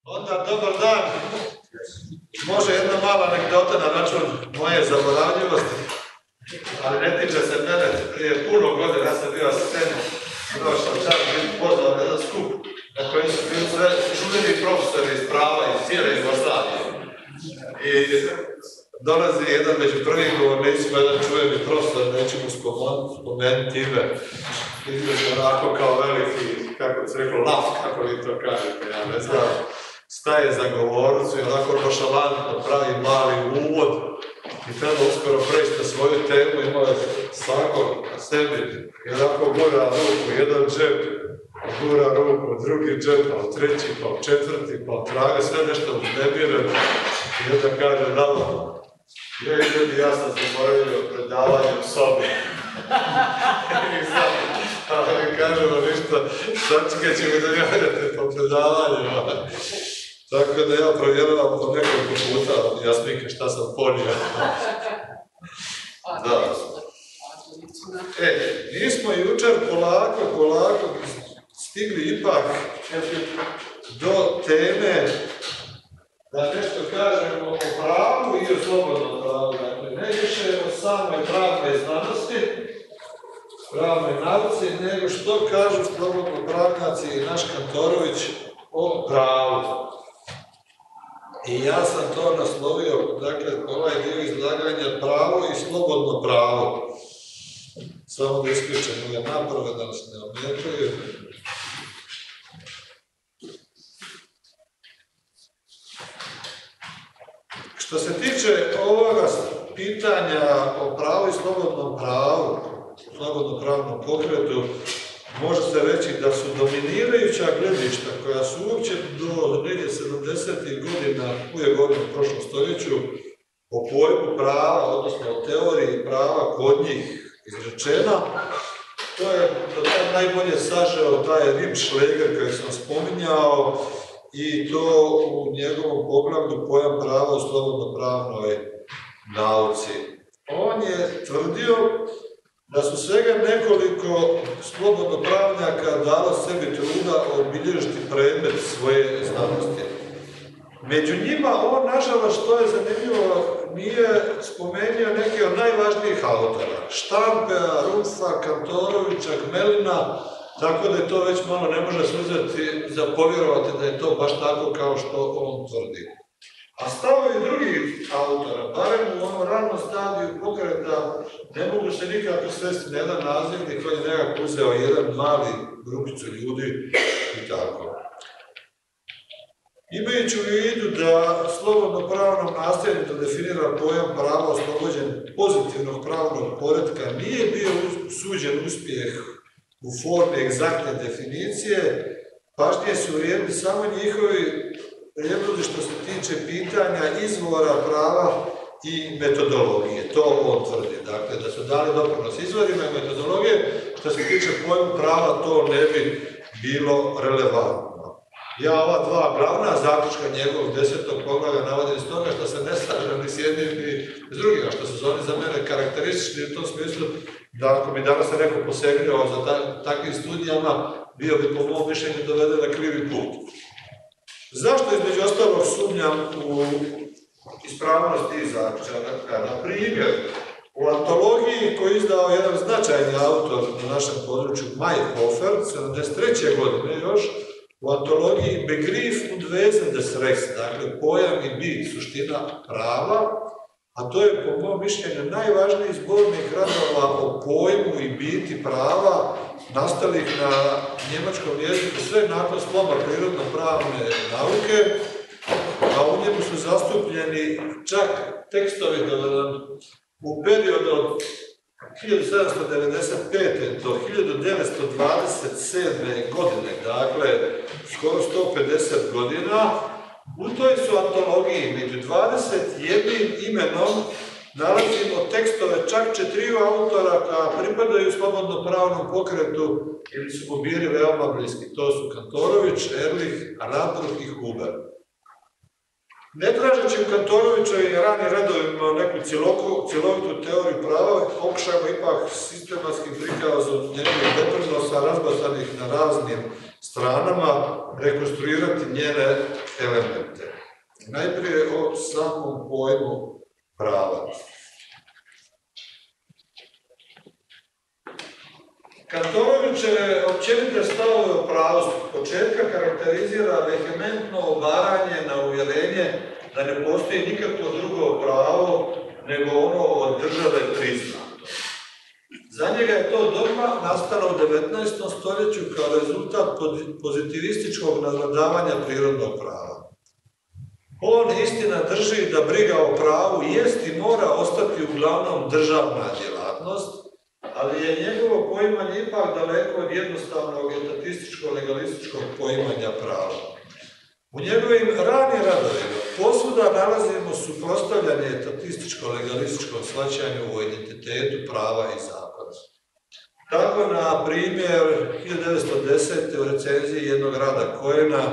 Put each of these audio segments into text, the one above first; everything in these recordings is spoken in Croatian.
Onda, dobar dan. Može jedna mala anegdota na račun moje zaboravljivosti, ali ne tiče se mene. Prije puno godina ja sam bio asistent, došao čak biti pozvao na jedan skup na kojem su bili sve čuveni profesori iz prava iz cijele Jugoslavije. I dolazi jedan među prvih govornicima, jedan čuveni profesor, neću mu spomenuti ime, izgleda onako kao veliki, kako se rekao, lav, kako vi to kažete, ja ne znam. Staje za govornicu i onako nošalantno pravi mali uvod i treba uskoro preći na svoju temu, imao je svako na sebi i onako gura ruku, jedan džep, gura ruku, drugi džep, pa treći, pa četvrti, pa traga, sve nešto uznebiren i onda kaže, da, ja sam zaboravio predavanje u sobi. I sad, ali kažemo ništa, sačekat ćemo da javljate po predavanjima. Tako da ja provjeravam po nekoliko puta Jasminke šta sam ponio. Da. Nismo jučer polako stigli ipak do teme da nešto kažemo o pravu i o slobodnom pravu. Dakle, ne više o samoj pravnoj znanosti, pravnoj nauci, nego što kažu slobodno pravnjaci i naš Kantorović o pravu. I ja sam to naslovio, dakle, ovaj dio izlaganja pravo i slobodno pravo. Samo da isključem ove naprave, da nas ne ometaju. Što se tiče ovoga pitanja o pravu i slobodnom pravu, slobodno pravnom pokretu, može se reći da su dominirajuća gledišta koja su uopće do negdje 70. godina, uvijek govorim u prošlom stoljeću, o pojmu prava, odnosno o teoriji prava kod njih izrečena, to je do tad najbolje sažeo taj Rim Šleger koji sam spominjao i to u njegovom poglavlju pojam prava u slobodno pravnoj nauci. On je tvrdio da su svega nekoliko slobodno pravnjaka dalo sebi truda obilježiti predmet svoje znanosti. Među njima on, nažalost, što je zanimljivo, nije spomenuo neke od najvažnijih autora. Štampea, Rufa, Kantorovića, Gmelina, tako da je to već malo ne može se uzeti za povjerovati da je to baš tako kao što on tvrdi. A stavovi drugih autora, barem u ovom ranom stadiju pokreta, ne mogu se nikako svesti na jedan nazivnik koji je nekako uzeo jedan mali grupicu ljudi i tako. Imajući u vidu da slobodno pravnom nastojanju da definira pojam prava oslobođen pozitivnog pravnog poretka nije bio suđen uspjeh u formi egzaktne definicije, pažnje su vrijedni samo njihovi prijedlozi što se tiče pitanja izvora prava i metodologije. To on tvrdi. Dakle, da su dali doprinos izvorima i metodologije, što se tiče pojmu prava, to ne bi bilo relevantno. Ja ova dva glavna zaključka njegovog 10. poglavlja navodim s toga što se ne slažem ni s jednim ni s drugima, što su oni za mene karakteristični u tom smislu da ako bi danas se neko posegnuo za takvim studijama, bio bi po mom mišljenju doveden na krivi put. Zašto između ostalog sumnjam u ispravnost tih zaključaka? Na primjer, u antologiji koju je izdao jedan značajni autor na našem području, Mayrhofer, 73. godine još, u antologiji Begriff und Wesen des Rechts, dakle pojam i bit, suština prava, a to je po mom mišljenju najvažniji zbornik radova o pojmu i biti prava nastalih na njemačkom jeziku sve nakon sloma prirodno-pravne nauke, a u njemu su zastupljeni čak tekstovi u periodu od 1795. do 1927. godine, dakle skoro 150 godina. U toj su antologiji među 21 imenom nalazimo tekstove čak 4 autora koja pripadaju slobodno pravnom pokretu ili su mu bili veoma bliski. To su Kantorović, Ehrlich, Radbruch i Huber. Ne tražeći u Kantorovićevim ranim radovima neku cjelovitu teoriju prava, pokušajmo ipak sistematskim prikazom njegovih doprinosa razbacanih na raznim stranama rekonstruirati njene elemente. Najprije o samom pojmu prava. Kantorovićeve općenite stavove o pravu početka karakterizira vehementno obaranje na uvjerenje da ne postoji nikakvo drugo pravo nego ono od države priznato. Za njega je to dogma nastalo u 19. stoljeću kao rezultat pozitivističkog nadvladavanja prirodnog prava. On istina drži da briga o pravu jest i mora ostati uglavnom državna djelatnost, ali je njegovo poimanje ipak daleko od jednostavnog etatističko-legalističkog poimanja prava. U njegovim ranim radovima posvuda nalazimo suprotstavljanje etatističko-legalističkom shvaćanju o identitetu prava i zakona. Tako, na primjer, 1910. u recenziji jednog rada Cohena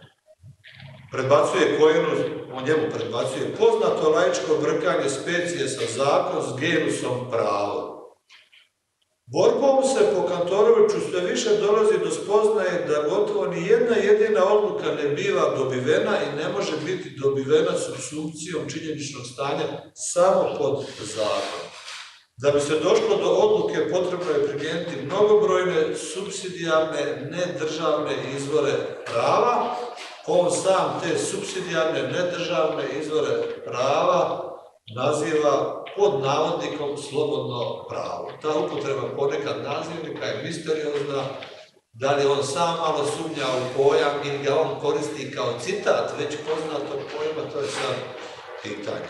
o njemu predbacuje poznato laičko brkanje specije sa zakon s genusom pravo. Borbom se po Kantoroviću sve više dolazi do spoznaje da gotovo ni jedna jedina odluka ne biva dobivena i ne može biti dobivena supsumpcijom činjeničnog stanja samo pod zakon. Da bi se došlo do odluke potrebno je primijeniti mnogobrojne supsidijarne nedržavne izvore prava. On sam te supsidijarne nedržavne izvore prava naziva pod navodnikom slobodno pravo. Ta upotreba ponekad nazivnika je misteriozna, da li on sam malo sumnja u pojam ili ga on koristi kao citat već poznatog pojma, to je sad pitanje.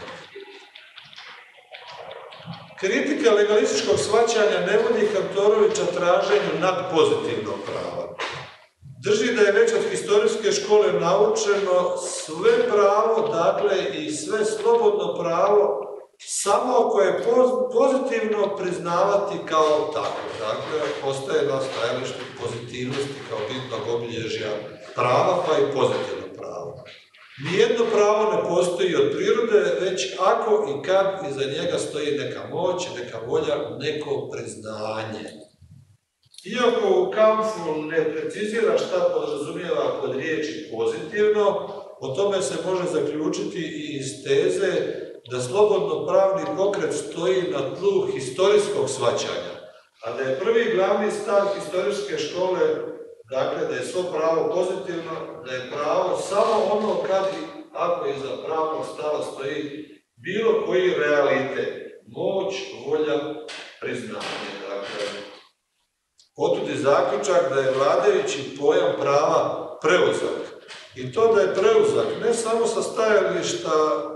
Kritika legalističkog shvaćanja ne vodi Kantorovića traženju nadpozitivnog prava. Drži da je već od historijske škole naučeno sve pravo, dakle i sve slobodno pravo, samo ako je pozitivno priznavati kao tako. Dakle, postaje na stajalištu pozitivnosti kao bitnog obilježja prava, pa i pozitivno pravo. Nijedno pravo ne postoji od prirode, već ako i kad iza njega stoji neka moć, neka volja, neko priznanje. Iako u Kampfu ne precizira šta podrazumijeva pod riječi pozitivno, o tome se može zaključiti i iz teze da slobodno pravni pokret stoji na tlu historijskog shvaćanja, a da je prvi glavni stav historijske škole, dakle da je svo pravo pozitivno, da je pravo samo ono kad i ako iza pravnog stava stoji bilo koji realitet, moć, volja, priznanje. Dakle, otud je zaključak da je vladajući pojam prava preuzak. I to da je preuzak ne samo sa stajališta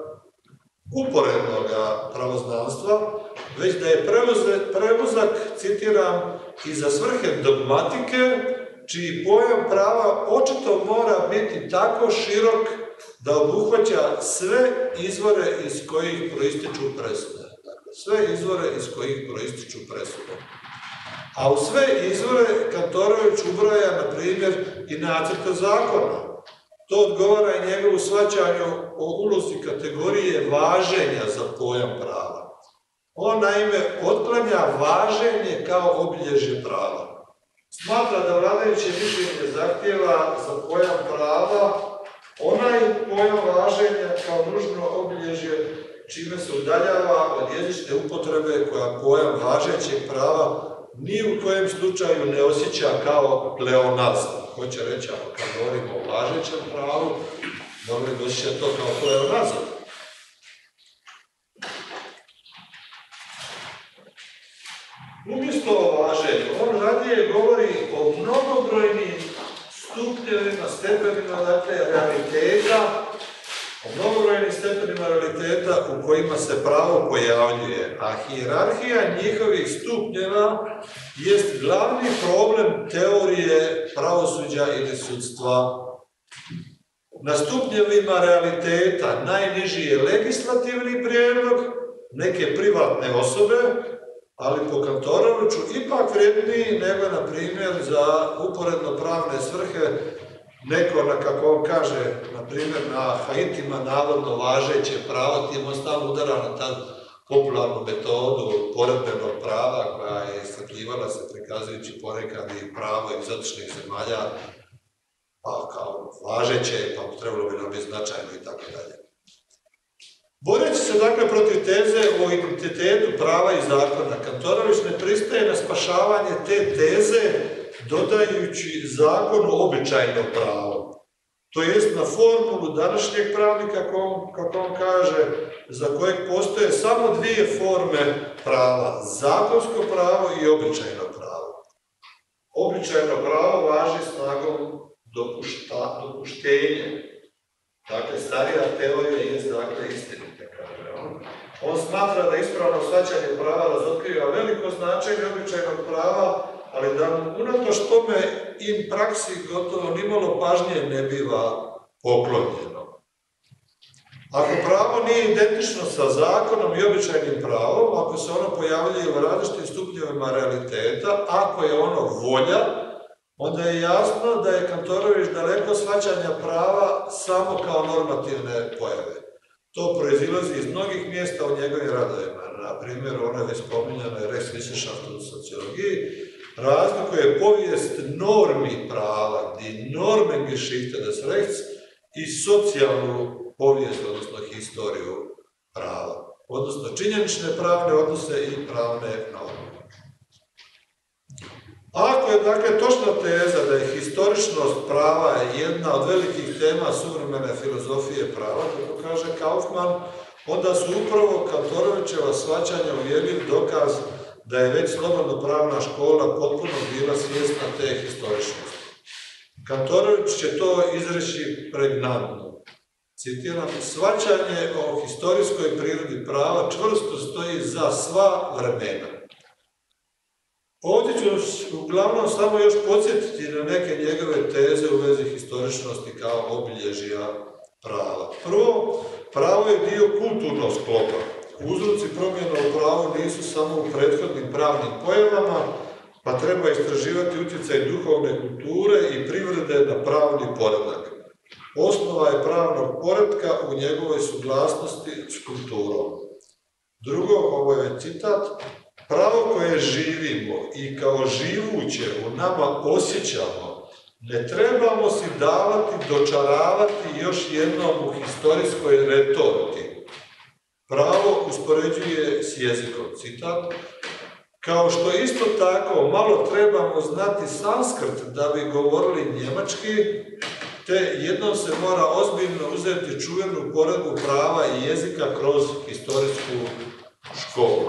uporednog pravoznanstva, već da je preuzak, citiram, i za svrhe dogmatike, čiji pojam prava očito mora biti tako širok da obuhvaća sve izvore iz kojih proističu presude. Dakle, sve izvore iz kojih proističu presude. A u sve izvore Kantorović ubraja, na primjer, i nacrte zakona. To odgovara i njegovu shvaćanju o ulozi kategorije važenja za pojam prava. On, naime, otklanja važenje kao obilježje prava. Smatra da vladajuće mišljenje zahtijeva za pojam prava onaj pojam važenja kao nužno obilježje, čime se udaljava od jezične upotrebe koja pojam važećeg prava ni u kojem slučaju ne osjeća kao pleonazam. Hoće reći, ako kad govorimo o važećem pravu, mogli bi osjećati to kao pleonazam. Umjesto o važenju, on radije govori o mnogobrojnim stupnjevima, stepenima, dakle, realiteta, o mnogobrojnim stepenima realiteta u kojima se pravo pojavljuje, a hijerarhija njihovih stupnjeva jest glavni problem teorije pravosuđa ili sudstva. Na stupnjevima realiteta najniži je legislativni prijedlog neke privatne osobe, ali po Kantoroviću ipak vrijedniji nego, na primjer, za uporedno pravne svrhe neko, kako on kaže, na primjer, na Haitima navodno važeće pravo, tim on stalno udara na ta popularnu metodu poredbenog prava koja je istaklivala se prikazujući ponekad i pravo egzotičnih zemalja, pa kao važeće, pa trebalo bi nam biti značajno i tako dalje. Boreći se dakle protiv teze o identitetu prava i zakona, Kantoralić ne pristaje na spašavanje te teze dodajući zakonu običajno pravo. To jest na formulu današnjeg pravnika, kako on kaže, za kojeg postoje samo dvije forme prava, zakonsko pravo i običajno pravo. Običajno pravo važi snagom dopuštenja. Dakle, starija teorija je istinita, kaže on. On smatra da ispravno shvaćanje prava razotkriva veliko značenje običajnog prava, ali da mu unatoč tome in praksi gotovo nimalo pažnje ne biva poklonjeno. Ako pravo nije identično sa zakonom i običajnim pravom, ako se ono pojavljuje u različitim stupnjevima realiteta, ako je ono volja, onda je jasno da je Kantorović daleko shvaćanja prava samo kao normativne pojave. To proizilazi iz mnogih mjesta u njegovim radovima. Na primjer, ono je već spominjano Rechtswissenschaft u sociologiji, razlikuje povijest normi prava, die Normengeschichte des Rechts, i socijalnu povijest, odnosno historiju prava. Odnosno činjenične pravne odnose i pravne norme. Ako je dakle točna teza da je historičnost prava jedna od velikih tema suvremene filozofije prava, kako kaže Kaufman, onda su upravo Kantorovićeva shvaćanja uvjerljiv dokaz da je već slobodno pravna škola potpuno bila svjesna te historičnosti. Kantorović će to izreći pregnantno. Citiram, shvaćanje o historijskoj prirodi prava čvrsto stoji za sva vremena. Ovdje ću uglavnom samo još podsjetiti na neke njegove teze u vezi historičnosti kao obilježja prava. Prvo, pravo je dio kulturnog sklopa. Uzroci promjena u pravu nisu samo u prethodnim pravnim pojavama, pa treba istraživati utjecaj duhovne kulture i privrede na pravni poredak. Osnova je pravnog poretka u njegovoj suglasnosti s kulturom. Drugo, ovo je citat, pravo koje živimo i kao živuće u nama osjećamo, ne trebamo si davati, dočaravati još jednom u historijskoj retoriki. Pravo uspoređuje s jezikom, citat, kao što isto tako malo trebamo znati sanskrt da bi govorili njemački, te jednom se mora ozbiljno uzeti čuvenu poredbu prava i jezika kroz historijsku školu.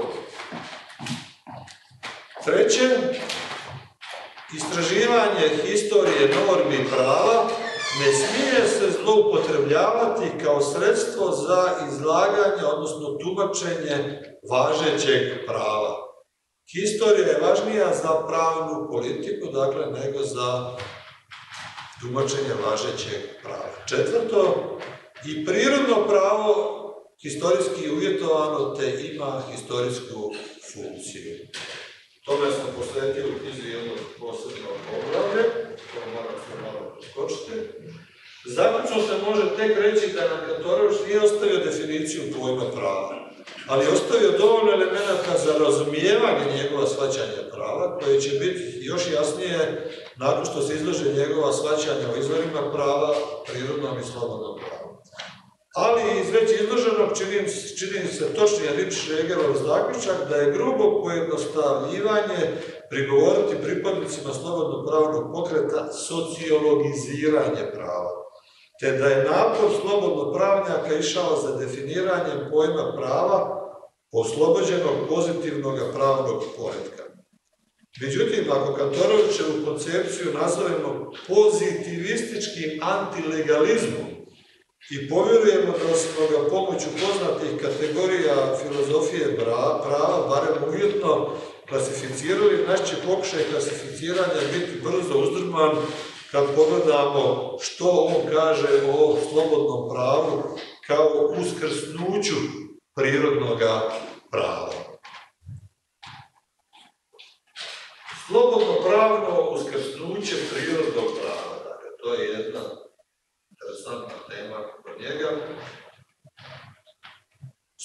Treće, istraživanje historije normi prava ne smije se zloupotrebljavati kao sredstvo za izlaganje, odnosno tumačenje važećeg prava. Historija je važnija za pravnu politiku, dakle, nego za tumačenje važećeg prava. Četvrto, i prirodno pravo historijski uvjetovano te ima historijsku funkciju. Tome sam posvetio u knjizi jednog posebnog poglavlja, koje moram se malo preskočiti. Zaključno se može tek reći da nam Kantorović nije ostavio definiciju pojma prava, ali je ostavio dovoljno elemenata za razumijevanje njegova shvaćanja prava, koje će biti još jasnije nakon što se izlože njegova shvaćanja o izvorima prava, prirodnom i slobodnom pravu. Ali iz već izloženog čini se točnije Ritz Schregerov zaključak da je grubo pojednostavljivanje prigovoriti pripadnicima slobodno pravnog pokreta sociologiziranje prava, te da je napor slobodno pravnjaka išao za definiranjem pojma prava oslobođenog pozitivnog pravnog poretka. Međutim, ako Kantorovićevu koncepciju nazovemo pozitivističkim antilegalizmom i povjerujemo da smo ga pomoću poznatih kategorija filozofije prava, barem uvjetno, klasificirali, naš će pokušaj klasificiranja biti brzo uzdrman kad pogledamo što on kaže o slobodnom pravu kao uskrsnuću prirodnog prava. Slobodno pravno uskrsnuće prirodnog prava, dakle, to je jedna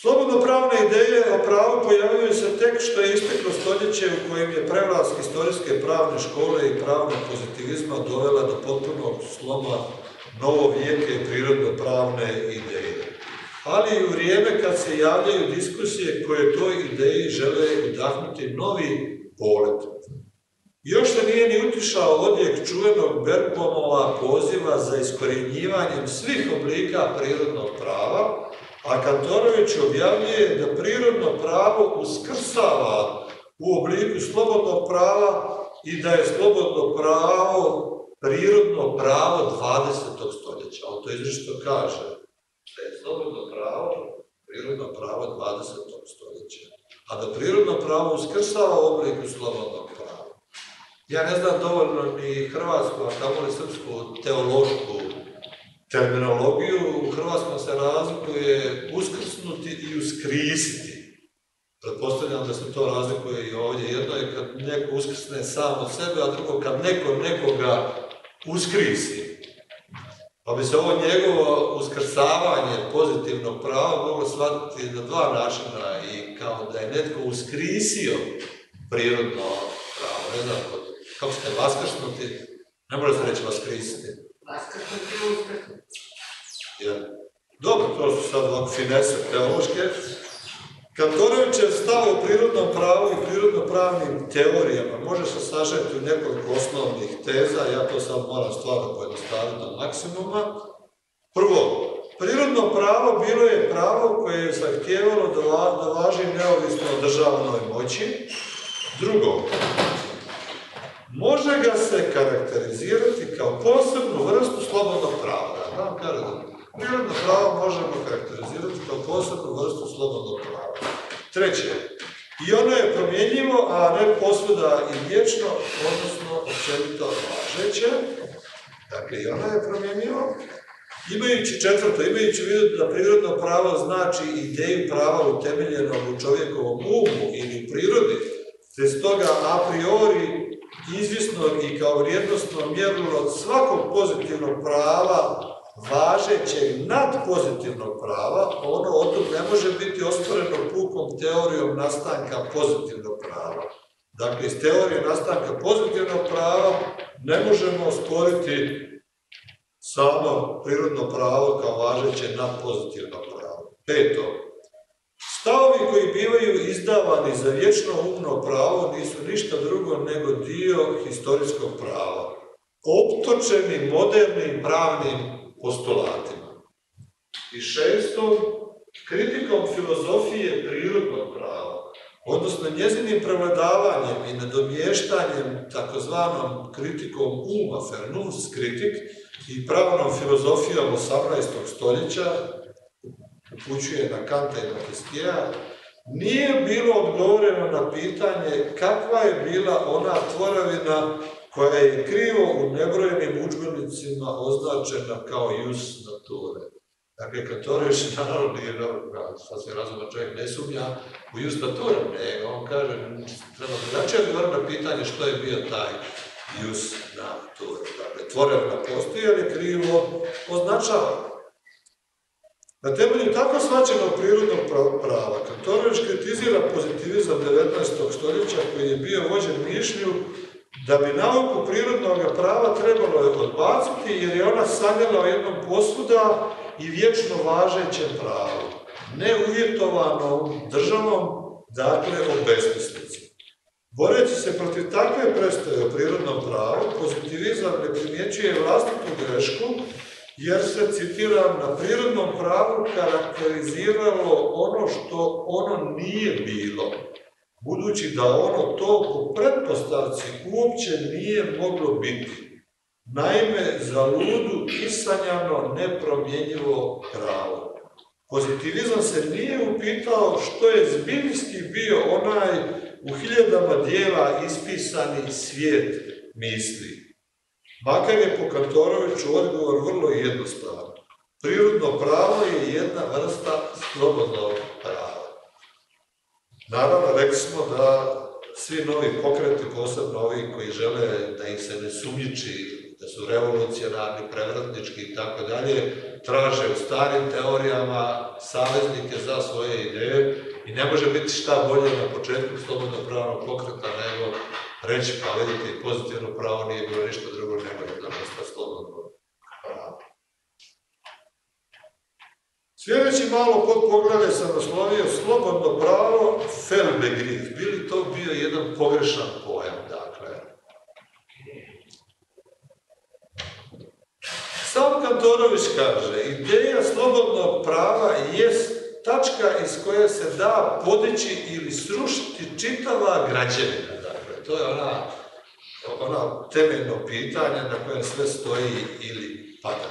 Slobodno-pravne ideje o pravu pojavljuju se tek što je isteklo stoljeće u kojem je prevlast historijske pravne škole i pravnog pozitivizma dovela do potpunog sloma novovijeke prirodno-pravne ideje. Ali i u vrijeme kad se javljaju diskusije koje toj ideji žele udahnuti novi polet. Još se nije ni utišao odjek čuvenog Bergbohmova poziva za iskorjenjivanjem svih oblika prirodnog prava, a Kantorović objavljuje da prirodno pravo uskrsava u obliku slobodnog prava i da je slobodno pravo prirodno pravo 20. stoljeća. On to izričito kaže, da je slobodno pravo prirodno pravo 20. stoljeća, a da prirodno pravo uskrsava u obliku slobodnog prava. Ja ne znam dovoljno ni hrvatsku, a kamoli srpsku teološku terminologiju. U hrvatskom se razlikuje uskrsnuti i uskrisiti. Pretpostavljam da se to razlikuje i ovdje. Jedno je kad neko uskrsne sam od sebe, a drugo kad neko nekoga uskrisi. Pa bi se ovo njegovo uskrsavanje pozitivnog prava moglo shvatiti na dva načina, i kao da je netko uskrisio prirodno pravo. Ne znam, kako ste vaskrsnuti, ne može se reći vaskrisiti. Vaskrsnuti i uskrsnuti. Ja. Dobro, to su sad ovako finese teološke. Kantorovićev stav o prirodnom pravu i prirodno-pravnim teorijama može se sažeti u nekoliko osnovnih teza, ja to sad moram stvarno pojednostaviti do maksimuma. Prvo, prirodno pravo bilo je pravo koje je zahtijevalo da važi neovisno o državnoj moći. Drugo, može ga se karakterizirati kao posebnu vrstu slobodnog prava. Da, prirodno pravo možemo karakterizirati kao posebnu vrstu slobodnog prava. Treće, i ono je promjenjivo, a ne posvuda i vječno, odnosno općenito važeće. Dakle, i ono je promjenjivo. Četvrto, imajući u vidu da prirodno pravo znači ideju prava utemeljenog u čovjekovom umu ili u prirodi, te stoga a priori izvisnog i kao vrijednostno mjerilo od svakog pozitivnog prava važećeg nadpozitivnog prava, ono otud ne može biti ostvareno pukom teorijom nastanka pozitivnog prava. Dakle, iz teorije nastanka pozitivnog prava ne možemo osporiti samo prirodno pravo kao važeće nadpozitivno pravo. Peto, stavovi koji bivaju izdavani za vječno umno pravo nisu ništa drugo nego dio historijskog prava, optočeni modernim pravnim postulatima. I šesto, kritikom filozofije prirodnog prava, odnosno njezinim prevladavanjem i nadomještanjem takozvanom kritikom uma, Vernunftskritik, i pravnom filozofijom 18. stoljeća, upućuje na Kanta i Montesquieua, nije bilo odgovoreno na pitanje kakva je bila ona tvorevina koja je krivo u nebrojenim udžbenicima označena kao jus nature. Dakle, Kantorović naravno nije sasvim razuman čovjek, ne sumnja u jus nature, nego on kaže, treba drugačije odgovoriti na pitanje što je bio taj jus nature. Dakle, tvorevina postoji, ali je krivo označava. Na temelju tako shvaćenog prirodnog prava, Kantorović kritizira pozitivizam 19. stoljeća koji je bio vođen mišlju da bi nauku prirodnog prava trebalo je odbaciti jer je ona sanjala o jednom posvuda i vječno važećem pravu, neuvjetovanom državom, dakle o besmislici. Boreći se protiv takve predstave o prirodnom pravu, pozitivizam ne primjećuje vlastitu grešku, jer se, citiram, na prirodnom pravu karakteriziralo ono što ono nije bilo, budući da ono to po pretpostavci uopće nije moglo biti. Naime, za ludu isanjano nepromjenjivo pravo. Pozitivizam se nije upitao što je zbiljski bio onaj u hiljadama dijela ispisani svijet misli. Makar je po Kantoroviću odgovor vrlo jednostavan. Prirodno pravo je jedna vrsta slobodnog prava. Naravno, rekli smo da svi novi pokreti, posebno ovi koji žele da ih se ne sumnjiči, da su revolucionarni, prevratnički i tako dalje, traže u starim teorijama saveznike za svoje ideje i ne može biti šta bolje na početku slobodno pravnog pokreta nego reći, pa vidite, pozitivno pravo nije bilo ništa drugo nego jedna vrsta slobodno pravo. Sljedeći malo podpoglede sam naslovio slobodno pravo Fehlbegriff. Bili to bio jedan pogrešan pojam, dakle. Sam Kantorović kaže, ideja slobodnog prava jest tačka iz koje se da podići ili srušiti čitava građevina. Dakle, to je ona temeljno pitanje na kojem sve stoji ili pada.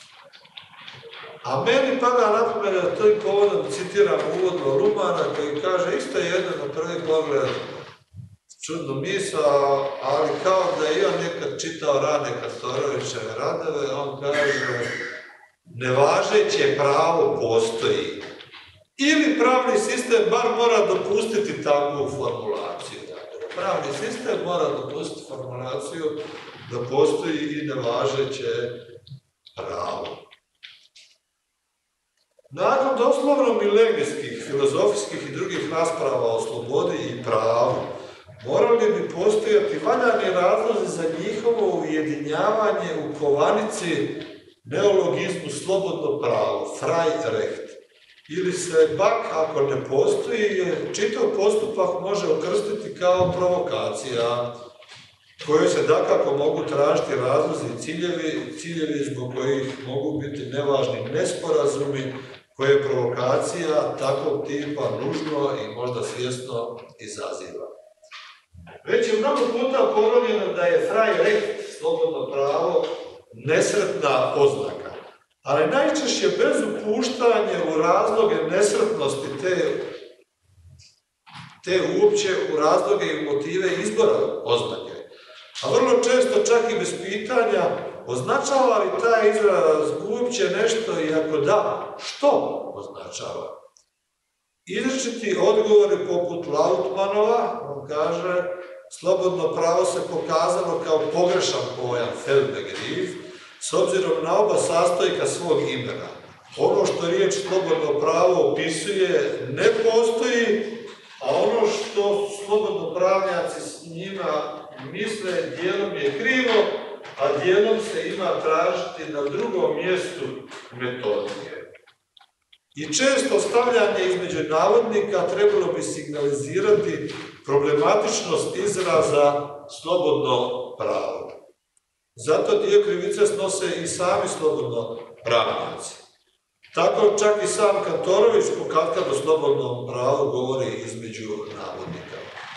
A meni pada na pamet da to i povodom citiram uvodno Lumana koji kaže isto jedno na prvi pogled čudnu misao, ali kao da je i on nekad čitao Rade Kantorovićeve radove, on kaže nevažeće pravo postoji. Ili pravni sistem bar mora dopustiti takvu formulaciju. Dakle, pravni sistem mora dopustiti formulaciju da postoji i nevažeće pravo. Nakon doslovno milenijskih, filozofijskih i drugih rasprava o slobodi i pravu, morali bi postojati valjani razlozi za njihovo ujedinjavanje u kovanici neologizmu slobodno pravo, Freirecht. Ili se pak, ako ne postoji, čitav postupak može okrstiti kao provokacija, koje se dakako mogu tražiti razlozi i ciljevi zbog kojih mogu biti nevažni nesporazumi, koje provokacija takvog tipa nužno i možda svjesno izaziva. Već je mnogo puta ponovljeno da je Freirecht, slobodno pravo, nesretna oznaka, ali najčešće bez upuštanja u razloge nesretnosti te uopće u razloge i motive izbora oznake. A vrlo često čak i bez pitanja označava li taj izraz uopće nešto i ako da, što označava? Izričiti odgovori poput Lautmanova, on kaže, slobodno pravo se pokazalo kao pogrešan pojam Fehlbegriff, s obzirom na oba sastojka svog imena. Ono što riječ slobodno pravo opisuje ne postoji, a ono što slobodno pravnjaci s njima misle dijelom je krivo, a dijelom se ima tražiti na drugom mjestu metodike. I često stavljanje između navodnika trebalo bi signalizirati problematičnost izraza slobodno pravo. Zato dio krivice snose i sami slobodno pravnici. Tako čak i sam Kantorović pokatkad o slobodnom pravu govori između navodnika.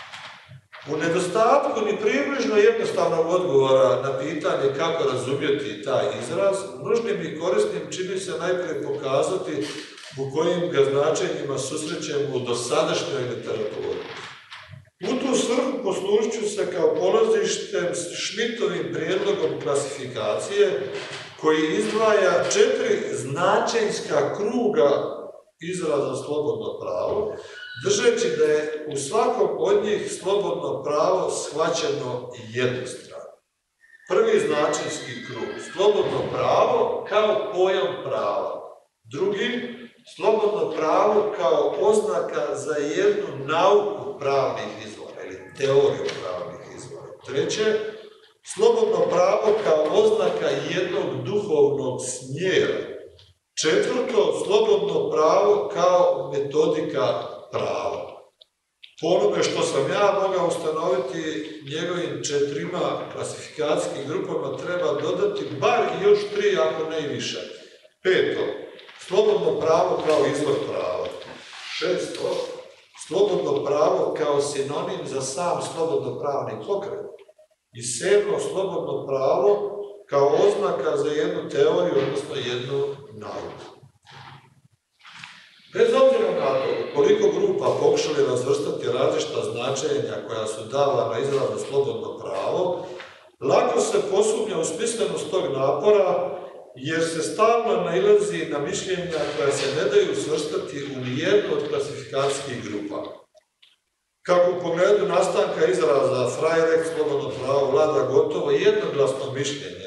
U nedostatku ni približno jednostavnog odgovora na pitanje kako razumjeti taj izraz, nužnim i korisnim čini se najprije pokazati u kojim ga značenjima susrećemo u dosadašnjoj literaturi. U tu svrhu poslužit ću se kao polazištem Schmidtovim prijedlogom klasifikacije koji izdvaja 4 značenjska kruga izraza slobodno pravo, držeći da je u svakom od njih slobodno pravo shvaćeno jednostrano. Prvi značenjski krug, slobodno pravo kao pojam prava. Drugi, slobodno pravo kao oznaka za jednu nauku pravnih izvora ili teoriju pravnih izvora. Treće, slobodno pravo kao oznaka jednog duhovnog smjera. Četvrto, slobodno pravo kao metodika prava. Po onome što sam ja mogao ustanoviti njegovim 4 klasifikacijskim grupama treba dodati bar još 3, ako ne i više. 5. Slobodno pravo kao izvor prava. 6. Slobodno pravo kao sinonim za sam slobodno pravni pokret. I 7. Slobodno pravo kao oznaka za jednu teoriju, odnosno jednu nauku. Bez obzira na to, koliko grupa pokušali razvrstati različita značenja koja su davana izrazu slobodno pravo, lako se posumnja u smislenost tog napora, jer se stalno nailazi na mišljenja koja se ne daju svrstati u nijednu od klasifikacijskih grupa. Kako u pogledu nastanka izraza Freirecht slobodno pravo vlada gotovo jednoglasno mišljenje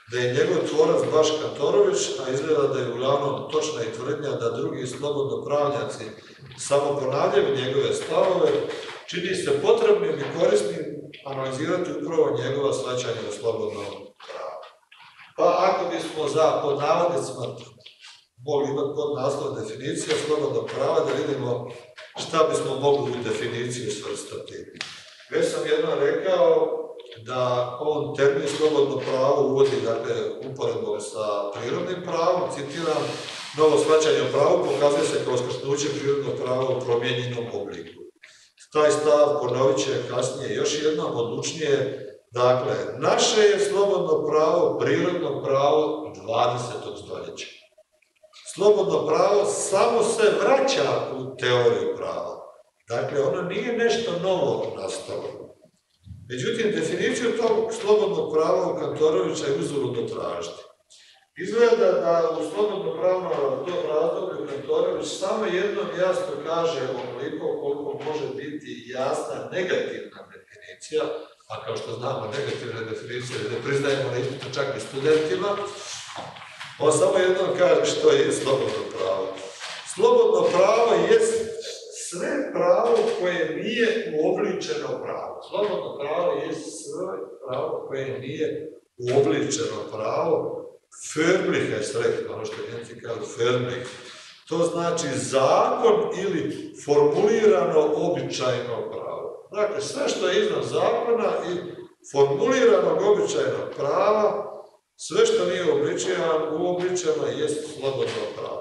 da je njegov tvorac baš Kantorović, a izgleda da je uglavnom točna i tvrdnja da drugi slobodnopravnjaci samo ponavljaju njegove stavove, čini se potrebnim i korisnim analizirati upravo njegova shvaćanja o slobodnom pravu. Pa ako bismo za pod navodnicima mogli imati pod naslov definicija slobodnog prava, da vidimo šta bismo mogli u definiciju svrstati. Već sam jednom rekao da on termin slobodno pravo uvodi, dakle, uporedbom sa prirodnim pravom, citiram, novo shvaćanje o pravu pokazuje se kao skrsnuće prirodnog prava u promijenjenom obliku. Taj stav ponovit će kasnije još jednom odlučnije. Dakle, naše je slobodno pravo prirodno pravo 20. stoljeća. Slobodno pravo samo se vraća u teoriju prava. Dakle, ono nije nešto novo nastalo. Međutim, definiciju tog slobodnog prava u Kantorovića je uzaludno tražiti. Izgleda da u slobodno pravno razdoblju Kantorović samo jednom jasno kaže onoliko koliko može biti jasna negativna definicija, a kao što znamo, negativne definicije ne priznajemo na ispitu čak i studentima. On samo jednom kaže što je slobodno pravo. Slobodno pravo je sve pravo koje nije uobličeno pravo. Slobodno pravo je sve pravo koje nije uobličeno pravo. Förmlichkeit, ono što Njemci kažu förmlich. To znači zakon ili formulirano običajno pravo. Dakle, sve što je iznad zakona i formuliranog običajnog prava, sve što nije uobličeno jest slobodno pravo.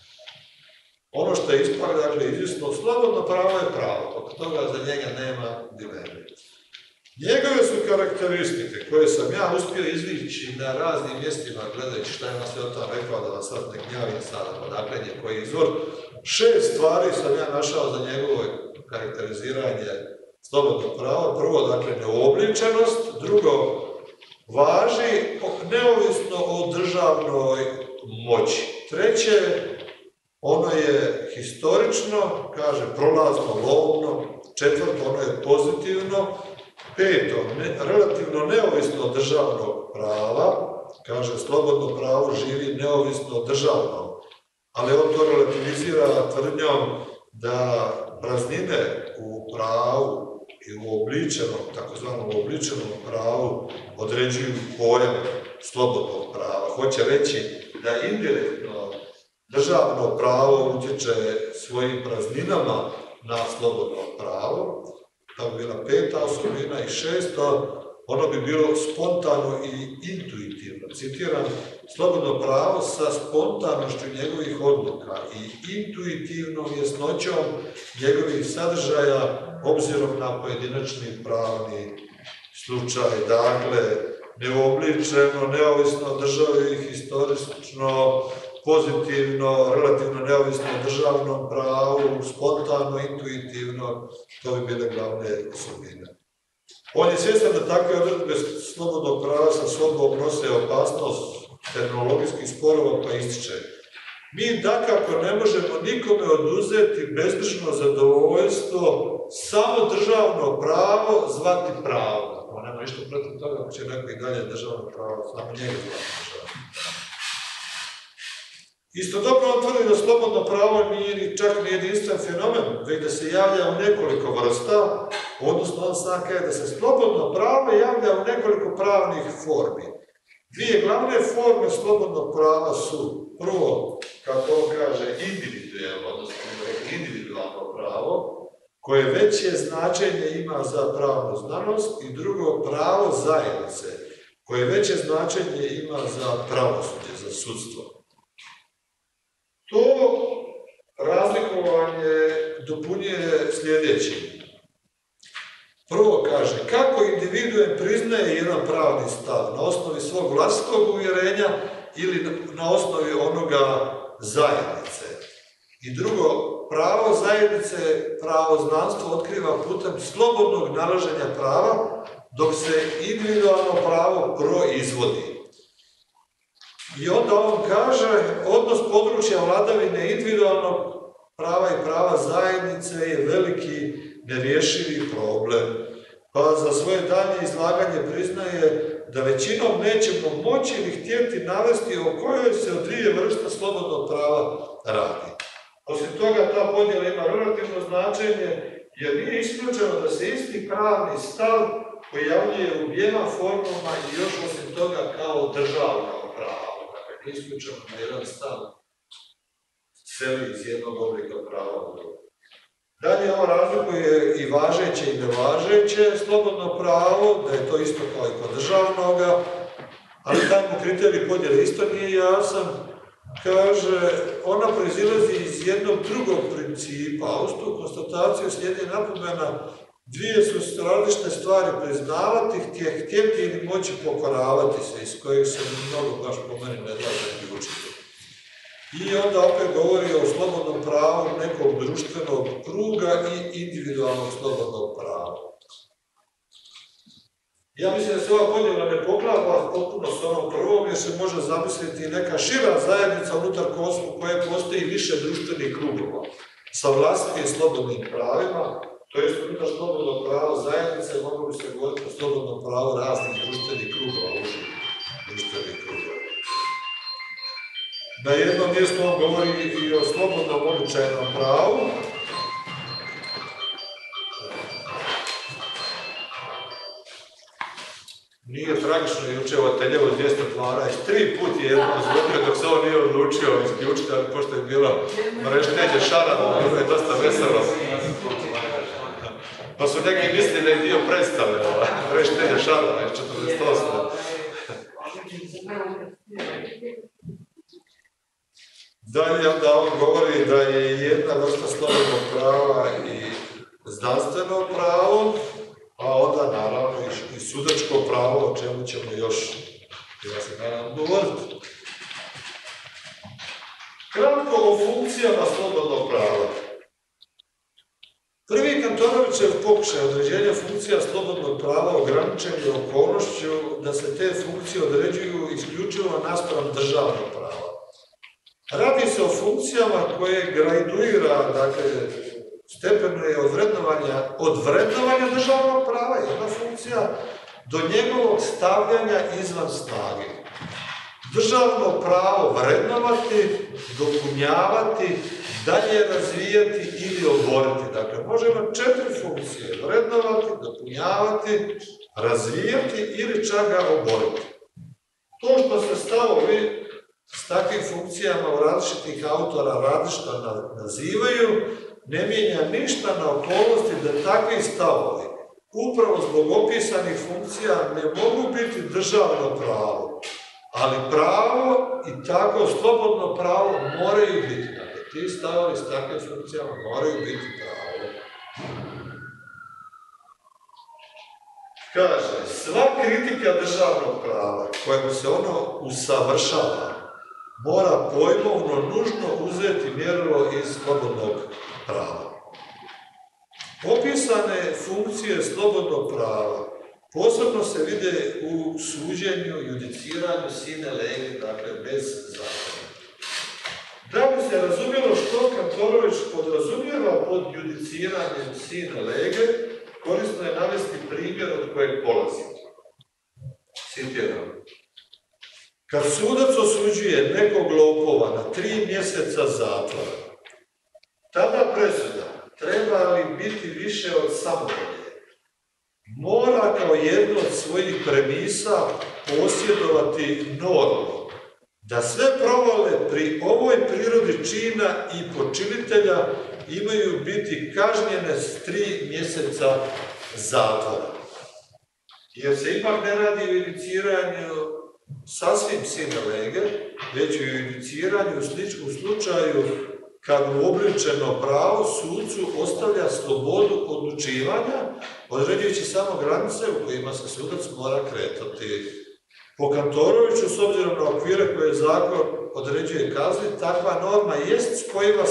Ono što je ipak, dakle, izvisno, slobodno pravo je pravo, oko toga za njega nema dileme. Njegove su karakteristike, koje sam ja uspio izvići na raznim mjestima, gledajući šta je nas sve o tom rekao, da vas sad ne gnjavim sada, odakle je koji izvor. 6 stvari sam ja našao za njegovo karakteriziranje slobodnog prava. Prvo, dakle, neuobličenost. Drugo, važi neovisno o državnoj moći. Treće, ono je historično, kaže prolazno, lovno. Četvrto, ono je pozitivno. Peto, relativno neovisno od državnog prava, kaže slobodno pravo živi neovisno od državnog, ali on to relativizira tvrdnjom da praznine u pravu i u uobličenom, takozvanom uobličenom pravu određuju pojam slobodnog prava. Hoće reći da indirektno državno pravo utječe svojim prazninama na slobodno pravo. To bi bila peta osobina. I šesto, ono bi bilo spontano i intuitivno. Citiram, slobodno pravo sa spontanošću njegovih odluka i intuitivnom jasnoćom njegovih sadržaja obzirom na pojedinačni pravni slučaj. Dakle, neuobličeno, neovisno od države, historično, pozitivno, relativno neovisno o državnom pravu, spontano, intuitivno, to bi bile glavne osobine. On je svjestan da takve odredbe slobodnog prava sa sobom nose opasnost terminologijskih sporova, pa ističe. Mi dakako ne možemo nikome oduzeti bezbrižno zadovoljstvo samo državno pravo zvati pravo. On nema ništa protiv toga, ako će neko i dalje državno pravo, samo njega zvati državno. Istodobno on tvrdi da slobodno pravo nije čak ni jedinstven fenomen, već da se javlja u nekoliko vrsta, odnosno on sam kaže da se slobodno pravo javlja u nekoliko pravnih formi. Dvije glavne forme slobodnog prava su, prvo, kako on kaže, individualno, odnosno individualno pravo, koje veće značenje ima za pravnu znanost, i drugo, pravo zajednice, koje veće značenje ima za pravosuđe, za sudstvo. To razlikovanje dopunjuje sljedeći. Prvo kaže, kako individuen priznaje jedan pravni stav na osnovi svog vlastitog uvjerenja ili na osnovi onoga zajednice. I drugo, pravo zajednice, pravo znanstvo otkriva putem slobodnog nalaženja prava, dok se individualno pravo proizvodi. I onda on kaže, odnos područja vladavine individualnog prava i prava zajednice je veliki nerješivi problem. Pa za svoje daljnje izlaganje priznaje da većinom nećemo moći ili htjeti navesti o kojoj se od dvije vrste slobodnog prava radi. Osim toga, ta podjela ima relativno značenje, jer nije isključeno da se isti pravni stav pojavljuje u objema formama i još osim toga kao državno pravo. Dakle, nije isključeno na jedan stav seli iz jednog oblika prava u drugo. Dalje ovo razlikuje i važeće i nevažeće slobodno pravo, da je to isto kao i kod državnoga, ali taj mu kriterij podjele isto nije jasan. Kaže, ona proizilazi iz jednog drugog principa, a uz tu konstataciju slijedi napomena, dvije su različite stvari priznavati, htjeti ili moći pokoravati se, iz kojeg se mnogo baš po meni ne da zaključiti. I onda opet govori o slobodnom pravu nekog društvenog kruga i individualnog slobodnog prava. Ja mislim da se ova podjela ne poklapa potpuno s onom prvom, jer se može zamisliti neka šira zajednica unutar u kojoj postoji više društvenih krugova sa vlastitim slobodnim pravima, to jest unutar slobodnog prava zajednice, moglo bi se govoriti o slobodnom pravu raznih društvenih krugova, užih društvenih krugova. Na jednom mjestu on govori i o slobodnom običajnom pravu. Nije tragično, juče u ateljevu 212, 3 put je jedno zvodio dok se on nije odlučio isključiti, ali pošto je bilo mreštenje šarana, bilo je dosta veselo. Pa su neki mislili da je dio predstave, mreštenje šarana iz 48. Dalje onda on govori da je jedna vrsta slobodnog prava i znanstveno pravo, a onda naravno i sudačko pravo, o čemu ćemo još, ja se nadam, govoriti. Kratko o funkcijama slobodnog prava. Prvi Kantorovićev pokušaj određenja funkcija slobodnog prava ograničen je okolnošću da se te funkcije određuju isključivo naspram državnog prava. Radi se o funkcijama koje graduira, dakle, stepeno je od vrednovanja državnog prava, jedna funkcija, do njegovog stavljanja izvan snage. Državno pravo vrednovati, dopunjavati, dalje razvijati ili oboriti. Dakle, može imati 4 funkcije, vrednovati, dopunjavati, razvijati ili čak ga oboriti. To što se stavovi s takvim funkcijama u različitih autora različito nazivaju, ne mijenja ništa na okolnosti da takvi stavovi, upravo zbog opisanih funkcija, ne mogu biti državno pravo, ali pravo i tako slobodno pravo moraju biti. Dakle, ti stavovi s takvim funkcijama moraju biti pravo. Kaže, sva kritika državnog prava, kojemu se ono usavršava, mora pojmovno nužno uzeti mjerilo iz slobodnog prava. Opisane funkcije slobodnog prava posebno se vide u suđenju, judiciranju sine lege, dakle bez zakona. Da bi se razumjelo što Kantorović podrazumijeva pod judiciranjem sine lege, korisno je navesti primjer od kojeg polazi. Citiram. Kad sudac osuđuje nekog lopova na 3 mjeseca zatvora, tada presuda treba li biti više od samovolje, mora kao jednu od svojih premisa posjedovati normu, da sve provale pri ovoj prirodi čina i počinitelja imaju biti kažnjene s 3 mjeseca zatvora. Jer se ipak ne radi o indiciranju sasvim sine lege, već u indiciranju u slučaju kad uobličeno pravo sucu ostavlja slobodu odlučivanja, određujući samo granice u kojima se sudac mora kretati. Po Kantoroviću, s obzirom na okvire koje zakon određuje kazni, takva norma jest spojiva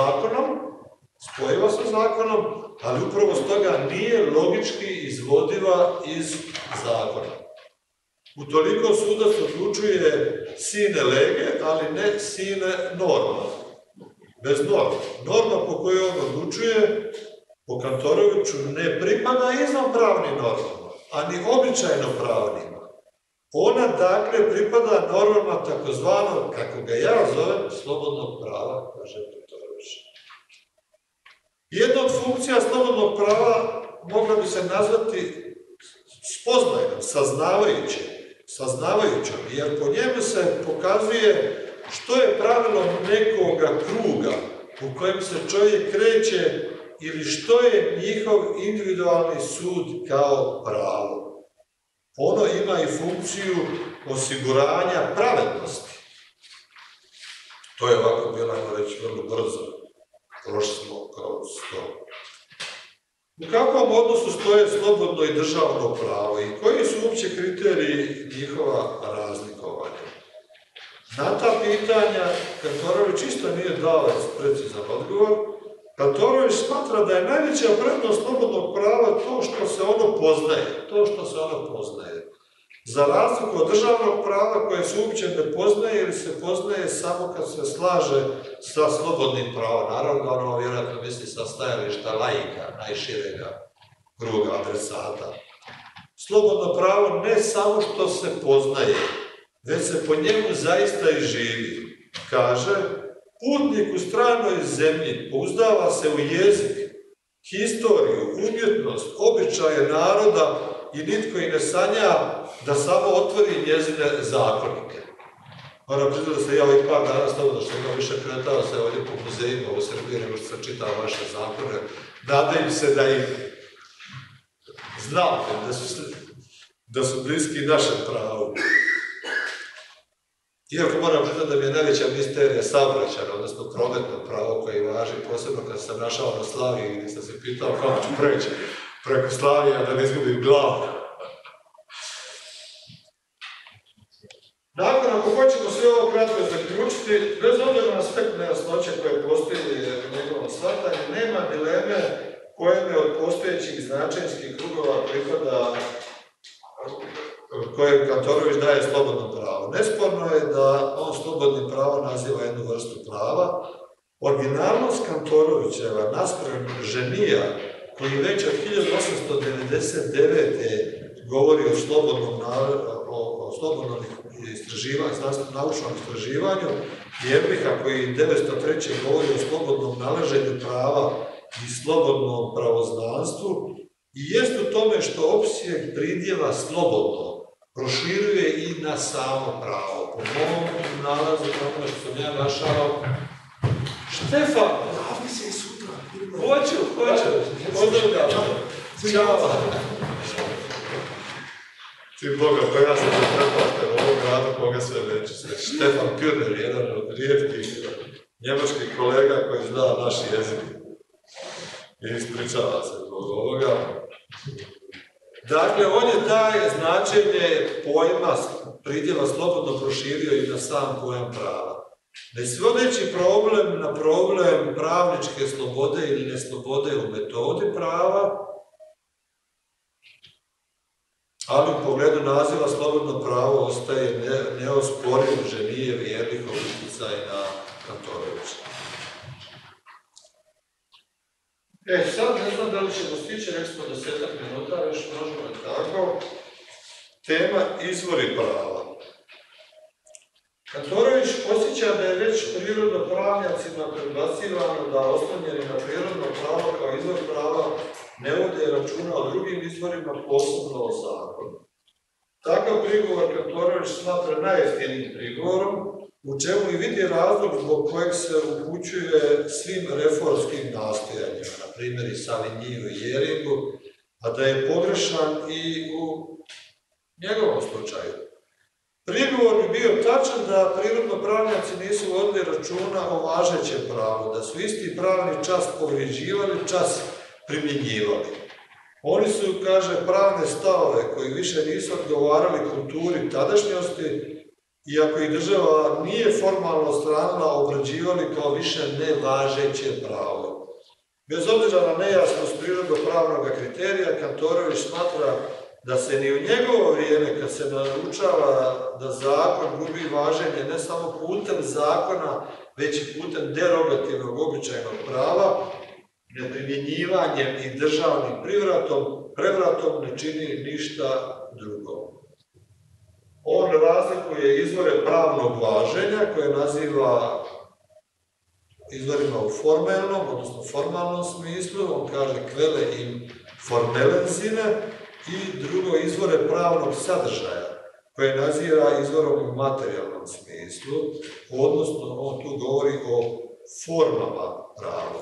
sa zakonom, ali upravo stoga nije logički izvodiva iz zakona. Utoliko sudac odlučuje sine lege, ali ne sine norma. Bez norma. Norma po kojoj on odlučuje, po Kantoroviću, ne pripada izvan pravnim normama, a ni običajno pravnima. Ona dakle pripada normama takozvanog, kako ga ja zovem, slobodnog prava, kaže Kantorović. Jedna od funkcija slobodnog prava mogla bi se nazvati spoznajnom, saznavajućom, jer po njemu se pokazuje što je pravilo nekoga kruga u kojem se čovjek kreće ili što je njihov individualni sud kao pravo. Ono ima i funkciju osiguranja pravednosti. To je ovako bilo, ajmo reći, vrlo brzo. Prošli smo kroz to. U kakvom odnosu stoje slobodno i državno pravo i koji su uopće kriteriji njihova razlikovanja? Na ta pitanja Kantorović isto nije dao precizan odgovor. Kantorović smatra da je najveća prednost slobodnog prava to što se ono poznaje. Za razliku od državnog prava koje se uopće ne poznaje ili se poznaje samo kad se slaže sa slobodnim pravom. Naravno, ono vjerojatno misli sa stajališta laika, najširega kruga adresata. Slobodno pravo ne samo što se poznaje, već se po njemu zaista i živi. Kaže, putnik u stranoj zemlji pouzdava se u jezik, historiju, umjetnost, običaje naroda i nitko i ne sanja da samo otvori njezine zakonike. Moram priznati da se ja ovih par dana stavio da što imam više kretao se ovdje po muzejima u Srbiji nego što sam čitao vaše zakone. Nadam se da ih znate, da su bliski našem pravu. Iako moram priznati da mi je najveća misterija saobraćajno, odnosno prometno pravo koje važi, posebno kad sam našao na Slaviji gdje sam se pitao kako ću preći preko Slavija da ne izgubim glavu. Nakon, ako hoćemo sve ovo kratko zaključiti, bez obzira na aspekt nejasnoće koje postoji u njegovom shvatanju, nema dileme kojeme od postojećih značajskih krugova pripada koje Kantorović daje slobodno pravo. Nesporno je da on slobodnim pravo naziva jednu vrstu prava. Originalnost Kantorovićeva naspram Ženija, koji već od 1899. govori o slobodnom istraživanju, naučnom istraživanju, i Ebriha koji 1903. govori o slobodnom nalaženju prava i slobodnom pravoznanstvu, i jest u tome što opseg pridjeva slobodno proširuje i na samo pravo. Po mom nalazu, ono što sam ja našao, Štefan, Javi se i sutra. hoću, pozdravljam. Ćao. Ti Boga, pa ja sam se preplašten u ovom gradu, koga sve veći. Štefan Pürner, jedan od rijetkih njemačkih kolega koji zna naš jezik. I ispričava se zbog ovoga. Dakle, on je taj značenje pojma pridjeva slobodno proširio i na sam pojam prava. Ne svodeći problem na problem pravničke slobode ili neslobode u metodi prava, ali u pogledu naziva slobodno pravo ostaje neosporiv Ženijev i Ebrihov utjecaj na Kantorovića. Sad ne znam da li ćemo stići, rekli smo 10 minuta, još možemo i tako. Tema izvori prava. Kantorović posjeća da je već prirodnopravnjacima predbacivano da oslonjeni na prirodno pravo kao izvor prava ne vode računa o drugim izvorima, posebno o zakonu. Takav prigovor Kantorović smatra najjeftinijim prigovorom, u čemu i vidi razlog zbog kojeg se upućuje svim reformskim nastojanjima, na primjer i Savinjiju i Jeringu, a da je pogrešan i u njegovom slučaju. Prigovor bi bio tačan da prirodnopravnjaci nisu vodili računa o važećem pravu, da su isti pravni čas povređivali, čas primjenjivali. Oni su, kaže, pravne stavove koji više nisu odgovarali kulturi tadašnjosti, iako ih država nije formalno stranila, obrađivali kao više nevažeće pravo. Bez obzira na nejasnost prirodnopravnog kriterija, Kantorović smatra da se ni u njegovo vrijeme, kad se naučava da zakon gubi važenje ne samo putem zakona, već i putem derogativnog običajnog prava, neprimjenjivanjem i državnim prevratom ne čini ništa drugo. On razlikuje izvore pravnog važenja koje naziva izvorima u formalnom, odnosno formalnom smislu, on kaže kvele im formellen Sinne, i drugo izvore pravnog sadržaja koje naziva izvorom u materijalnom smislu, odnosno on tu govori o formama prava.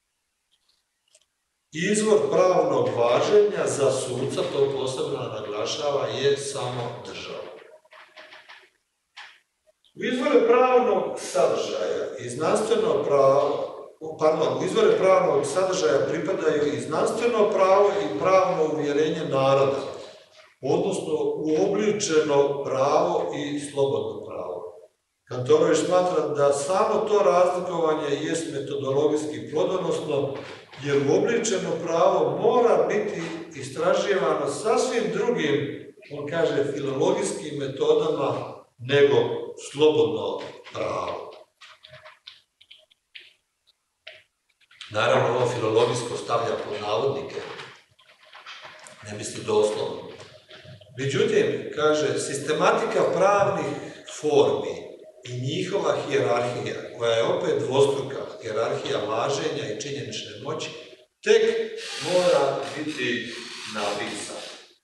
Izvor pravnog važenja za suca, to posebno naglašava, je samo država. U izvore pravnog sadržaja i znanstveno pravo, u izvore pravnog sadržaja pripadaju i znanstveno pravo i pravno uvjerenje naroda, odnosno uobličeno pravo i slobodno pravo. Kantorović smatra da samo to razlikovanje jest metodologijski plodonosno, jer uobličeno pravo mora biti istraživano sasvim drugim, on kaže, filologijskim metodama nego slobodno pravo. Naravno, ovo filologijsko stavlja pod navodnike, ne misli doslovno. Međutim, kaže, sistematika pravnih formi i njihova hijerarhija, koja je opet dvostruka, hijerarhija važenja i činjenične moći, tek mora biti napisana.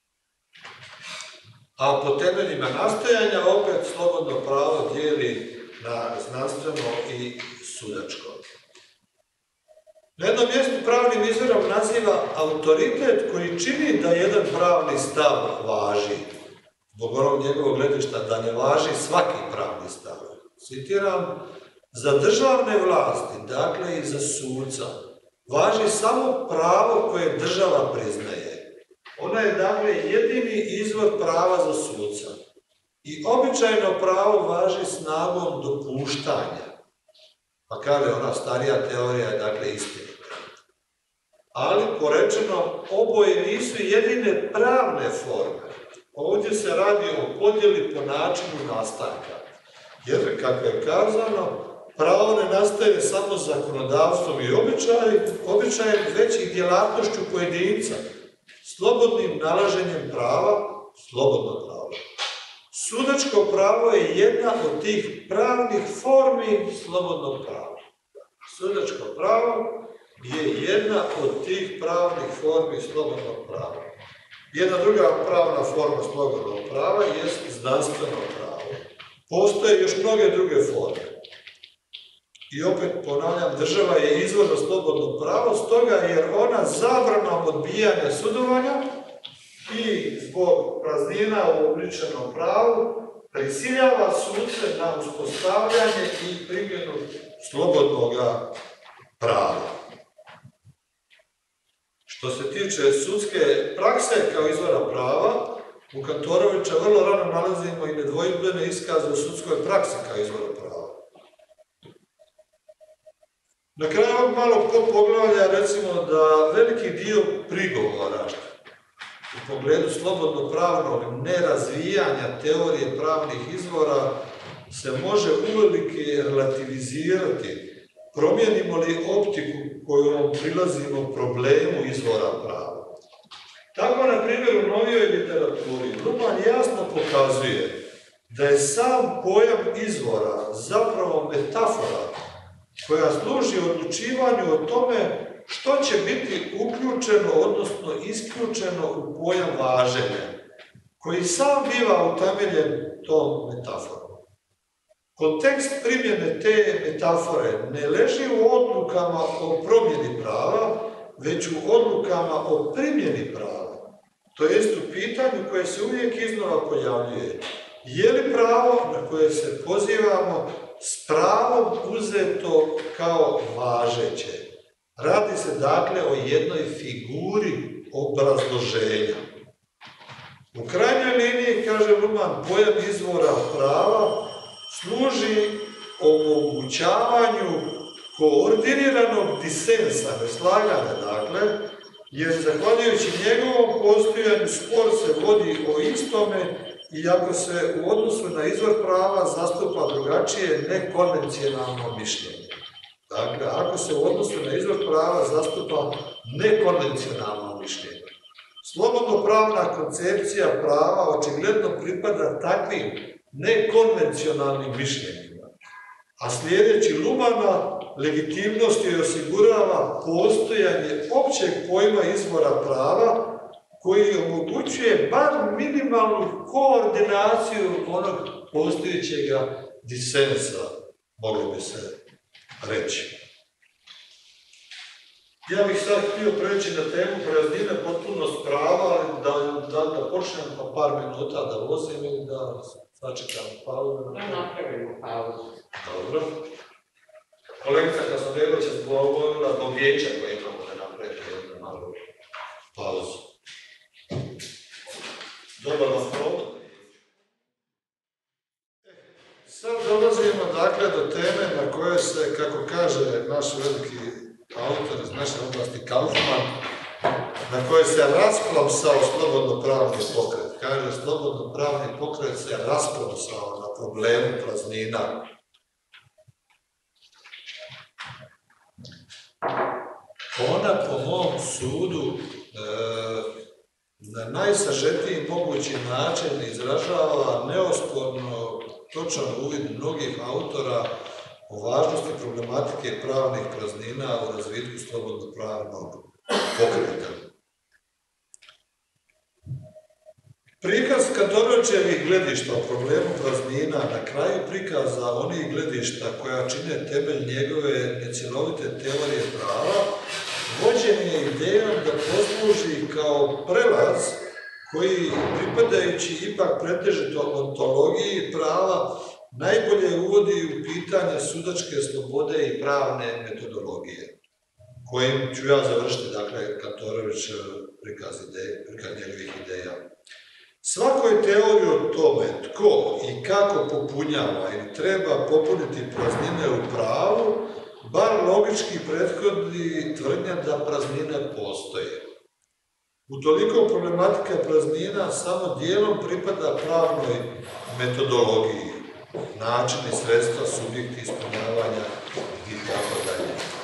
A po temeljima nastojanja opet slobodno pravo dijeli na znanstveno i sudačko. Na jednom mjestu pravnim izvorom naziva autoritet koji čini da jedan pravni stav važi, zbog onog njegovog gledišta da ne važi svaki pravni stav. Citiram, za državne vlasti, dakle i za suca, važi samo pravo koje država priznaje. Ona je, dakle, jedini izvor prava za suca. I običajno pravo važi snagom dopuštanja. Pa kaže, ona starija teorija je, dakle, istina. Ali, porečeno, oboje nisu jedine pravne forme. Ovdje se radi o podjeli po načinu nastanka. Jer, kako je kazano, pravo ne nastaje samo zakonodavstvom i običajem, već i djelatnošću pojedinca, slobodnim nalaženjem prava, slobodno pravo. Sudačko pravo je jedna od tih pravnih formi slobodnog prava. Sudačko pravo je jedna od tih pravnih formi slobodnog prava. Jedna druga pravna forma slobodnog prava je znanstveno pravo. Postoje još mnoge druge forme. I opet ponavljam, država je izvor za slobodno pravo, stoga jer ona zabranom odbijanja sudovanja i zbog praznina u uobličenom pravu prisiljava suce na uspostavljanje i primjenu slobodnog prava. Što se tiče sudske prakse kao izvora prava, u Kantorovića vrlo rano nalazimo i nedvojbene iskaze u sudskoj praksi kao izvora prava. Na kraju ovog malog poglavlja recimo da veliki dio prigovora u pogledu slobodno pravnog nerazvijanja teorije pravnih izvora se može uvelike relativizirati, promijenimo li optiku kojom prilazimo problemu izvora prava. Tako, na primjer, u novijoj literaturi Luhmann jasno pokazuje da je sam pojam izvora zapravo metafora koja služi odlučivanju o tome što će biti uključeno, odnosno isključeno u pojam važenja, koji sam biva utemeljen tom metaforom. Kontekst primjene te metafore ne leži u odlukama o promjeni prava, već u odlukama o primjeni prava, to jest u pitanju koje se uvijek iznova pojavljuje. Je li pravo na koje se pozivamo s pravom uzeto kao važeće? Radi se dakle o jednoj figuri obrazloženja. U krajnjoj liniji, kaže Luhmann, pojam izvora prava služi omogućavanju koordiniranog disensa, neslaganja, dakle, jer zahvaljujući njegovom postojanju spor se vodi o istome i ako se u odnosu na izvor prava zastupa drugačije nekonvencionalno mišljenje. Dakle, ako se u odnosu na izvor prava zastupa nekonvencionalno mišljenje. Slobodnopravna koncepcija prava očigledno pripada takvim nekonvencionalnim mišljenjima, a slijedeći Lumana legitimnost joj osigurava postojanje općeg pojma izvora prava koji omogućuje bar minimalnu koordinaciju onog postojećega disensa, moglo bi se reći. Ja bih sad htio preći na temu praznine, potpunost prava, ali da počnem pa par minuta da vozim ili da sačekam pauzu. Da napravimo pauzu. Dobro. Kolegica Kasnodegović je govorila do vijeća koje imamo da napraviti jednu malu pauzu. Dobar vam provod. Sad dolazimo dakle do teme na koje se, kako kaže naš veliki autor iz naše oblasti Kaufman, na koje se rasplomsao slobodnopravni pokret. Kaže, slobodnopravni pokret se rasplomsao na problemu praznina. Ona, po mom sudu, na najsažetiji mogući način izražava neosporno točan uvid mnogih autora o važnosti problematike pravnih praznina u razvitku slobodnopravnog pokreta. Prikaz Kantorovićevih gledišta o problemu praznina na kraju prikaza onih gledišta koja čine temelj njegove necjelovite teorije prava, vođen je idejom da posluži kao prelaz koji, pripadajući ipak pretežito ontologiji prava, najbolje uvodi u pitanje sudačke slobode i pravne metodologije, kojim ću ja završiti, dakle, Kantorović prikaz njegovih ideja. Svakoj teoriji o tome tko i kako popunjava ili treba popuniti praznine u pravu, bar logički prethodi tvrdnja da praznine postoje. Utoliko problematika praznina samo dijelom pripada pravnoj metodologiji, načini, sredstva, subjekti ispunjavanja itd.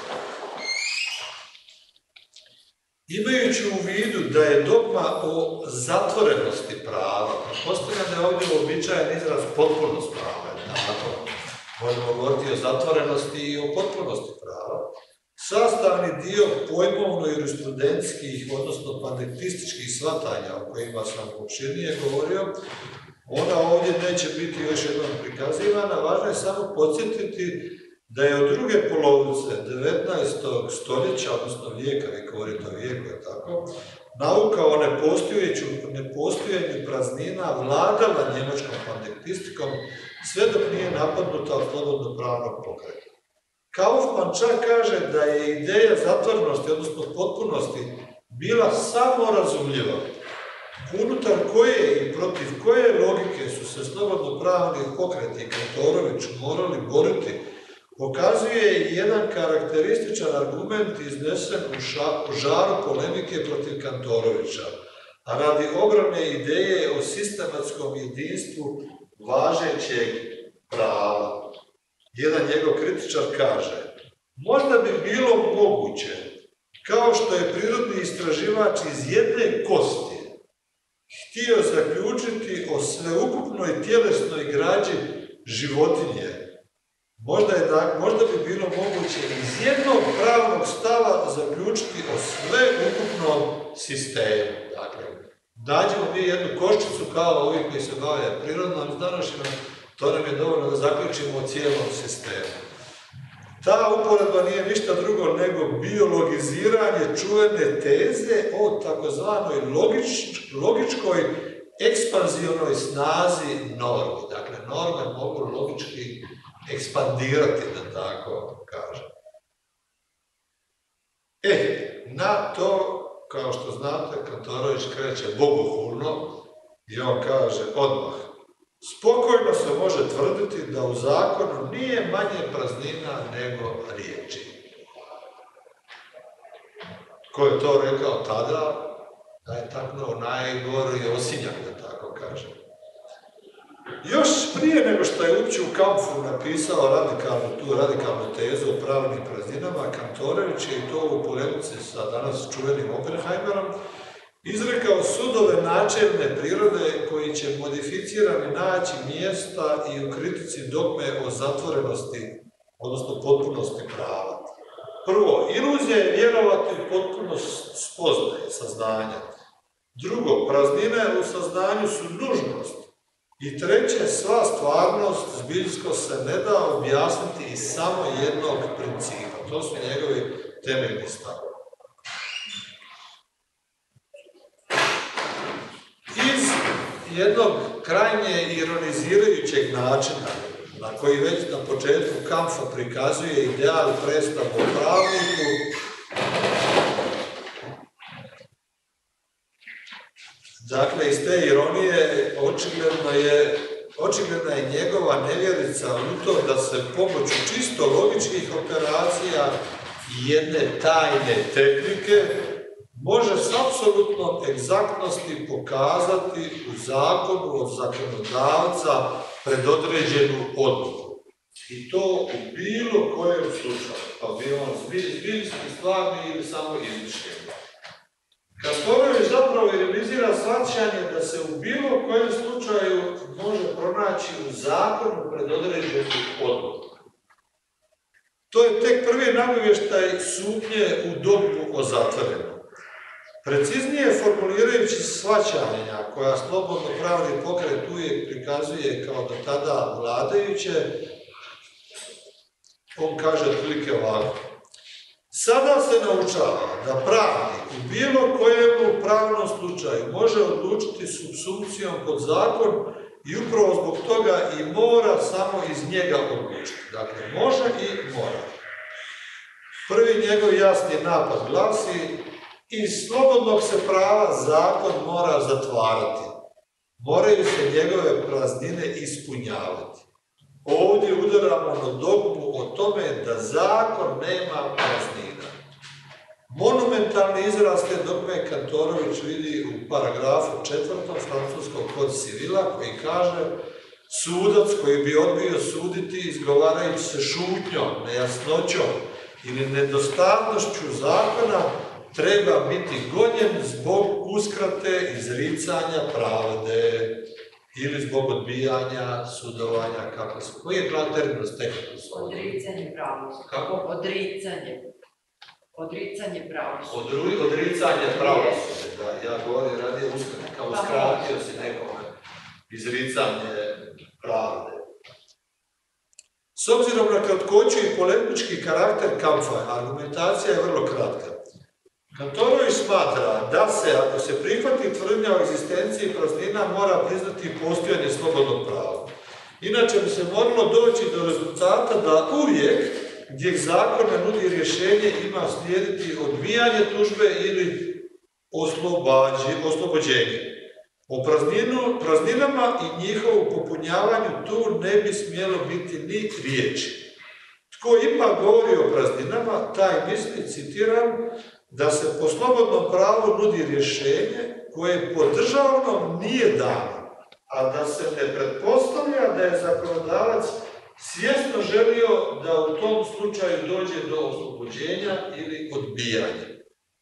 Imajući u vidu da je dogma o zatvorenosti prava, pretpostavljam da je ovdje uobičajen izraz potpunost prava, možemo govoriti o zatvorenosti i o potpunosti prava, sastavni dio pojmovno-jurisprudentskih, odnosno pandektističkih shvatanja o kojima sam opširnije govorio, ona ovdje neće biti još jednom prikazivana, važno je samo podsjetiti da je od druge polovice 19. stoljeća, odnosno vijeka, vi govorite o vijeku, je tako, nauka o nepostojanju praznina vladala njemačkom pandektistikom sve dok nije napadnuta od slobodnopravnog pokreta. Kaufman čak kaže da je ideja zatvorenosti, odnosno potpunosti, bila samorazumljiva, unutar koje i protiv koje logike su se slobodnopravni pokreti i Kantorović morali boriti, pokazuje i jedan karakterističan argument iznesen u žaru polemike protiv Kantorovića, a radi obrane ideje o sistematskom jedinstvu važećeg prava. Jedan njegov kritičar kaže, možda bi bilo moguće, kao što je prirodni istraživač iz jedne kosti htio zaključiti o sveukupnoj tjelesnoj građi životinje, možda bi bilo moguće iz jednog pravnog stava zaključiti o sveukupnom sistemu. Dakle, nađemo mi jednu koščicu kao ovi koji se bave prirodnom znanošćima, to nam je dovoljno da zaključimo o cijelom sistemu. Ta uporedba nije ništa drugo nego biologiziranje čuvene teze o takozvanoj logičkoj ekspanzionoj snazi normi. Dakle, norme mogu logički ekspandirati, da tako kažem. Na to, kao što znate, Kantorović kreće bogohulno i on kaže odmah, spokojno se može tvrditi da u zakonu nije manje praznina nego riječi. Ko je to rekao tada, da je taknuo najgori osinjak, da tako kažem. Još prije nego što je uopće u Kampfu napisao radikalnu tezu o pravnim prazninama, Kantorović je i to u polemici sa danas čuvenim Oppenheimerom izrekao sudove načelne prirode koji će modificirani naći mjesta i u kritici dogme o zatvorenosti, odnosno potpunosti prava. Prvo, iluzija je vjerovati u potpunost spoznaje, saznanja. Drugo, praznine u saznanju su nužnost. I treće, sva stvarnost zbiljsko se ne da objasniti iz samo jednog principa. To su njegovi temeljni stavovi. Iz jednog krajnje ironizirajućeg načina, na koji već na početku Kampfa prikazuje ideal predstavu o pravniku, dakle, iz te ironije očigledna je njegova nevjerica u to da se pomoću čisto logičkih operacija i jedne tajne tehnike može s apsolutnom egzaktnosti pokazati u zakonu od zakonodavca predodređenu odluku. I to u bilo kojem slučaju, pa bi on zbiljski, stvarni ili samo izmišljeni. Kastorović zapravo realizira shvaćanje da se u bilo kojem slučaju može pronaći u zakonu predodređenu odluku. To je tek prvi nagovještaj sumnje u dogmu o zatvorenom. Preciznije formulirajući shvaćanja koja slobodno pravni pokret uvijek prikazuje kao do tada vladajuće, on kaže otprilike ovako. Sada se naučava da pravnik u bilo kojemu pravnom slučaju može odlučiti subsumpcijom pod zakon i upravo zbog toga i mora samo iz njega odlučiti. Dakle, može i mora. Prvi njegov jasni napad glasi: iz slobodnog se prava zakon mora zatvarati. Moraju se njegove praznine ispunjavati. Ovdje udaramo na dogmu o tome da zakon nema praznina. Monumentalni izraz te dogme Kantorović vidi u paragrafu 4. francuskog kod civila koji kaže: sudac koji bi odbio suditi izgovarajući se šutnjom, nejasnoćom ili nedostatnošću zakona treba biti gonjen zbog uskrate izricanja pravde ili zbog odbijanja, sudovanja, kako se... Koji je terminus tehnikus? Odricanje pravosuđa. Kako? Odricanje. Odricanje pravosuđa. Odricanje pravosuđa, da. Ja govorim radije uskrate, kao uskratio si nekome izricanje pravde. S obzirom na kratkoću i polemički karakter Kampfa, argumentacija je vrlo kratka. Kantorović smatra da se, ako se prihvati tvrdnja o egzistenciji praznina, mora priznati postojanje slobodnog prava. Inače bi se moralo doći do rezultata da uvijek gdje zakon ne nudi rješenje ima slijediti odbijanje tužbe ili oslobođenje. O prazninama i njihovu popunjavanju tu ne bi smjelo biti ni riječi. Tko ipak govori o prazninama, taj misli, citiram, da se po slobodnom pravu nudi rješenje koje po državnom nije dano, a da se ne pretpostavlja da je zakonodavac svjesno želio da u tom slučaju dođe do oslobođenja ili odbijanja.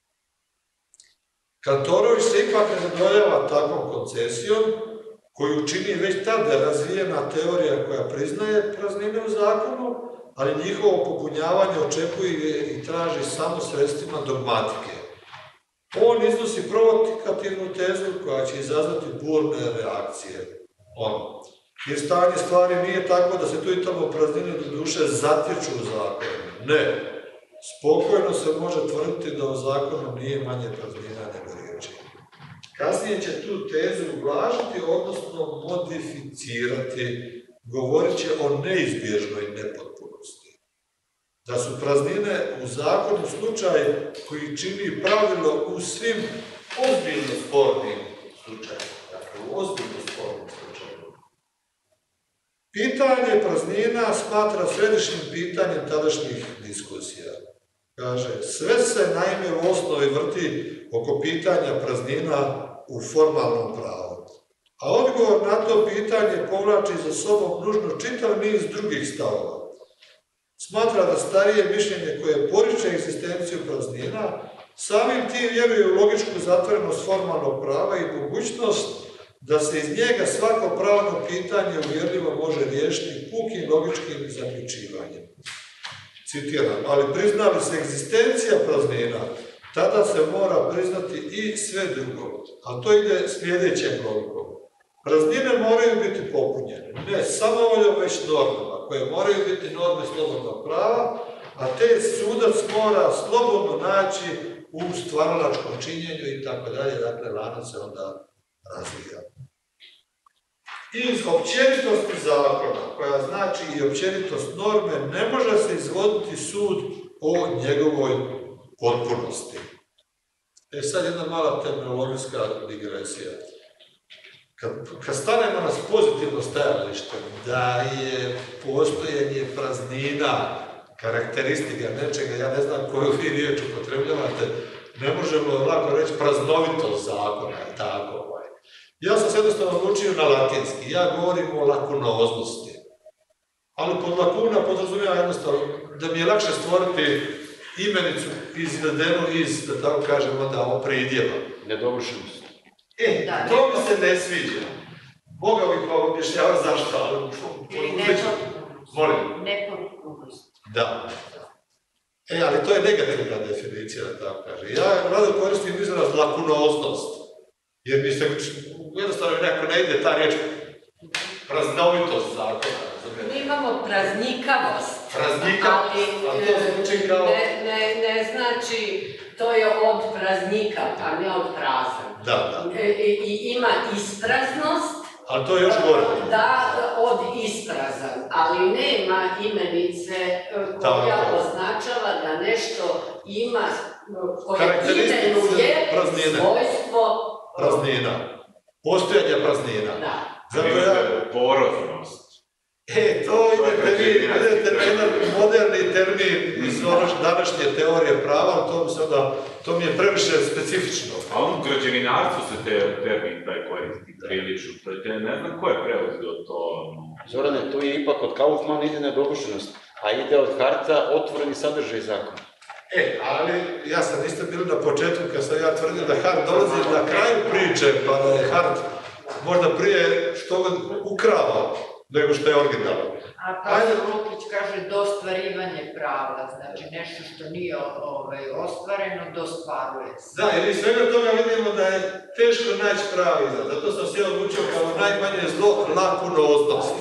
Kantorović se ipak ne zadovoljava takvom koncesijom, koju čini već tada razvijena teorija koja priznaje praznine u zakonu, ali njihovo popunjavanje očekuje i traži samo sredstvima dogmatike. On iznosi provokativnu tezu koja će izazvati burne reakcije. Jer stanje stvari nije tako da se tu i tamo praznine do duše zatječu u zakonu. Ne. Spokojno se može tvrditi da u zakonu nije manje praznina nego riječi. Kasnije će tu tezu ublažiti, odnosno modificirati, govorit će o neizbježnoj nepotpunosti. Da su praznine u zakonu slučaj koji čini pravilo u svim ozbiljno spornim slučajima. Dakle, u ozbiljno spornim slučajima. Pitanje praznina smatra središnjim pitanjem tadašnjih diskusija. Kaže, sve se naime u osnovi vrti oko pitanja praznina u formalnom pravu. A odgovor na to pitanje povlači za sobom nužno čitav niz drugih stavova. Smatra da starije mišljenje koje poriče egzistenciju praznina Samim tim vjeruje u logičku zatvorenost formalnog prava i mogućnost da se iz njega svako pravno pitanje uvjerljivo može riješiti pukim logičkim zaključivanjem. Citiram, ali prizna li se egzistencija praznina, tada se mora priznati i sve drugo. A to ide sljedećem logikom. Praznine moraju biti popunjene, ne samovoljom, već normama, koje moraju biti norme slobodnog prava, a te sudac mora slobodno naći u stvaralačkom činjenju i tako dalje, dakle lanac se onda razvija. Iz općenitosti zakona, koja znači i općenitost norme, ne može se izvoditi sud o njegovoj potpunosti. Sad jedna mala terminologijska digresija. Kad stanemo na pozitivno stajalište, da je postojanje praznina karakteristika nečega, ja ne znam koju vi riječ upotrebljavate, ne možemo lako reći praznovitost zakona, tako. Ja sam se jednostavno odlučio na latinski, ja govorim o lakunoznosti. Ali pod lakuna podrazumijem jednostavno da mi je lakše stvoriti imenicu izvedenu iz, da tako kažem, onda pridjeva. Nedovršenost. To mi se ne sviđa. Boga bih vam objašnjavati zašto, ali... Nepotpunost. Da. Ali to je negativna definicija, da tako kaže. Ja rado koristim izraz lakunoznost. Jer mi se jednostavno nekako ne ide ta riječ praznovitost zakona. Mi imamo praznikavost. Praznikavost, ali to zvuči kao... Ne znači, to je od praznika, a ne od prazan. Da. I ima ispraznost. Ali to je još gore. Da, od isprazan, ali nema imenice koja označava da nešto ima, koje imenuje svojstvo praznina. Postojanje praznina. Da. Zato poroznost. To idete jedan moderni termin iz današnje teorije prava, to mi je previše specifično. A u građevinarstvu se termin taj koristi prilično. Ne znam ko je preuzeo to. Zorane, to je ipak od Kaufmana ide nedovršenost, a ide od Harta otvoreni sadržaj zakona. Ali ja sam isto bilo na početku kad sam ja tvrdio da Hart dolazi na kraju priče, pa da je Hart možda prije što god ukrao nego što je originalno. A Pavle Lukić kaže dostvarivanje prava, znači nešto što nije ostvareno, dostvaruje se. Da, jer iz svega toga vidimo da je teško naći pravi izraz, zato sam se odlučio kao najmanje zlo lakunoznost.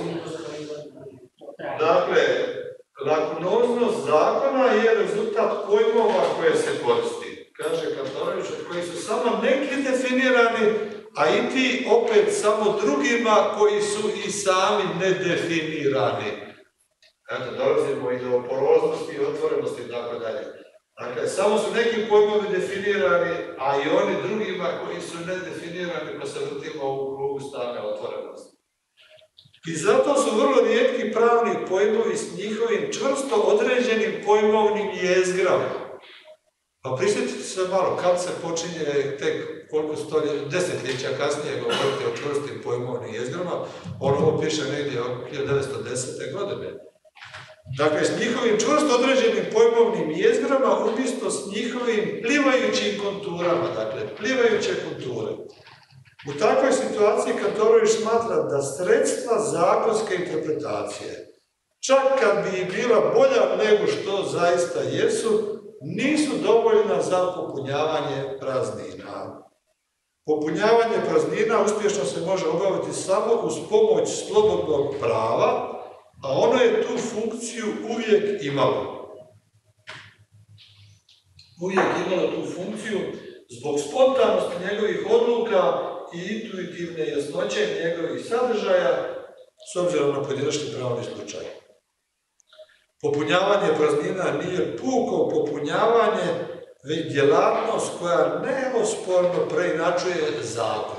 Dakle, lakunoznost zakona je rezultat pojmova koje se koristi. Kaže Kantonović, koji su samo neki definirani, a i ti opet samo drugima koji su i sami nedefinirani. Eto, dolazimo i do poroznosti i otvorenosti i tako dalje. Dakle, samo su neki pojmovi definirani, a i oni drugima koji su nedefinirani, pa se vrtimo u krugu stanja otvorenosti. I zato su vrlo rijetki pravni pojmovi s njihovim čvrsto određenim pojmovnim jezgrama. Pa prisjetite se malo, kad se počinje tek koliko desetljeća kasnije govoriti o čvrstim pojmovnim jezgrama, ovo piše negdje od 1910. godine. Dakle, s njihovim čvrsto određenim pojmovnim jezgrama, umjesto s njihovim plivajućim konturama, dakle, plivajuće konture. U takvoj situaciji Kantonović smatra da sredstva zakonske interpretacije, čak kad bi bila bolja nego što zaista jesu, nisu dovoljna za popunjavanje praznina. Popunjavanje praznina uspješno se može obaviti samo uz pomoć slobodnog prava, a ono je tu funkciju uvijek imalo. Uvijek imalo tu funkciju zbog spontanosti njegovih odluka i intuitivne jasnoće njegovih sadržaja s obzirom na pojedinačni pravni slučaj. Popunjavanje praznina nije puko popunjavanje, već djelatnost koja neosporno preinačuje zakon.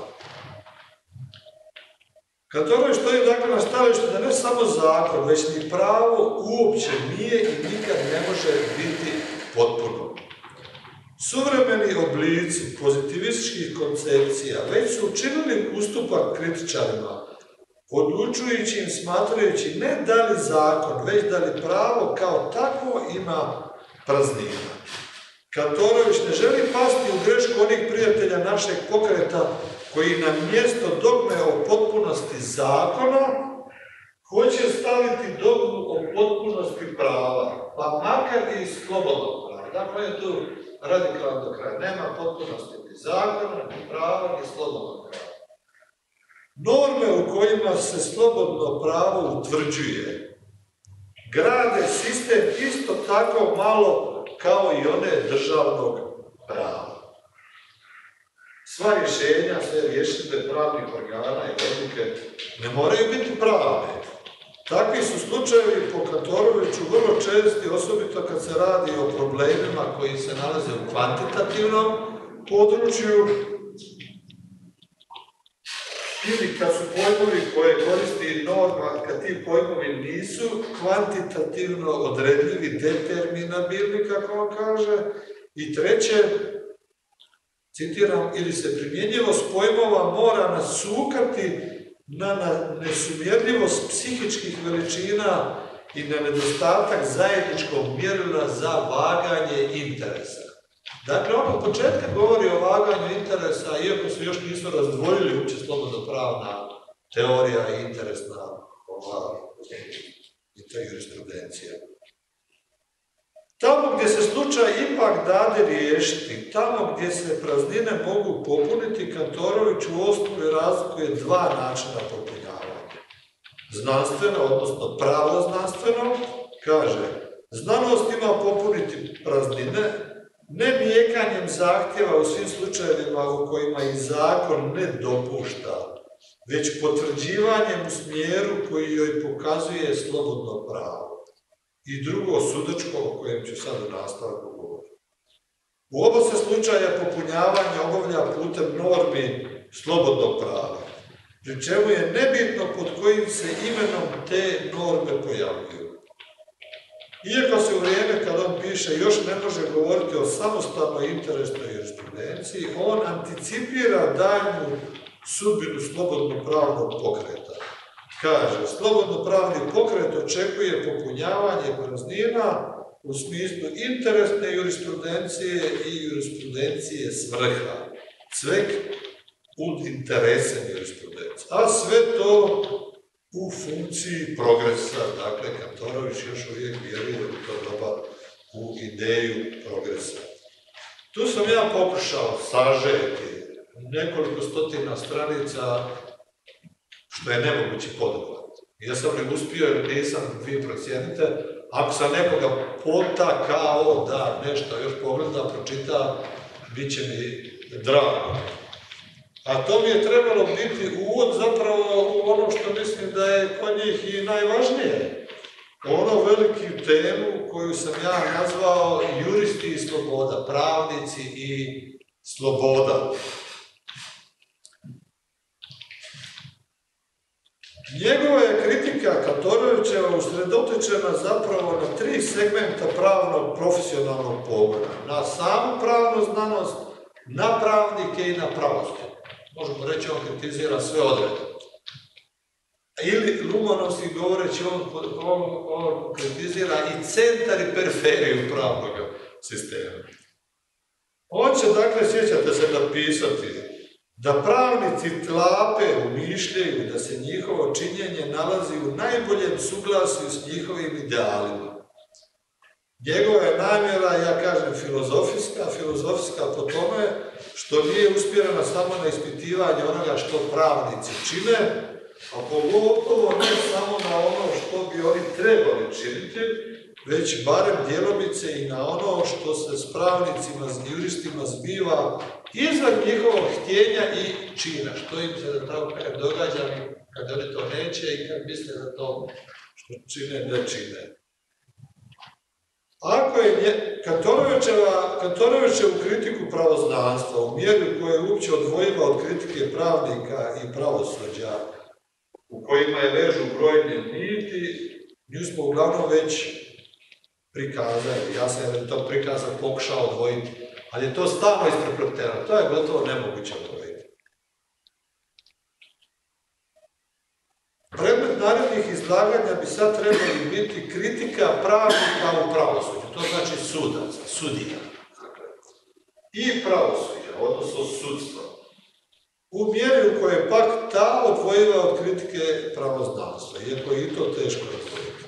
Kantonović stoji dakle na stajalištu da ne samo zakon, već ni pravo uopće nije i nikad ne može biti potpuno. Suvremeni oblici pozitivističkih koncepcija već su učinili ustupak kritičarima, odlučujući im smatrajući ne da li zakon, već da li pravo kao takvo ima praznina. Kantorović ne želi pasti u grešku onih prijatelja našeg pokreta koji na mjesto dogme o potpunosti zakona hoće staviti dogmu o potpunosti prava, pa makar i slobodnog prava. Dakle, je tu radikalan do kraja. Nema potpunosti ni zakona, ni prava, ni slobodnog prava. Norme u kojima se slobodno pravo utvrđuje grade sistem isto tako malo kao i one državnog prava. Sva rješenja, sve rješenje pravnih organa i odluke ne moraju biti pravne. Takvi su slučajevi po Kantoroviću vrlo česti, osobito kad se radi o problemima koji se nalaze u kvantitativnom području ili kad su pojmovi koje koristi norma, kad ti pojmovi nisu kvantitativno odredljivi, determinabilni, kako on kaže. I treće, citiram, ili se primjenjivost pojmova mora nasukati na nesumjerljivost psihičkih veličina i na nedostatak zajedničkog mjerila za vaganje interesa. Dakle, on od početka govori o vaganju interesa, iako se još nisu razdvojili uopće slobodnopravna teorija i interesna i ta jurisprudencija. Tamo gdje se slučaj ipak dade riješiti, tamo gdje se praznine mogu popuniti, Kantorović u osnovi razlikuje dva načina popunjavanja. Znanstveno, odnosno pravoznanstveno, kaže, znanost ima popuniti praznine, ne mijekanjem zahtjeva u svim slučajevima u kojima i zakon ne dopušta, već potvrđivanjem u smjeru koji joj pokazuje slobodno pravo. I drugo, sudačko, o kojem ću sad u nastavku govoriti. U oba se slučaja popunjavanje obavlja putem normi slobodnog prava, pri čemu je nebitno pod kojim se imenom te norme pojavljuju. Iako se u vrijeme kad on piše još ne može govoriti o samostalnoj interesnoj jurisprudenciji, on anticipira daljnju sudbinu slobodno-pravnog pokreta. Kaže, slobodno-pravni pokret očekuje popunjavanje praznina u smislu interesne jurisprudencije i jurisprudencije svrha. Cvek ud interesem jurisprudencije. A sve to u funkciji progresa. Dakle, Kantorović još uvijek vjeruje u to doba u ideju progresa. Tu sam ja pokušao sažeti nekoliko stotina stranica, što je nemogući poduhvat. Ja sam ne uspio jer nisam, vi procijenite, ako sam nekoga potakao da nešto još pogleda, pročita, bit će mi drago. A to mi je trebalo biti uvod zapravo u ono što mislim da je kod njih i najvažnije. Ono veliku temu koju sam ja nazvao juristi i sloboda, pravnici i sloboda. Njegova je kritika Kantorovićeva usredotočena zapravo na tri segmenta pravnog profesionalnog pogona. Na samu pravnu znanost, na pravnike i na pravosuđe. Možemo reći, on kritizira sve odredbe. Ili, Lumanovski govoreći, on kritizira i centar i periferiju pravnog sistema. On će, dakle, sjećate se napisati, da pravnici tlape umišljaju da se njihovo činjenje nalazi u najboljem suglasju s njihovim idealima. Njegova je namjera, ja kažem, filozofijska po tome što nije usmjerena samo na ispitivanje onoga što pravnici čine, a pogotovo ne samo na ono što bi oni trebali činiti, već barem djelomice i na ono što se s pravnicima, s juristima zbiva izvan njihovog htjenja i čina, što im se da tako događa kad oni to neće i kad misle da to što čine, ne čine. Ako je Kantorovićevu kritiku pravoznanstva u mjeri koja je uopće odvojiva od kritike pravnika i pravosuđa, u kojima je vežu brojne niti, nju smo uglavnom već prikazali. Ja sam to prikazan pokušao odvojiti, ali je to stalno isprepleteno. To je gotovo nemoguće odvojiti. Predmet narednih izlaganja bi sad trebali biti kritika pravnika u pravosuđu. To znači sudaca, sudija. i pravosuđa, odnosno sudstva, u mjeri u kojoj je pak ta odvojiva od kritike pravoznanstva, iako je i to teško odvojiti.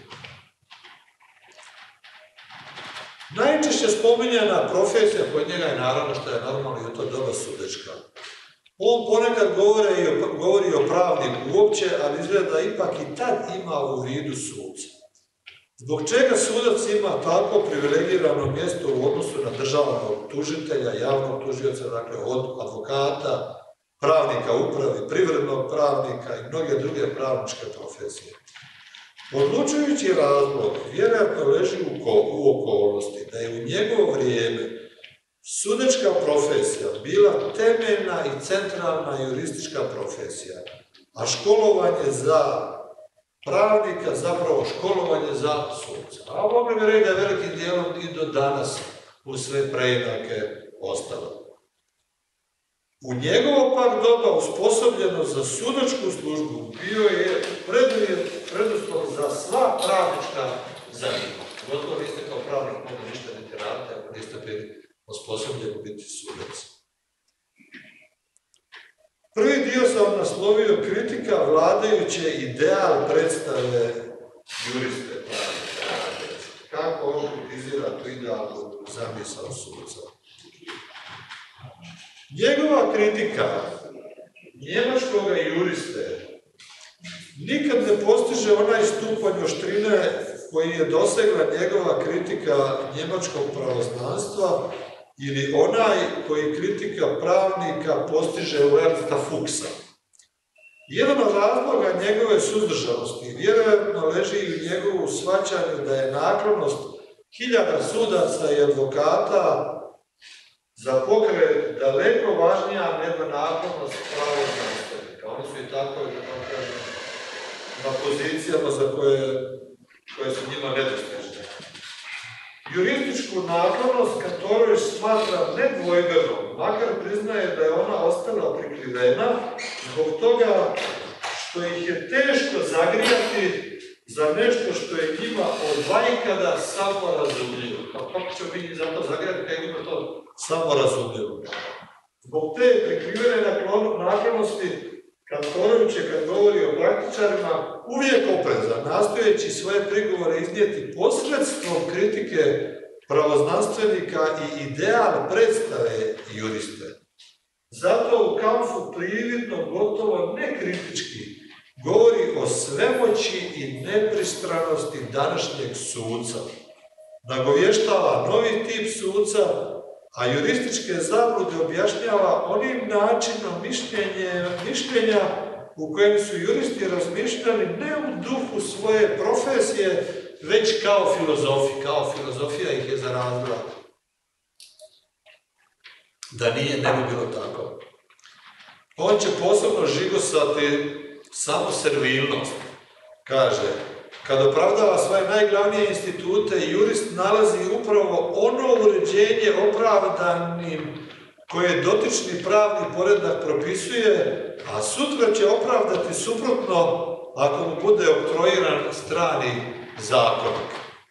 Najčešće spominjena profesija kod njega je naravno, što je normalno i u to doba, sudačka. On ponekad govori o pravniku uopće, ali izgleda da ipak i tad ima u vidu suca. Zbog čega sudac ima tako privilegirano mjesto u odnosu na državnog tužitelja, javnog tužioca, dakle od advokata, pravnika upravi, privrednog pravnika i mnoge druge pravničke profesije. Odlučujući razlog vjerojatno leži u okolnosti da je u njegovo vrijeme sudačka profesija bila temeljna i centralna juristička profesija, a školovanje za pravnika zapravo školovanje za suca. A mogli bi reći da je velikim dijelom i do danas u sve preinake ostalo. U njegovo pak doba usposobljeno za sudačku službu bio je preduslov za sva pravnička zanimanja. Gotovo niste kao pravnik mogli ništa niti raditi, ako niste bili osposobljeni biti sudac. Prvi dio sam naslovio kritika vladajuće ideal predstave juriste pravnika. Kako on kritizira tu idealnu zamisao suca. Njegova kritika njemačkog juriste nikad ne postiže onaj stupanj oštrine koji je dosegla njegova kritika njemačkog pravoznanstva ili onaj koji kritika pravnika postiže u Ernsta Fuchsa. Jedan od razloga njegove suzdržanosti vjerojatno leži i u njegovu shvaćanju da je naklonost hiljada sudaca i advokata za pokret daleko važnija nego naklonost pravog znanstvenika. Oni su i tako, da kažem, na pozicijama za koje su njima nedostižne. Jurističku naklonost Kantorowicz smatra nedvojbenom, makar priznaje da je ona ostala prikrivena zbog toga što ih je teško zagrijati za nešto što je njima od vajkada samorazumljivo. Kako će biti za to zagrijati kad ima to samorazumljivo? Zbog te prikrivene naklonosti Kantorowicz je, kad govori o praktičarima, uvijek oprezan, nastojeći svoje prigovore iznijeti posredstvom kritike pravoznanstvenika i ideal predstave juriste. Zato u Kampfu prividno gotovo nekritički govori o svemoći i nepristranosti današnjeg suca. Nagovještava novi tip suca, a jurističke zablude objašnjava onim načinom mišljenja u kojem su juristi razmišljali ne u duhu svoje profesije, već kao filozofi. Kao filozofija ih je zarazila. Da nije, ne bi bilo tako. On će posebno žigosati samo servilnost. Kaže, kad opravdava svoje najglavnije institute, jurist nalazi upravo ono uređenje opravdanim koje dotični pravni poredak propisuje, a sutra će opravdati suprotno ako mu bude oktroiran strani zakonik.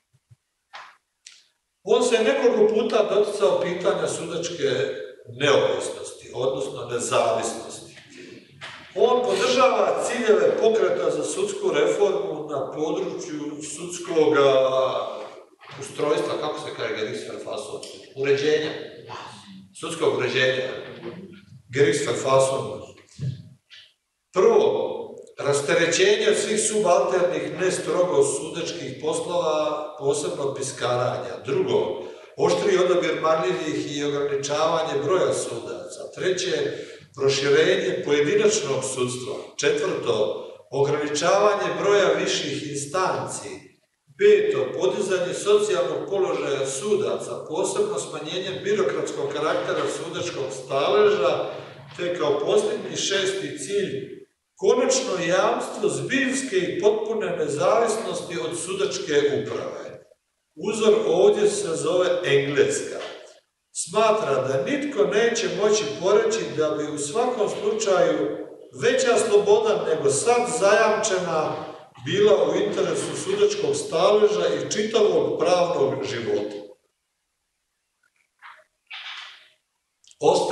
On se nekoliko puta doticao pitanja sudačke neovisnosti, odnosno nezavisnosti. On podržava ciljeve pokreta za sudsku reformu na području sudskog ustrojstva, kako se kaže, Gerichtsverfassung, uređenja, sudskog uređenja, Gerichtsverfassung. Prvo, rasterećenje od svih subalternih, ne strogo sudačkih poslova, posebno piskaranja. Drugo, oštri odabir marljivih i ograničavanje broja sudaca. Treće, proširenje pojedinačnog sudstva. Četvrto, ograničavanje broja viših instanci. Peto, podizanje socijalnog položaja sudaca, posebno smanjenjem birokratskog karaktera sudačkog staleža, te kao posljednji šesti cilj, konačno jamstvo zbiljske i potpune nezavisnosti od sudačke uprave. Uzor ovdje se zove Engleska. Smatra da nitko neće moći poreći da bi u svakom slučaju veća sloboda nego sad zajamčena bila u interesu sudačkog staleža i čitavog pravnog života.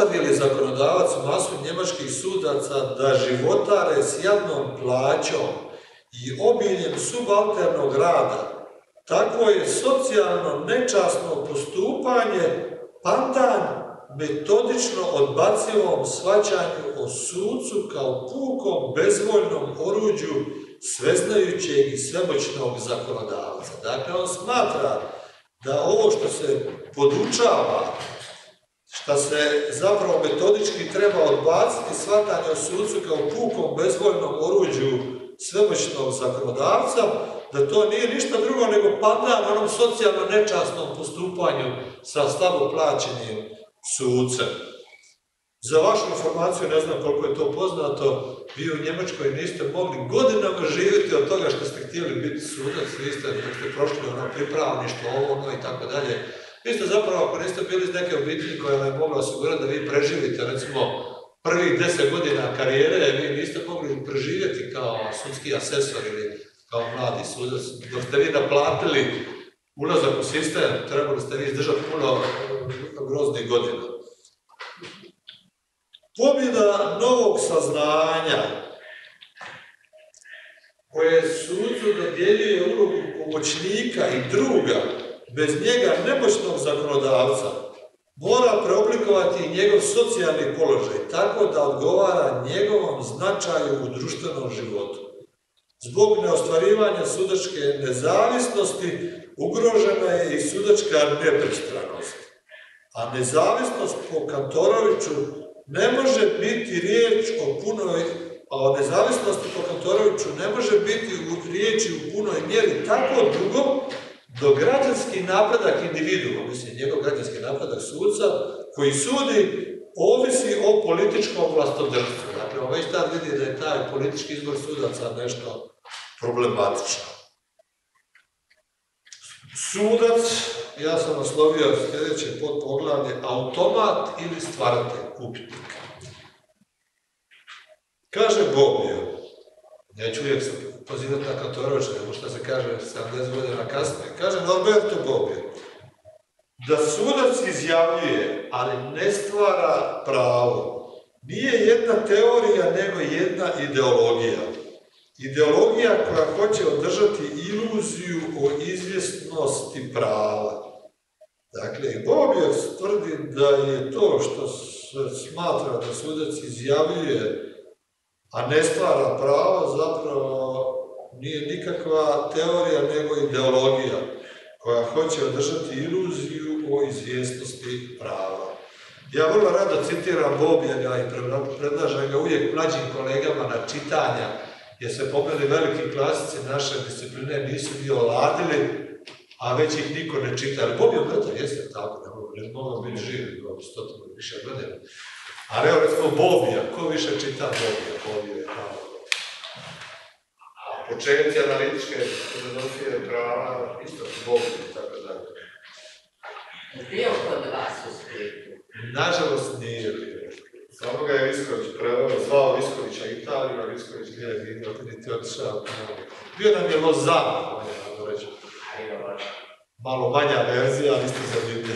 ostavili zakonodavac masu njemačkih sudaca da životare s jadnom plaćom i obiljem subalternog rada, takvo je socijalno nečasno postupanje pandan metodično odbacivom shvaćanju o sucu kao pukom bezvoljnom oruđu sveznajućeg i svemoćnog zakonodavca. Dakle, on smatra da ovo što se podučava, što se zapravo metodički treba odbaciti shvatanje o sucu kao pukom bezvoljnom oruđu svemoćnog zakonodavca, da to nije ništa drugo nego pandan onom socijalno nečasnom postupanju sa slabo plaćenim sucem. Za vašu informaciju, ne znam koliko je to poznato, vi u Njemačkoj niste mogli godinama živjeti od toga što ste htjeli biti sudac, vi ste prošli ono pripravništvo, ono i tako dalje. Vi ste zapravo, ako niste bili iz neke obitelji koja vam je mogla osigurati da vi preživite, recimo, prvih 10 godina karijere, vi niste mogli preživjeti kao sudski asesor ili kao mladi sudac. Dok ste vi naplatili ulazak u sistem, trebali ste vi izdržati puno groznih godina. Pobjeda novog saznanja koje sucu dodjeljuje ulogu pomoćnika i druga bez njega nemoćnog zakonodavca mora preoblikovati i njegov socijalni položaj tako da odgovara njegovom značaju u društvenom životu. Zbog neostvarivanja sudačke nezavisnosti ugrožena je i sudačka nepristranost. A nezavisnost po Kantoroviću ne može biti riječ o punoj, o nezavisnosti po Kantoroviću ne može biti riječi u punoj mjeri tako dugo dok građanski napredak individua, mislim njegov građanski napredak suca, koji sudi, ovisi o političkom vlastodrštvu. Dakle, on već tad vidi da je taj politički izbor sudaca nešto problematično. Sudac, ja sam naslovio sljedeće podpoglavlje, automat ili stvaratelj, upitnik. Kaže Bobbio, neću uvijek se pozivati na Kantorovića, nego što se kaže 70 godina kasnije, kaže Norberto Bobbio, da sudac izjavljuje, ali ne stvara pravo, nije jedna teorija, nego jedna ideologija. Ideologija koja hoće održati iluziju o izvjesnosti prava. Dakle, i Bobbio tvrdi da je to što se smatra da sudac izjavljuje, a ne stvara pravo, zapravo nije nikakva teorija, nego ideologija koja hoće održati iluziju o izvjesnosti prava. Ja vrlo rado citiram Bobbija i predlažem ga uvijek mlađim kolegama na čitanja, jer se po meni veliki klasici naše discipline nisu ni oladili, a već ih niko ne čita. Ali Bobbio mrtav, jeste tako, ne mogu biti živi, stotinu više godina. Ali evo recimo Bobbija, ko više čita Bobbija? Bobbio je tamo. A početci analitičke filozofije prava, isto Bobbio i tako dalje. Bio kod vas u Splitu? Nažalost nije bio. Samo ga je Visković preveo, zvao Viskovića Italiju, a Visković nije vidio, niti otišao. Bio nam je Lozano, on je nam reći. Malo manja verzija, ali isto zanimljiv.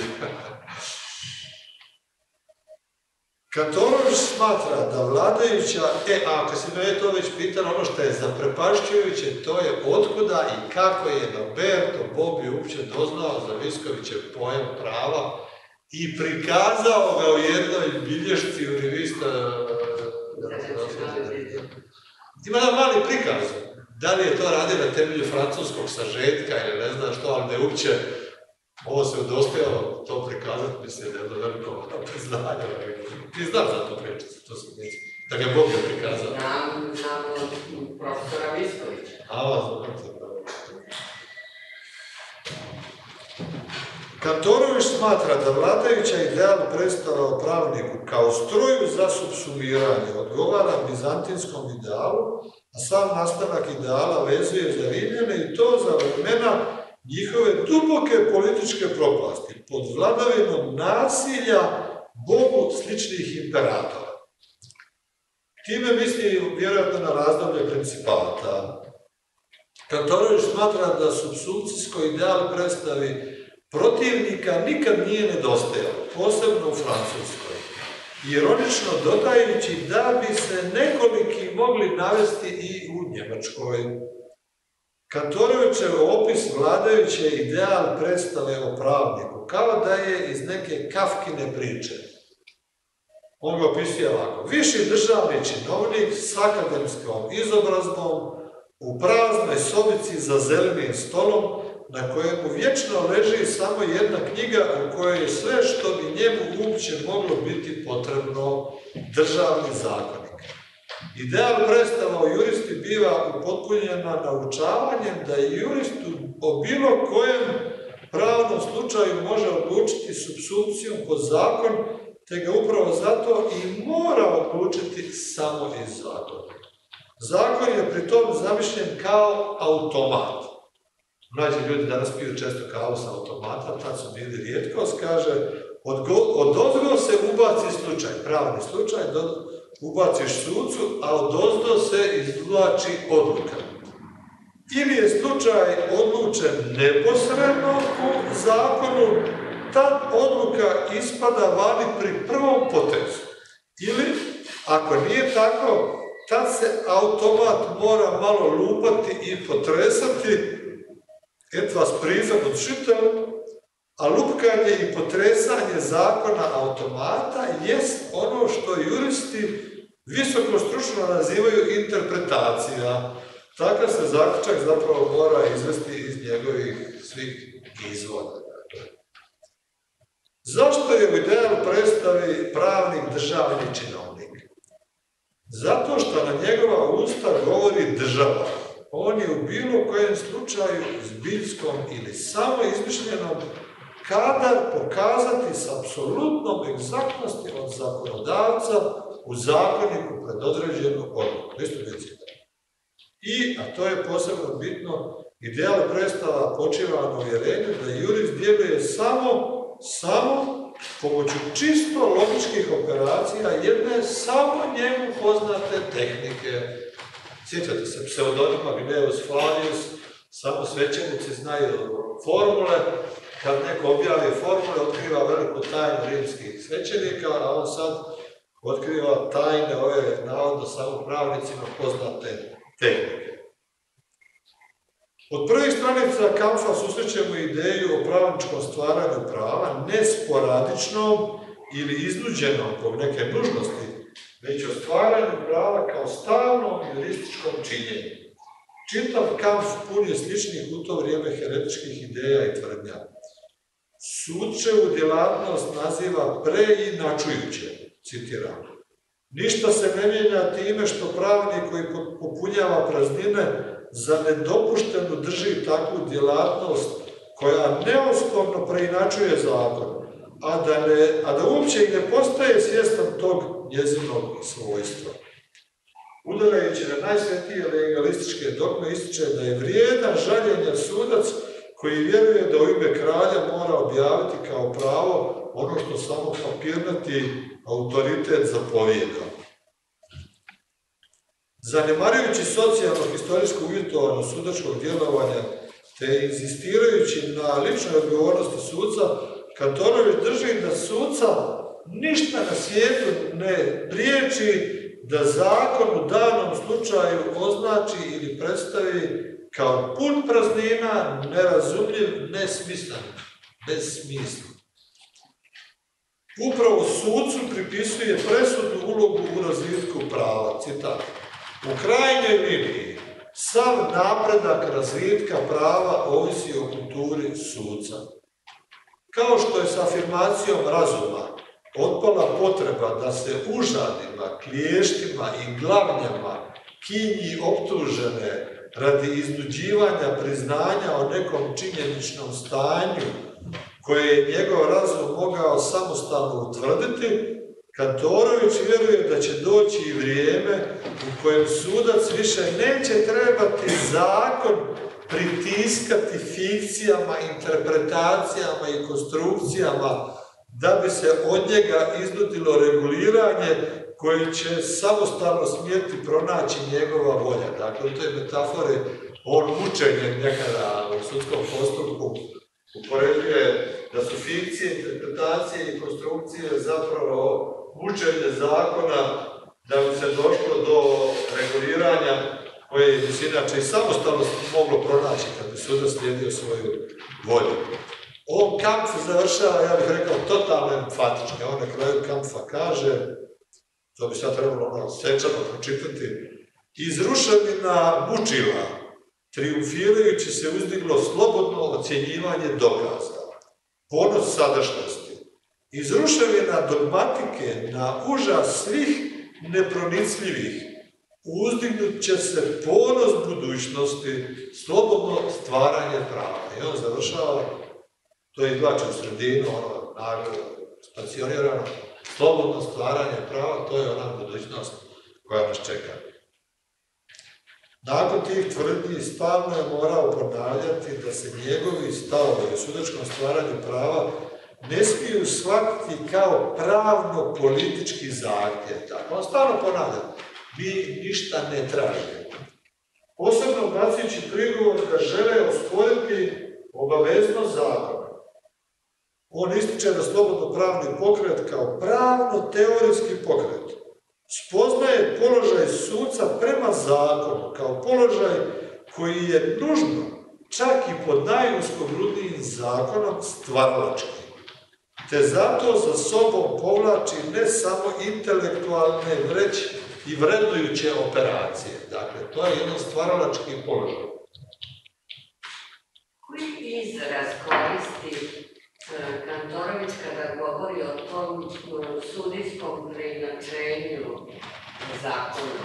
Kantorović smatra da vladajuća, ako si me to već pitalo, ono što je zaprepašćujuće, to je otkuda i kako je Norberto Bobbio uopće doznao za Viskovićev pojam prava i prikazao ga u jednoj bilješci u revista. Ima jedan mali prikaz. Da li je to radio na temelju francuskog sažetka ili ne znam što, ali da je uopće ovo se udostojalo to prikazati, mislim da je jedno veliko priznanje. Ti znaš za to pričati, to se neće. Da ga je Bobbio prikazao. Znam profesora Viskovića. Kantorović smatra da vladajuća ideal predstava o pravniku kao stroju za subsumiranje odgovara bizantinskom idealu, a sam nastavak ideala vezuje za Rimljane i to za vremena njihove duboke političke propasti pod vladavinom nasilja Bogu sličnih imperatora. Time misli vjerojatno na razdoblje principata. Kantorović smatra da subsumpcijsko ideal predstavi protivnika nikad nije nedostajalo, posebno u Francuskoj. ironično dodajući da bi se nekoliki mogli navesti i u Njemačkoj. Kantorovićev opis vladajuće ideal predstave o pravniku, kao da je iz neke Kafkine priče. On ga opisuje ovako: viši državni činovnik s akademskom izobrazbom u praznoj sobici za zelenim stolom, na kojemu vječno leži samo jedna knjiga u kojoj je sve što bi njemu uopće moglo biti potrebno, državni zakonik. Ideal predstava o juristi biva upotpunjena naučavanjem da je jurist o bilo kojem pravnom slučaju može odlučiti supsumpcijom pod zakon, te ga upravo zato i mora odlučiti samo iz zakona. Zakon je pri tom zamišljen kao automat. Mlađi ljudi danas piju često kavu sa automata, tad su bili rijetkost, kaže, odozgo se ubaci slučaj, pravni slučaj, ubaciš sucu, a odozdo se izvlači odluka. Ili je slučaj odlučen neposredno u zakonu, tad odluka ispada vani pri prvom potezu. Ili, ako nije tako, tad se automat mora malo lupati i potresati, etwas prüfen und schütteln, a lupkanje i potresanje zakona automata jest ono što juristi visoko stručno nazivaju interpretacija. Takav se zaključak zapravo mora izvesti iz njegovih svih izvoda. Zašto je u ideal predstavi pravnik državni činovnik? Zato što na njegova usta govori država. On je u bilo kojem slučaju zbiljskom ili samo izmišljenom kadar pokazati s apsolutnom egzaktnosti od zakonodavca u zakoniku predodređenu odluku. I, a to je posebno bitno, ideal predstava počiva na uvjerenju da jurist djeluje samo pomoću čisto logičkih operacija jedne samo njemu poznate tehnike. Sjećate se pseudonima Gnaeus Flavius, samo svećenici znaju formule, kad neko objavi formule, otkriva veliku tajnu rimskih svećenika, a on sad otkriva tajne ove navodno samo pravnicima poznate tehnike. Od prvih stranica Kampfa susrećemo ideju o pravničkom stvaranju prava, ne sporadičnom ili iznuđenom po neke nužnosti, već o stvaranju prava kao stalnom jurističkom činjenju. Čitav Kampf pun je sličnih u to vrijeme heretičkih ideja i tvrdnja. Sudčevu djelatnost naziva preinačujuće, citiram. Ništa se ne mijenja time što pravnik koji popunjava praznine za nedopuštenu drži takvu djelatnost koja neosporno preinačuje zakon, a da uopće i ne postaje svjestan tog njezinog svojstva. Udarajući na najsvetije legalističke dogme ističe da je vrijedan žaljenja sudac koji vjeruje da u ime kralja mora objaviti kao pravo ono što samo papirnati autoritet zapovijeda. Zanemarujući socijalno-historijsku uvjetovanost sudačkog djelovanja te inzistirajući na ličnoj odgovornosti suca, Kantorović drži da suca ništa na svijetu ne priječi da zakon u danom slučaju označi ili predstavi kao pun praznina, nerazumljiv, nesmislen, bez smisla. Upravo sucu pripisuje presudnu ulogu u razvitku prava, citat. U krajnjoj liniji, sav napredak razvitka prava ovisi o kulturi suca. Kao što je s afirmacijom razuma otpala potreba da se užadima, kliještima i glavnjama kinji optužene radi iznuđivanja priznanja o nekom činjeničnom stanju koje je njegov razum mogao samostalno utvrditi, Kantorović vjeruje da će doći i vrijeme u kojem sudac više neće trebati zakon pritiskati fikcijama, interpretacijama i konstrukcijama da bi se od njega iznudilo reguliranje koje će samostalno smjeti pronaći njegova volja. Dakle, u toj metafori on mučenjem nekada u sudskom postupku upoređuje da su fikcije, interpretacije i konstrukcije zapravo učenje zakona da bi se došlo do reguliranja koje bi se inače i samostalno moglo pronaći kad bi sudac slijedio svoju volju. On Kampf završava, ja bih rekao, totalno enfatički. On na kraju Kampfa kaže, to bi sad trebalo svečano pročitati, iz ruševina mučila, trijumfirajući se uzdiglo slobodno ocjenjivanje dokaza, ponos sadašnjosti. Iz ruševina dogmatike na užas svih nepronicljivih uzdignut će se ponos budućnosti, slobodno stvaranje prava. I on završava, to je izvlačen u sredinu, ono nagledno, stacionirano, slobodno stvaranje prava, to je ona budućnost koja nas čeka. Nakon tih tvrdnji stalno je morao ponavljati da se njegovi stavovi u sudačkom stvaranju prava ne smiju shvatiti kao pravno-politički zahtjev. Tako, on stalno ponavlja, mi ništa ne tražimo. Posebno bacajući prigovor da žele osporiti obaveznost zakona. On ističe da slobodno pravni pokret kao pravno-teorijski pokret spoznaje položaj suca prema zakonu kao položaj koji je nužno, čak i pod najuskogrudnijim zakonom, stvaralački. Te zato za sobom povlači ne samo intelektualne već i vrednujuće operacije. Dakle, to je jedan stvaralački položaj. Koji izraz koristi Kantorović kada govori o tom sudijskom preinačenju zakona?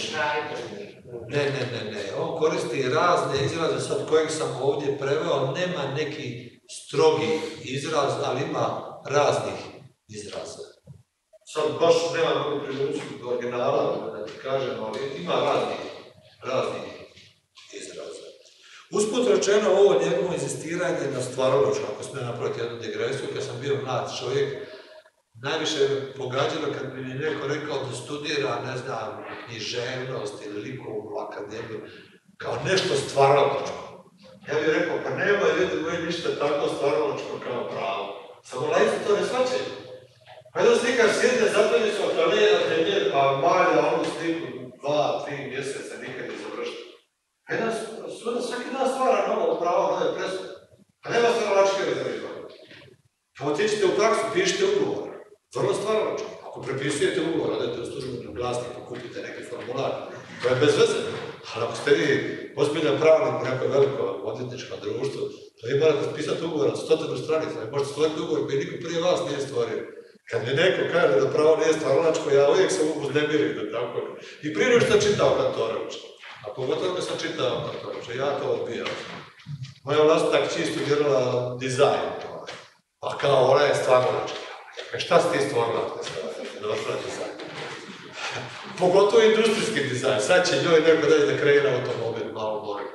Ne. On koristi razne izraze, sad kojeg sam ovdje preveo, nema neki strogi izraz, ali ima raznih izraza. Sad baš nema mogu prilučiti do originala, da ti kažem, ali ima raznih izraza. Usput rečeno, ovo njegovo inzistiranje na stvaralačku, ako sme napraviti jednu digresiju, kad sam bio mlad čovjek, najviše me pogađalo kad bi mi neko rekao da studira, ne znam, književnost ili likovnu akademiju, kao nešto stvaralačko. Ja bih rekao, pa nema ljudi moji ništa tako stvaralačko kao pravo. Samo laici to ne shvaćaju. Pa jedan slikar sjedne, zatvori su atelijer, pa malja onu sliku 2-3 mjeseca, nikad ne završiti. Pa jedan sudac svaki dan stvara novo pravo, nove presude. Pa nema stvaralačke rezervivanje. Pa otičite u praksu, pišite ugovor. Vrlo stvaralački. Ako prepisujete ugovor, odete u službenu glasnik, kupite neki formular, to je bez veze. Ali ako ste vi ozbiljan pravnik u neko veliko odvjetničko društvo, to vi morate pisati ugovor od 100 stranica, ne možete stvoriti ugovor koji niko prije vas nije stvorio. Kad mi neko kaže da pravo nije stvaralačko, ja uvijek se uznemirim da tako. I prije nego što sam čitao Kantorovića, a pogotovo kad sam čitao Kantorovića, ja to odbijao. Moja vlastna kći studirala dizajn, pa kao ona je stvaralačka. Šta si ti stvorila? Došla dizajn. Pogotovo industrijski dizajn. Sad će njoj neko dalje da kreira automobil, malo bolje.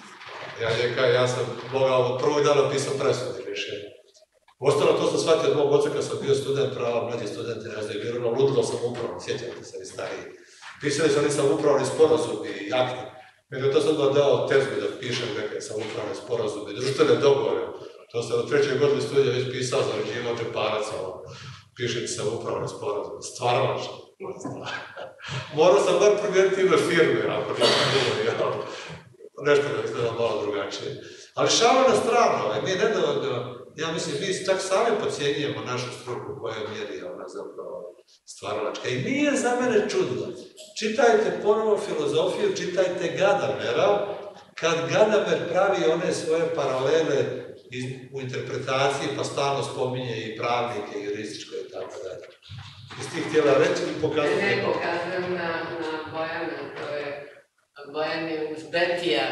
Ja sam mogao od prvog dana pisao presudni rješenje. Ostalo to sam shvatio od mog oca kad sam bio student prava, mlađi studenti ne znaju, vjerovno ludilo sam upravno, sjećate se vi stariji. Pisali sam nisam upravni sporazumi i akti. Nego to sam dao tezgu da pišem neke sam upravne sporazumi, društvene dogovore. To sam u 3. godini studija već pisao za režimo džeparaca, pišem sam upravne sporazume, stvaralačno. Morao sam bar promijeniti ime firme, ako nisam bilo, nešto da izgleda malo drugačije. Ali šalo na stranu, mi nedovoljno, ja mislim, mi čak sami podcjenjujemo našu struku koja je mjeri ona zapravo stvaralačka. I nije za mene čudno. Čitajte ponovo filozofiju, čitajte Gadamera, kad Gadamer pravi one svoje paralele u interpretaciji, pa stalno spominje i pravnike, i jurističko i tako dalje. Jesi ti htjela reći ili pokazati? Ne, pokazujem na Bojana, to je Bojan je uz Betija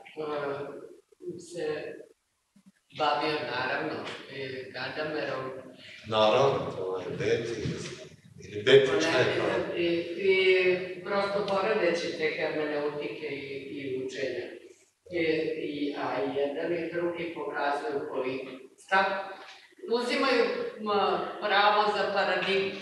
se bavio naravno Gadamerom. Naravno, to je Beti ili Beti, šta je to? I prosto poredeći te hermeneutike i učenja. A jedan i drugi pokazuju koji uzimaju pravo za paradigmu.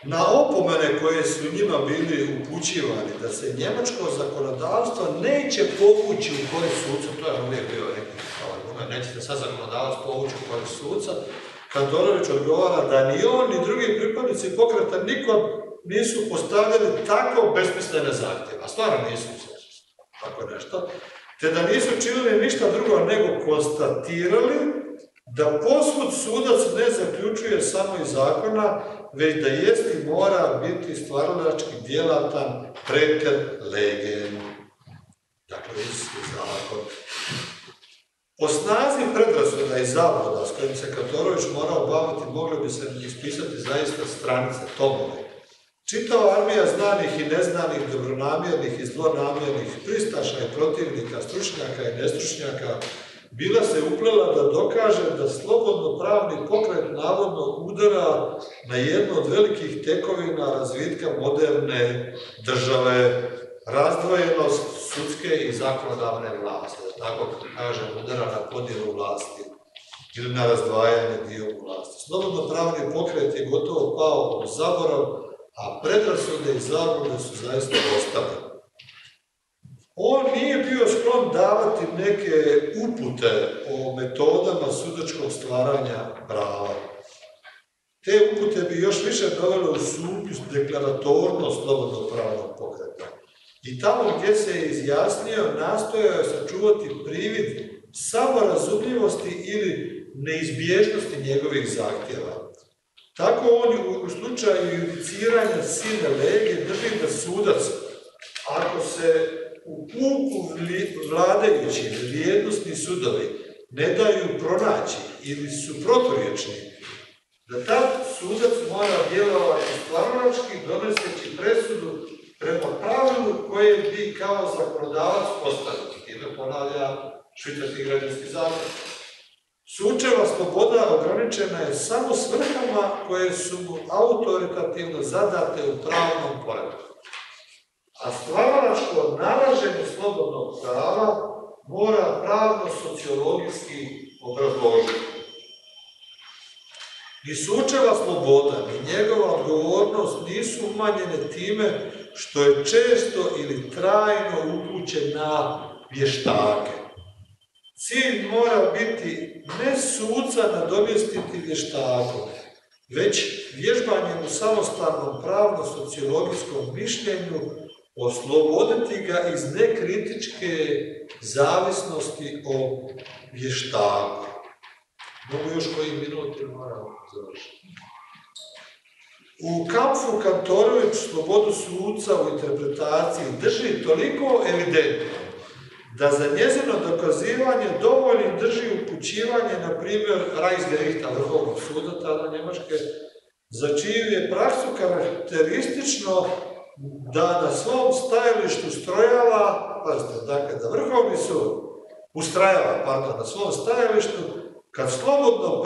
na opomene koje su njima bili upućivani, da se njemačko zakonodavstvo neće povući u korist suca, to je uvijek bio neki argument, nećete sad zakonodavac povući u korist suca, Kantorović odgovara da ni on, ni drugi pripadnici pokreta nikom nisu postavljali tako besmislene zahtjeve, a stvarno nisu tako nešto, te da nisu činili ništa drugo nego konstatirali da posvud sudac ne zaključuje samo iz zakona, već da jest i mora biti stvaralački djelatan preter legem. Dakle, iz zakona. Po snazi predrasuda i zabluda s kojim se Kantorović morao baviti, mogli bi se ispisati zaista stranice, tomove. Čitava armija znanih i neznanih, dobronamjernih i zlonamjernih, pristaša i protivnika, stručnjaka i nestručnjaka, bila se uplela da dokaže da slobodno pravni pokret navodno udara na jednu od velikih tekovina razvitka moderne države, razdvojenost sudske i zakonodavne vlasti. Tako kaže, udara na podjelu vlasti ili na razdvajanje dio vlasti. Slobodno pravni pokret je gotovo pao u zaborav, a predrasude i zablude su zaista ostale. On nije bio sklon davati neke upute o metodama sudačkog stvaranja prava. Te upute bi još više dovele u sumnju deklaratornost slobodnog pravnog pokreta. I tamo gdje se je izjasnio, nastojao je sačuvati privid samorazumljivosti ili neizbježnosti njegovih zahtjeva. Tako on u slučaju judiciranja sine lege drži da sudac, ako se u puku vladajući vrijednosni sudovi ne daju pronaći ili su proturječni, da tad sudac mora djelovati stvaralački donoseći presudu prema pravilu koje bi kao zakonodavac postavio. Time ponavlja švicarski građanski zakon. Sučeva sloboda ograničena je samo svrhama koje su mu autoritativno zadate u pravnom poretku. A stvaralačko nalaženje slobodnog prava mora pravno-sociologijski obrazložiti. Ni sučeva sloboda, ni njegova odgovornost nisu umanjene time što je često ili trajno upućen na vještake. Cilj mora biti ne suca nadomjestiti vještakom, već vježbanjem u samostalnom pravno-sociologijskom mišljenju osloboditi ga iz nekritičke zavisnosti o vještaku. Mogu još koji minut ili moramo završiti. U Kampfu Kantorović slobodu suca u interpretaciji drži toliko evidentno da za njezino dokazivanje dovoljno drži upućivanje, na primjer, Reichsgerichta, Vrhovnog suda, tada Njemačke, za čiju je praksu karakteristično da na svom stajalištu ustrajava, pazite, dakle, da Vrhovni sud ustrajava, na svom stajalištu, kad slobodno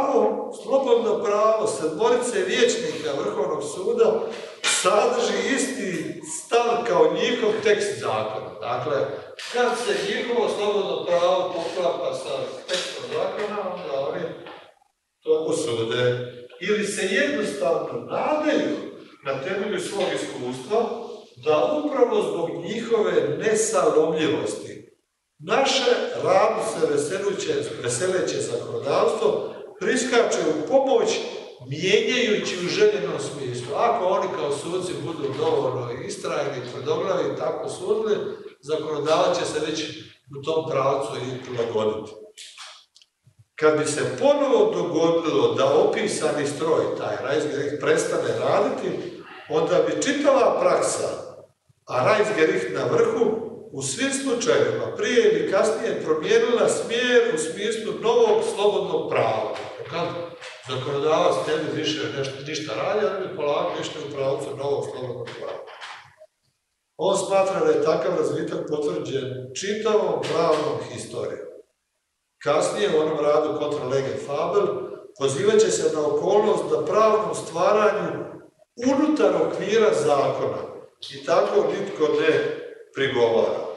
pravo sedmorice vijećnika Vrhovnog suda sadrži isti stav kao njihov tekst zakona. Dakle, kad se njihovo slobodno pravo poklapa sa tekstom zakona, onda oni to osude. Ili se jednostavno nadaju na temelju svog iskustva da upravo zbog njihove nesalomljivosti naše radu se veseleće zakonodavstvo priskače u pomoć mijenjajući u željenom smislu. Ako oni kao suci budu dovoljno istrajni i tvrdoglavi tako sudili, zakonodavac će se već u tom pravcu i prilagoditi. Kad bi se ponovo dogodilo da opisani stroj, taj Reichsgericht, prestane raditi, onda bi čitava praksa, a Reichsgericht na vrhu, u svim slučajevima prije ili kasnije promijenila smjer u smislu novog slobodnog prava. Kad zakonodavac ne bi više ništa radi, ali bi polako išli u pravcu novog slobodnog prava. On smatra da je takav razvitak potvrđen čitavom pravnom historijom. Kasnije u onom radu Contra lege Fabel pozivat će se na okolnost da pravnom stvaranju unutar okvira zakona i tako nitko ne prigovara.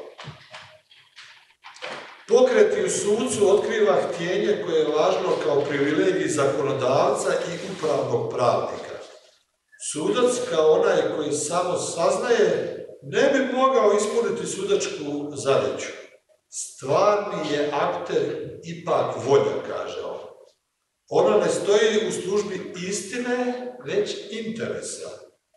Pokreti u sucu otkriva htjenje koje je važno kao privilegij zakonodavca i upravnog pravnika. sudac kao onaj koji samo saznaje ne bi mogao ispuniti sudačku zadaću. Stvarni je akter ipak volja, kaže on. Ona ne stoji u službi istine, već interesa.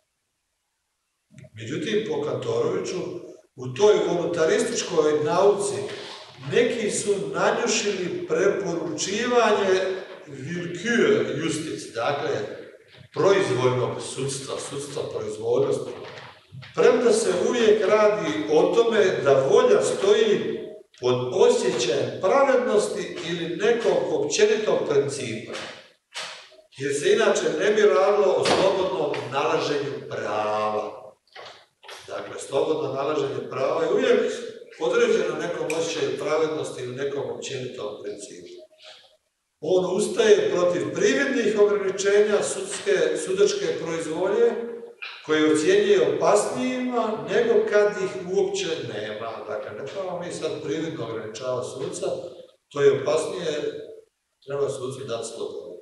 Međutim, po Kantoroviću, u toj voluntarističkoj nauci neki su nanjušili preporučivanje willkür justice, dakle, proizvoljnog sudstva, sudstva proizvoljnosti. Premda se uvijek radi o tome da volja stoji pod osjećajem pravednosti ili nekog općenitog principa. Jer se inače ne bi radilo o slobodnom nalaženju prava. Dakle, slobodno nalaženje prava je uvijek podređeno nekom osjećaju pravednosti ili nekom općenitom principu. On ustaje protiv prividnih ograničenja sudačke proizvolje, koje ocjenjuje opasnijima nego kad ih uopće nema. Dakle, ne trebamo mi sad prividno ograničavati suca, to je opasnije, treba sucu dati slobodu.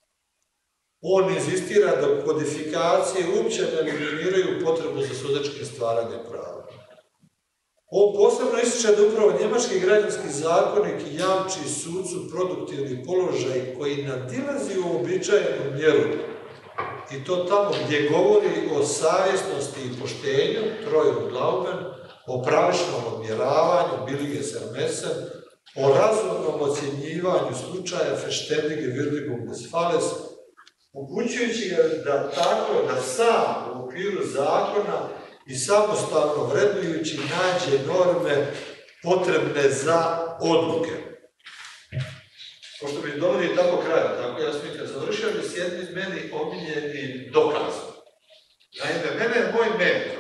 On inzistira da kodifikacije uopće ne eliminiraju potrebu za sudačkim stvaranjem prava. On posebno ističe da upravo njemački građanski zakonik jamči sucu produktivni položaj koji nadilazi uobičajenu mjeru. I to tamo gdje govori o savjesnosti i poštenju, Treuer Glauben, o pravičnom odmjeravanju, Billiges Ermessen, o razumnom ocjenjivanju slučaja Verständige Würdigung des Falles, upućujući ga da tako, da sam u okviru zakona i samostalno vrednujući nađe norme potrebne za odluke. Pošto bi dovodi tako kraja, tako ja sam kad završio bi s jednim meni omiljeni dokaz. Naime, mene je moj mentor,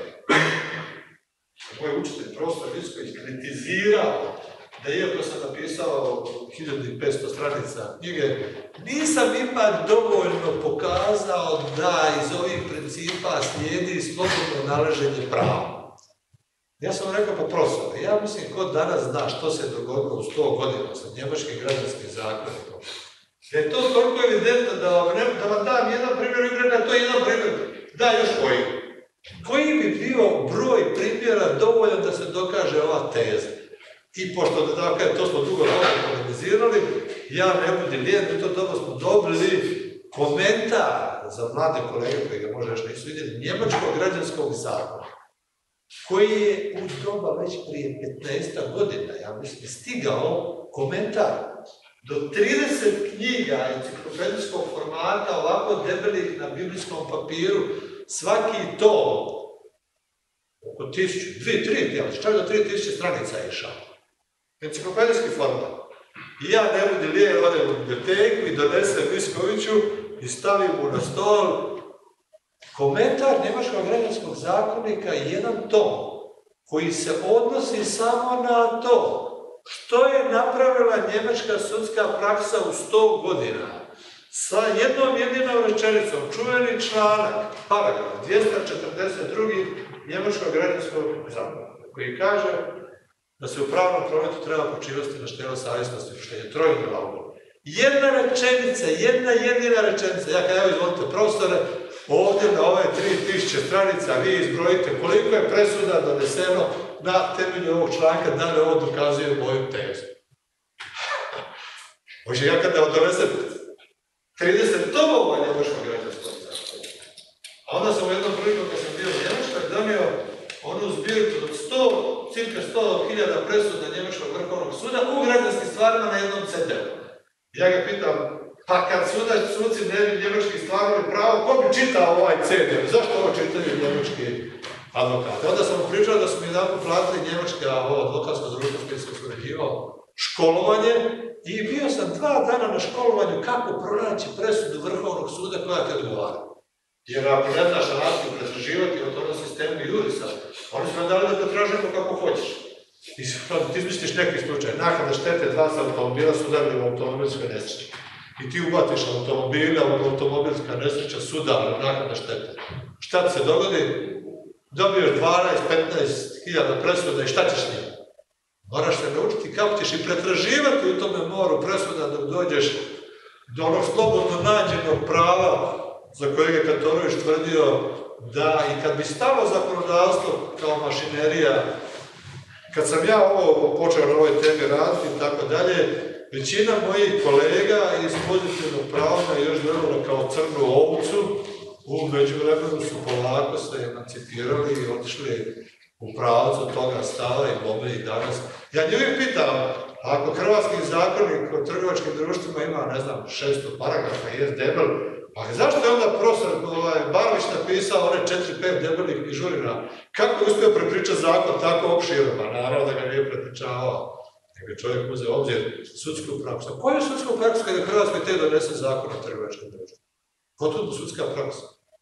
moj učitelj profesor Vicković kritizirao da iako sam napisao 1500 stranica knjige, nisam ipak dovoljno pokazao da iz ovih principa slijedi slobodno nalaženje prava. Ja sam rekao, pa profesor, ja mislim ko danas zna što se dogodilo u 100 godina sa njemačkim građanskim zakonikom. Da je to toliko evidentno da vam dam jedan primjer i to je jedan primjer. Da, još koji. Koji bi bio broj primjera dovoljan da se dokaže ova teza? I pošto to smo dugo polemizirali, ja ne budi lijen, u to doba smo dobili komentar za mlade kolege koji ga možda još nisu vidjeli, njemačkog građanskog zakona, koji je u doba već prije 15 godina, ja mislim, stigao komentar do 30 knjiga enciklopedijskog formata, ovako debelih na biblijskom papiru, svaki to oko 1000, 2-3, čak do 3000 stranica je išao. Enciklopedijski format. I ja ne budi lijen, odem u biblioteku i donesem Viskoviću i stavim mu na stol komentar njemačkog građanskog zakonika je jedan tom koji se odnosi samo na to što je napravila njemačka sudska praksa u 100 godina sa jednom jedinom rečenicom, čuveni članak, paragraf 242. njemačkog građanskog zakonika, koji kaže da se u pravnom prometu treba počivati na načelo savjesnosti, što je Treuer Glauben. Jedna rečenica, jedna jedina rečenica. Ja kada izvolite profesore, ovdje na ove 3000 stranica vi izbrojite koliko je presuda doneseno na temelju ovog članka, da li ovo dokazuje moju tezu. Može ja kada donesem 30 tomova njemačkog građanskog zakona. A onda sam u jednom priliku kad sam bio u Njemačkoj donio onu zbirku od cirka 100.000 presuda njemačkog vrhovnog suda u građanskim stvarima na jednom CD-u. Ja ga pitam, pa kad suci ne bi njemački stvarno pravo, ko bi čitao ovaj CD? Zašto ovo čitaju njemački advokati? Onda sam mu pričao da smo mi jedan platili njemačke advokatsko društvo s kojim sam surađivao školovanje i bio sam 2 dana na školovanju kako pronaći presudu vrhovnog suda koja te odgovara. Jer ako ne znaš relaciju pretraživati od onom sistemu jurisa, oni su nam dali da pretražujemo kako hoćeš. I ti izmisliš neki slučaj, naknada štete 2 automobila su udarili u automobilskoj nesreći. I ti ubatiš automobila, automobilska nesreća su udarili naknada štete. Šta se dogodi? Dobiješ 12-15.000 presuda i šta ćeš s njim? Moraš se naučiti kako ćeš i pretraživati u tome moru presuda dok dođeš do onog slobodno nađenog prava za kojeg je Katorović tvrdio da i kad bi stalo zakonodavstvo kao mašinerija, kad sam ja ovo počeo na ovoj temi raditi i tako dalje, većina mojih kolega iz pozitivnog prava je još gledala kao crnu ovcu, u međuvremenu su polako se emancipirali i otišli u pravcu toga stava i bombe i danas. Ja nju uvijek pitam, ako hrvatski zakonik o trgovačkim društvima ima, ne znam, 600 paragrafa i je debel, pa zašto je onda profesor Barović napisao one 4-5 debelih knjižurina? Kako je uspio prepričati zakon tako opširan? Pa naravno da ga nije prepričavao. Nego je čovjek uzeo obzir sudsku praksu. Koju sudsku praksu kada je Hrvatskoj te donese zakon o trgovačkim društvima? Ko tu sudska praksa?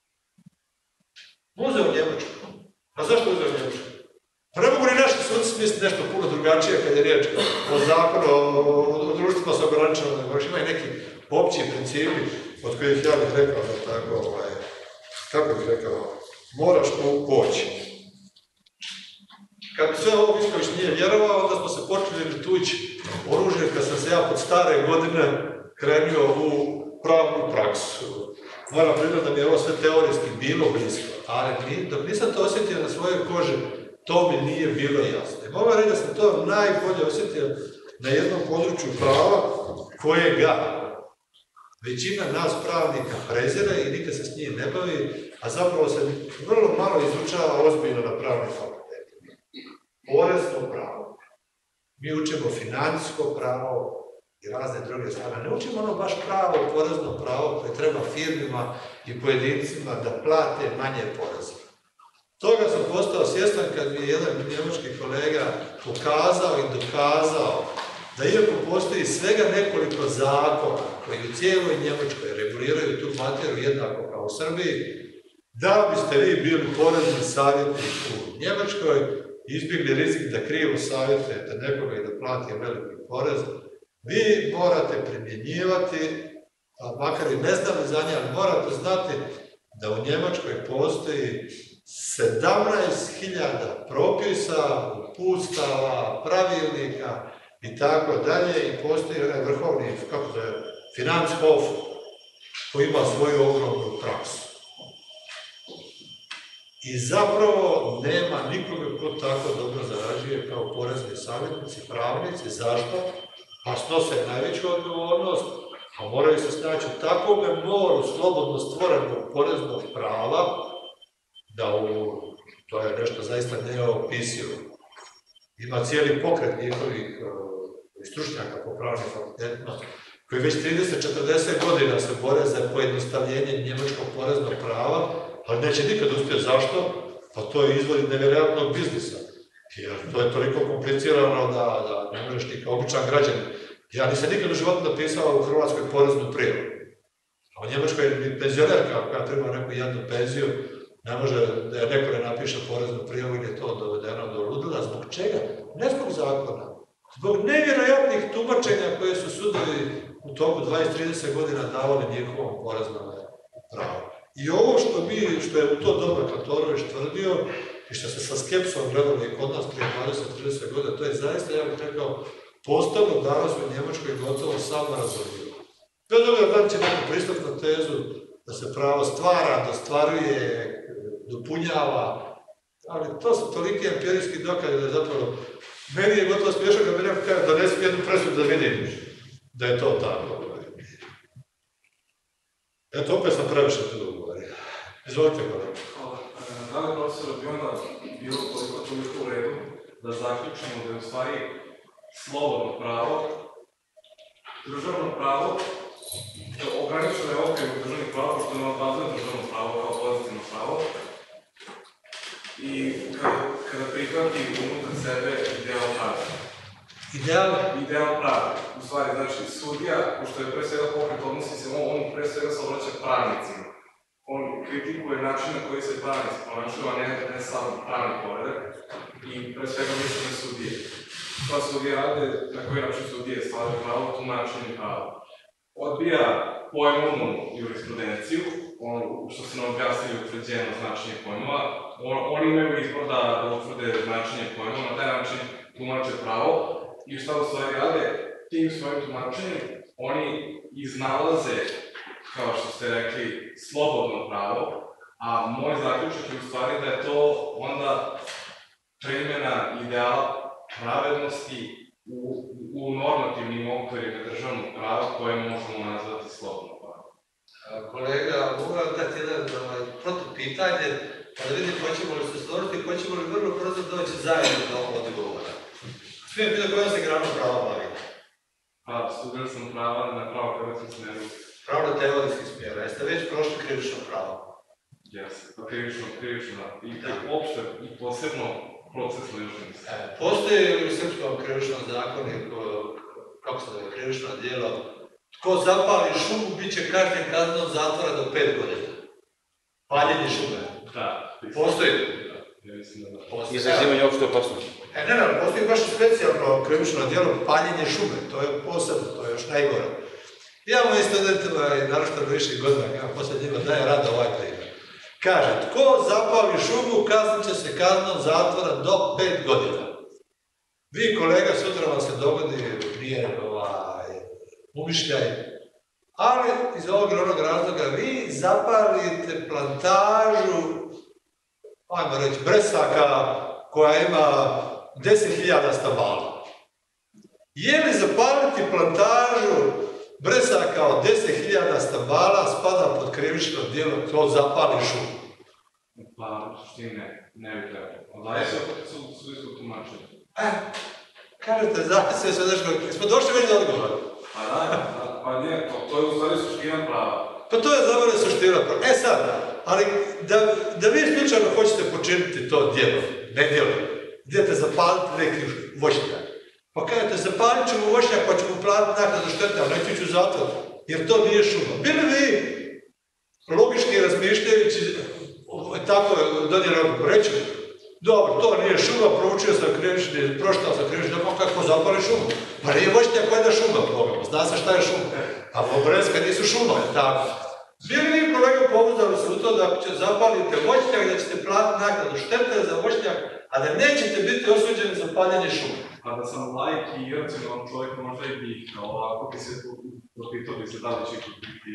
Uzeo Njemačku. A zašto uzeo Njemačku? Pa ne mogu ni naši sudci misliti nešto puno drugačije kad je riječ o zakonu o društvima sa ograničenom nego ima i neki opći principi od kojih ja bih rekao da tako, kako bih rekao, moraš poći. Kad sve ovo Višković nije vjerovao, onda smo se počeli tući oružje kad sam se ja pod stare godine krenuo u pravnu praksu. Moram priznati da mi je ovo sve teorijski bilo blisko, ali dok nisam to osjetio na svojoj koži, to mi nije bilo jasno. I mogu reći da sam to najbolje osjetio na jednom području prava kojega većina nas pravnika prezire i nikad se s njim ne bavi, a zapravo se vrlo malo izučava ozbiljno na pravnim fakultetima. Porezno pravo. Mi učimo financijsko pravo i razne druge stvari. Ne učimo ono baš pravo, porezno pravo koje treba firmima i pojedincima da plate manje poreze. Toga sam postao svjestan kad mi je jedan njemački kolega pokazao i dokazao da iako postoji svega nekoliko zakona koji u cijeloj Njemačkoj reguliraju tu materiju jednako kao u Srbiji, da biste vi bili porezni savjetnik u Njemačkoj, izbjegli rizik da krivo savjetujete nekoga i da plati veliki porez, vi morate primjenjivati, a makar i ne znali za nje, ali morate znati da u Njemačkoj postoji 17.000 propisa, uputstava, pravilnika i tako dalje i postoji onaj vrhovni, kako se je, Finanzhof, koji ima svoju ogromnu praksu. I zapravo nema nikoga ko tako dobro zarađuje kao porezni savjetnici, pravnici. Zašto? Pa snose najveću odgovornost, a moraju se snaći u takvom moru slobodno stvorenog poreznog prava, da to je nešto zaista neopisivo. Ima cijeli pokret njihovih stručnjaka po pravnim fakultetima, koji već 30-40 godina se bore za pojednostavljenje njemačkog poreznog prava, ali neće nikad uspjeti. Zašto? Pa to je izvor nevjerojatnog biznisa. Jer to je toliko komplicirano da ne možeš ti kao običan građanin. Ja nisam nikad u životu napisao u Hrvatskoj poreznu prijavu. A u Njemačkoj je penzionerka, koja treba neku jednu penziju, ne može da je neko ne napiše poreznu prijavu ili je to dovedeno do ludila. Zbog čega? Ne zbog zakona. Zbog nevjerojatnih tumačenja koje su sudovi u toku 20-30 godina davali njihovom poreznom pravu. I ovo što je u to doba Katorović tvrdio i što se sa skepsom gledali i kod nas prije 20-30 godina, to je zaista, ja bih rekao, postalo danas u Njemačkoj gotovo samorazumljivo. Bez obzira da će neko pristati na tezu da se pravo stvara, dostvaruje, dopunjava, ali to su toliki empirijski dokazi da je zapravo, meni je gotovo smiješno kad mi neko kaže da ne smijem jednu presudu da vidim da je to tako. Eto, opet sam previše tu govorio. Izvolite, kolega. Da li profesor bi onda bilo toliko u redu da zaključimo da je u stvari slobodno pravo, državno pravo, ograničeno je okvirno državnih prava, pošto ne odbazuje državno pravo kao pozitivno pravo, i kada prihvati unutar sebe ideal prava. Ideal prava. U stvari, znači, sudija, pošto je pre svega pokret odnosi se, on pre svega se obraća pravnicima. On kritikuje način na koji se pravnici ponašaju, a ne sam pravni poredak, i pre svega misli na sudije. Pa sudije rade, na koji način sudije stvaraju pravo, tumačenje prava. Odbija pojmovnu jurisprudenciju, što se nam objasnili utvrđeno značenje pojmova. Oni imaju izbor da utvrde značenje pojmova, na taj način tumače pravo. I šta u stvari rade, tim svojim tumačenjem, oni iznalaze kao što ste rekli, slobodno pravo, a moj zaključak je u stvari da je to onda primjena ideala pravednosti u normativnim okvirima državnog prava koje možemo nazvati slobodno pravo. Kolega, moram dati jedan protupitanje, pa da vidim hoćemo li se stvoriti, hoćemo li vrlo brzo doći zajedno do ovog odgovora. Smijem pitati kojom se granom prava bavi? Pa, studirao sam prava na pravo-teorijskom smjeru. Pravno-teorijski smjer, jeste već prošli krivično pravo? Jeste, pa krivično, i opšte, i posebno procesno još nisam. Postoji li u srpskom krivičnom zakoniku, kako se zove, krivično djelo, tko zapali šumu, bit će kažnjen kaznom zatvora do 5 godina. Paljenje šume. Da. Postoji? Ja mislim da da. Izazivanje opšte opasnosti. Postoji baš specijalno krivično djelo paljenje šume, to je posebno, to je još najgore. Imamo i studentima, i naročito viših godina, ja poslije njima daje rada ovaj primjer. Kaže, tko zapali šumu, kaznit će se kaznom zatvora do 5 godina. Vi, kolega, sutra vam se dogodi, nije umišljaj, ali iz ovog ili onog razloga vi zapalite plantažu, ajmo reći, bresaka koja ima 10.000 stabala. Je li zapaliti plantažu bresaka od 10.000 stabala spada pod krivično djelo, to zapali šumu? Pa, u suštini ne bi trebalo. Onda je se opet sudijsko tumačenje. Kažete, zavisuje se nešto, smo došli već do odgovora. Pa nije, to je u stvari suština prava. Pa to je za mene suština prava. Sad, ali da vi slučajno hoćete počiniti to djelo, ne djelo, idete zapaliti neki voćnjak. Pa kažete, zapalit ću mu voćnjak pa ću mu platiti naknadu štete, ali neću ići u zatvor, jer to nije šuma. Bili vi logički razmišljajući, tako donijeli odgovor, reći, dobro, to nije šuma, proučio sam krivični, proštao sam krivični, pa kako zapali šumu? Pa nije voćnjak koja je šuma, pogledamo, zna se šta je šuma. A obreska nisu šuma, je tako. Bili vi, kolega, pouzdali se u to da će zapalite voćnjak, da ćete platiti naknadu štete za voćnjak, a da nećete biti osuđeni za paljenje šuma. Pa da sam laik i iracionalan čovjek, možda i bih, ovako bi se dopitao bi se da li će biti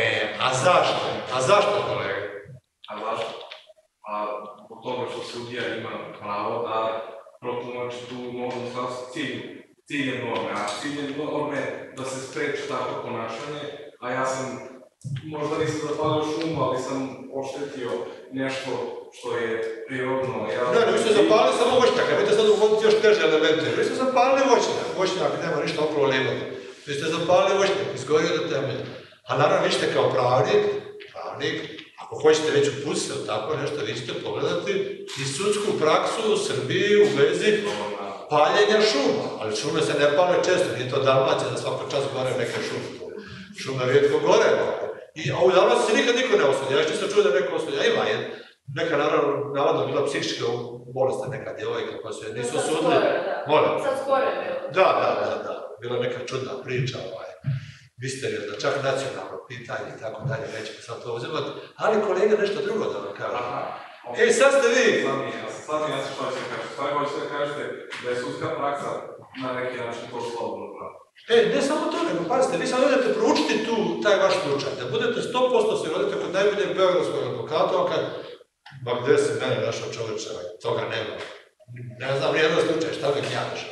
A zašto, kolega? A zašto? A zbog toga što sudija ima pravo da protumači tu normu sa ciljem norme, a ciljem norme da se spreči takvo ponašanje, a ja sam možda nisam zapalio šumu, ali sam oštetio nešto što je prirodno. Ne, vi ste zapalili samo voćnjak, nemojte sad uvoditi još teže elemente. Vi ste zapalili voćnjak, nema ništa okolo limana. Vi ste zapalili voćnjak, izgorio do temelja. A naravno, vi ćete kao pravnik, ako hoćete već upustiti tako nešto, vi ćete pogledati i sudsku praksu u Srbiji u vezi paljenja šuma. Ali šume se ne pale često, nije to Dalmacija da svako čas gore neke šume. Šume rijetko gore. A u Dalmaciji se nikad niko ne osudi. Ja još nisam čuo da neko osudi. A ima je. Neka naravno bila psihička bolest, neka djevojka koja se nisu osudili. Sad skoro je bilo. Da. Bila neka čudna priča, misteriozna, čak nacionalno pitanje i tako dalje, nećemo sad to uzimati. Ali kolega nešto drugo da vam kaže. Sad ste vi! Sad mi jasno što ćete kažete. Stvari hoćete da kažete da je sudska praksa na neki način to slobodno pravo. Ne samo to, nego pazite, vi sad idete proučiti taj vaš slučaj, da budete 100% se rodite kod najboljeg beogradskog advokata, ma gde se mene našao čovječa, toga nema. Ne znam nijedan slučaj, šta bih ja našao.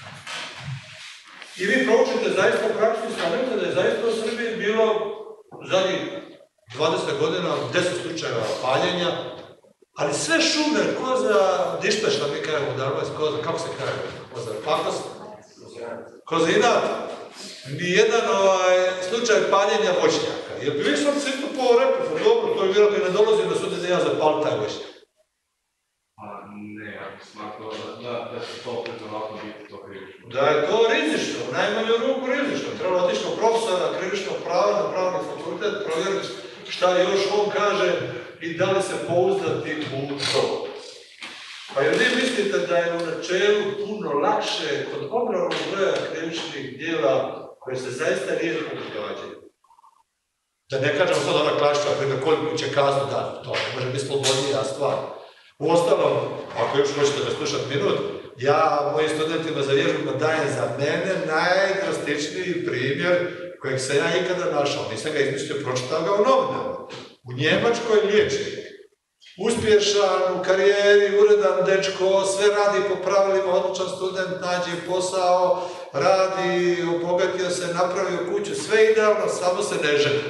I vi proučite zaista praksu i stanete da je zaista u Srbiji bilo zadnjih 20 godina 10 slučajeva paljenja, ali sve šume, ko za dišpe, što mi kažemo u Dalmaciji, kako se kaže, ko za pakos, kozinat, nijedan slučaj paljenja voćnjaka. Jer bi vi sam citu po rekli, dobro, to je vjerojatno i ne dolazi da sude da ja zapali taj voćnjak. Ne, ja bih smatrao da će to opet ovako biti to krivično. Da je to rizično, u najmanju ruku rizično. Treba otići kod profesora krivičnog prava na pravni fakultet, provjeriti šta još on kaže i da li se pouzdati u to. Pa jer vi mislite da je u načelu puno lakše kod ogromnog broja krivičnih djela koje se zaista rijetko događaju. Da ne kažem sad ona klasična, primjer, koliko će kaznu dati, to ne može biti slobodnija stvar. Uostalom, ako još hoćete da slušati minut, ja mojim studentima za vježbama dajem za mene najdrastičniji primjer kojeg sam ja ikada našao, nisam ga izmislio, pročitao ga u novinama. U Njemačkoj liječnik, uspješan u karijeri, uredan dečko, sve radi po pravilima, odličan student, nađe posao, radi, obogatio se, napravio kuću, sve idealno, samo se ne ženi.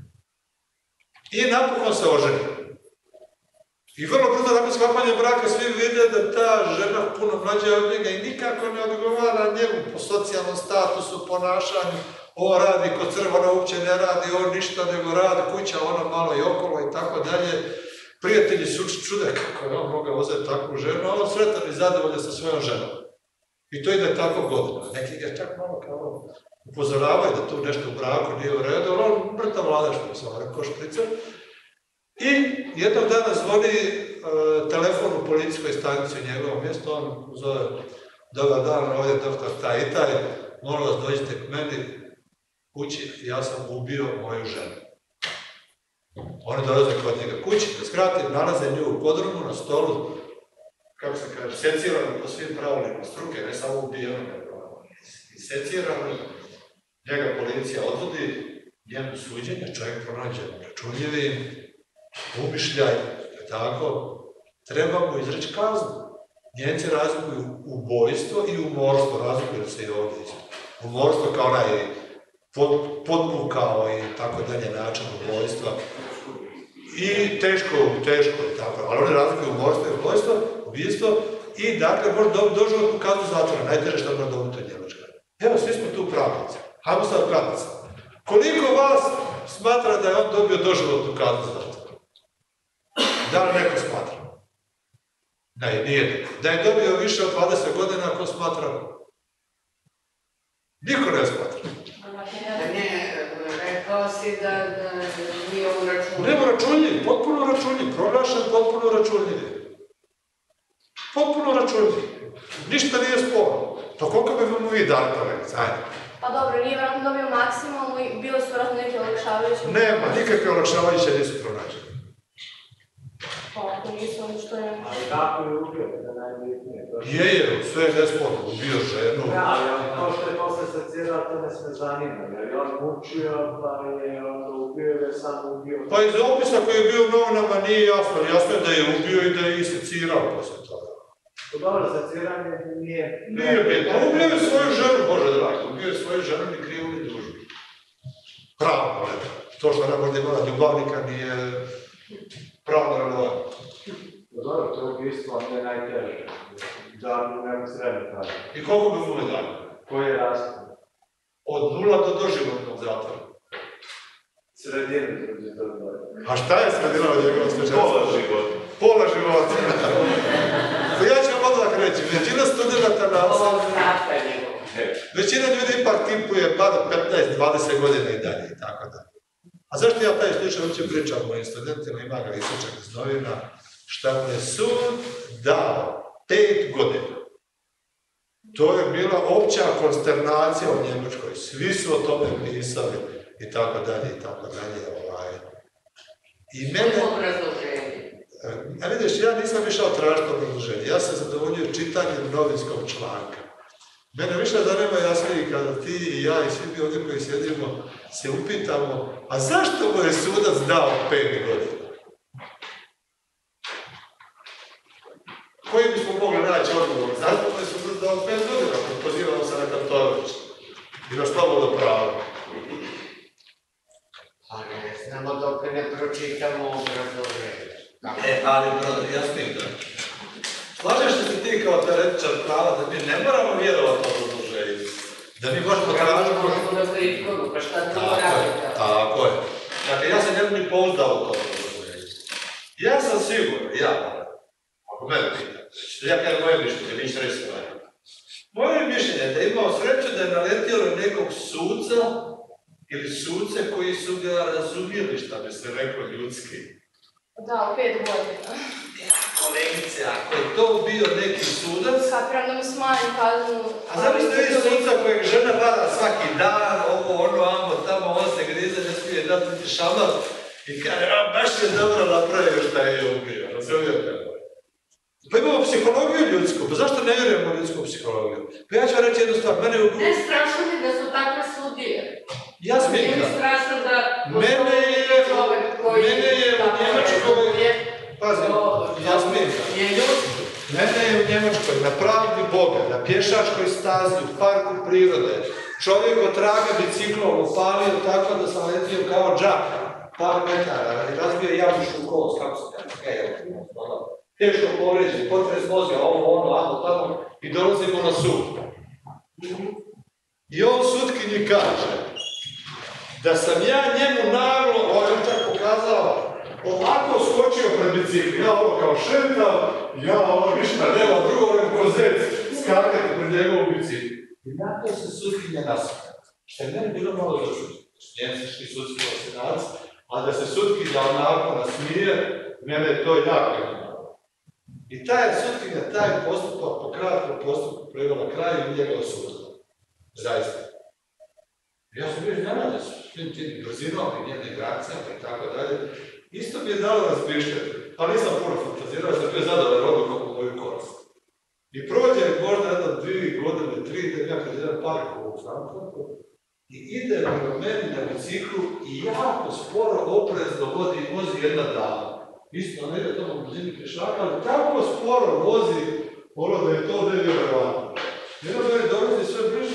I napokon se oženi. I vrlo brzo nakon sklapanja braka svi vide da ta žena puno mlađa od njega i nikako ne odgovara njemu po socijalnom statusu, ponašanju. Ovo radi kod crvona, uopće ne radi, on ništa nego radi, kuća ono malo i okolo i tako dalje. Prijatelji su čude kako je on mogao uzeti takvu ženu, a on sretan i zadovoljan sa svojom ženom. I to ide tako godina. Neki ga čak malo kao upozoravaju da tu nešto u braku nije u redu, ali on mrtav vlada što sam rekao šprica. I jednog dana zvoni telefon u policijskoj stanici u njegovom mjestu, on zove, dobar dan, ovdje je doktor taj i taj, molim vas dođite k meni kući, ja sam ubio moju ženu. Oni dolaze kod njega kući, da skratim, nalaze nju u podrumu na stolu, kako se kaže, secirano po svim pravilima struke, ne samo ubijeno, nego i secirano. Njega policija odvodi, njemu suđenje, čovjek pronađe računljivim, umišljaj, tako, treba mu izreći kaznu. Njemci razlikuju ubojstvo i umorstvo, razlikuju se i ovdje. Umorstvo kao onaj podmukao i tako dalje način ubojstva. I teško i tako, ali oni razlikuju umorstvo i ubojstvo i dakle može doživotnu kaznu zatvora, najteže što može dobiti od Njemačka. Evo, svi smo tu pravnici. Hajmo sad pravnici. Koliko vas smatra da je on dobio doživotnu kaznu zatvora? Da li neko smatra? Ne, nije neko. Da je dobio više od 20 godina, ako smatra? Niko ne smatra. Ne, rekao si da nije uračunljiv. Nema računljiv, potpuno računljiv, proglašen potpuno računljiv. Potpuno računljiv. Ništa nije sporno. Pa koliko bi mu vi dali kolegice? Ajde. Pa dobro, nije vjerojatno dobio maksimum i bile su vjerojatno neke olakšavajuće. Nema, nikakve olakšavajuće nisu pronađene. Pa ako nisu, ono što je... Ali kako je ubio, da najbitnije? Je, sve je nesporno, ubio ženu. Ali to što je posle secirao, to ne sme zanima, jer je on mučio, pa je onda ubio ili je sam ubio. Pa iz opisa koji je bio u novinama nije jasno, jasno je da je ubio i da je secirao posle toga. To dobro, seciranje nije... Nije bitno, ubio je svoju ženu, Bože dragi, ubio je svoju ženu ni krivu ni dužu. Pravno, ne. To što ona možda imala ljubavnika nije pravno relevantno. Dobro, to je ubistvo, a ne najteže. Da mu nema sredno tada. I koliko bi mu ne dali? Koji je raspad? Od 0 do doživotnog zatvora. Sredinu ljudi to dole. A šta je sredina od njegova slučaja? Pola života. Pola života. Pa ja ću vam odmah reći, većina studenta većina ljudi ipak tipuje bar 15-20 godina i dalje i tako da. A zašto ja taj slučaj uopće pričam o mojim studentima, ima ga isječak iz novina, šta mu je sud dao 5 godina. To je bila opća konsternacija u Njemačkoj, svi su o tome pisali i tako dalje i tako dalje. I mene... A vidiš, ja nisam išao tražiti obrazloženje, ja sam zadovoljio čitanjem novinskog članka. Mene više zanima jasnije kada ti i ja i svi mi ovdje koji sjedimo se upitamo, a zašto mu je sudac dao 5 godina? Koji bismo mogli naći odgovor? Zašto mu je sudac dao 5 godina? Pozivamo se na Kantović i na slobodno pravo. Pa ne znamo dok ne pročitamo obrazloženje. Ali, jasnije da. Slažeš li se ti kao teoretičar prava da mi ne moramo vjerovati u obrazloženju? Da mi možemo tražiti... Možemo da verifikujemo, pa šta drugo radite? Tako je. Dakle, ja se ne bi ni pouzdao u to obrazloženje. Ja sam siguran, ako mene pita, ja kažem moje mišljenje, vi ćete reći svoje. Moje mišljenje je da je imao sreću da je naletio nekog suca ili suce koji su ga razumijeli, šta bi se reklo ljudski. Da, 5 godina. Kolegice, ako je to bio neki sudac... Kapiram da mu smanji kaznu... A zamislite vi suca kojeg žena vada svaki dan, ovo, ono, amo, tamo, on se grize, ne smije dati niti šamar i kaže, a baš je dobro napravio šta je ubio, razumijete? Pa imamo psihologiju ljudsku, pa zašto ne vjerujemo u ljudsku psihologiju? Pa ja ću vam reći jednu stvar, mene u... Ne strašno mi da su takve sudije. Ja je ljudski. Mene je u Njemačkoj, na pravdi Boga, na pješačkoj stazi, u parku prirode, čovjek od traga biciklom upalio tako da sam letio kao džak, par metara, i razbio jabučku kost, kako se kaže, teško povređen, potres mozga, ono, tamo, i dolazimo na sud. I on sutkinji kaže da sam ja njemu naglo, on čak pokazao, ovako skočio pred bicikli, ja ovo kao šetav, ja ovo ništa nema drugo nego ko zec, skakati pred njegovu bicikli. I na to se sutkinja nasmija, što je meni bilo malo začuđeno, njemski sudski osjenac, a da se sutkinja onako nasmije, mene je to jako imalo. I ta je sutkinja, taj postupak, po kratkom postupku privela kraju i njega osudila. Zaista. Ja sam bio iznenađen s svim tim brzinom i njenim reakcijama i tako dalje. Isto mi je dalo razmišljati, ali nisam puno fantazirao, sam bio zadovoljan odlukom u moju korist. I prođe možda jedno 2 godine, 3, ja kad jedan park u Frankfurtu i ide prema meni na biciklu i jako sporo, oprezno vozi jedna dama. Isto, ne ide tamo u blizini pješaka, ali tako sporo vozi, ono da je to nevjerovatno. Jedna meni dolazi sve bliže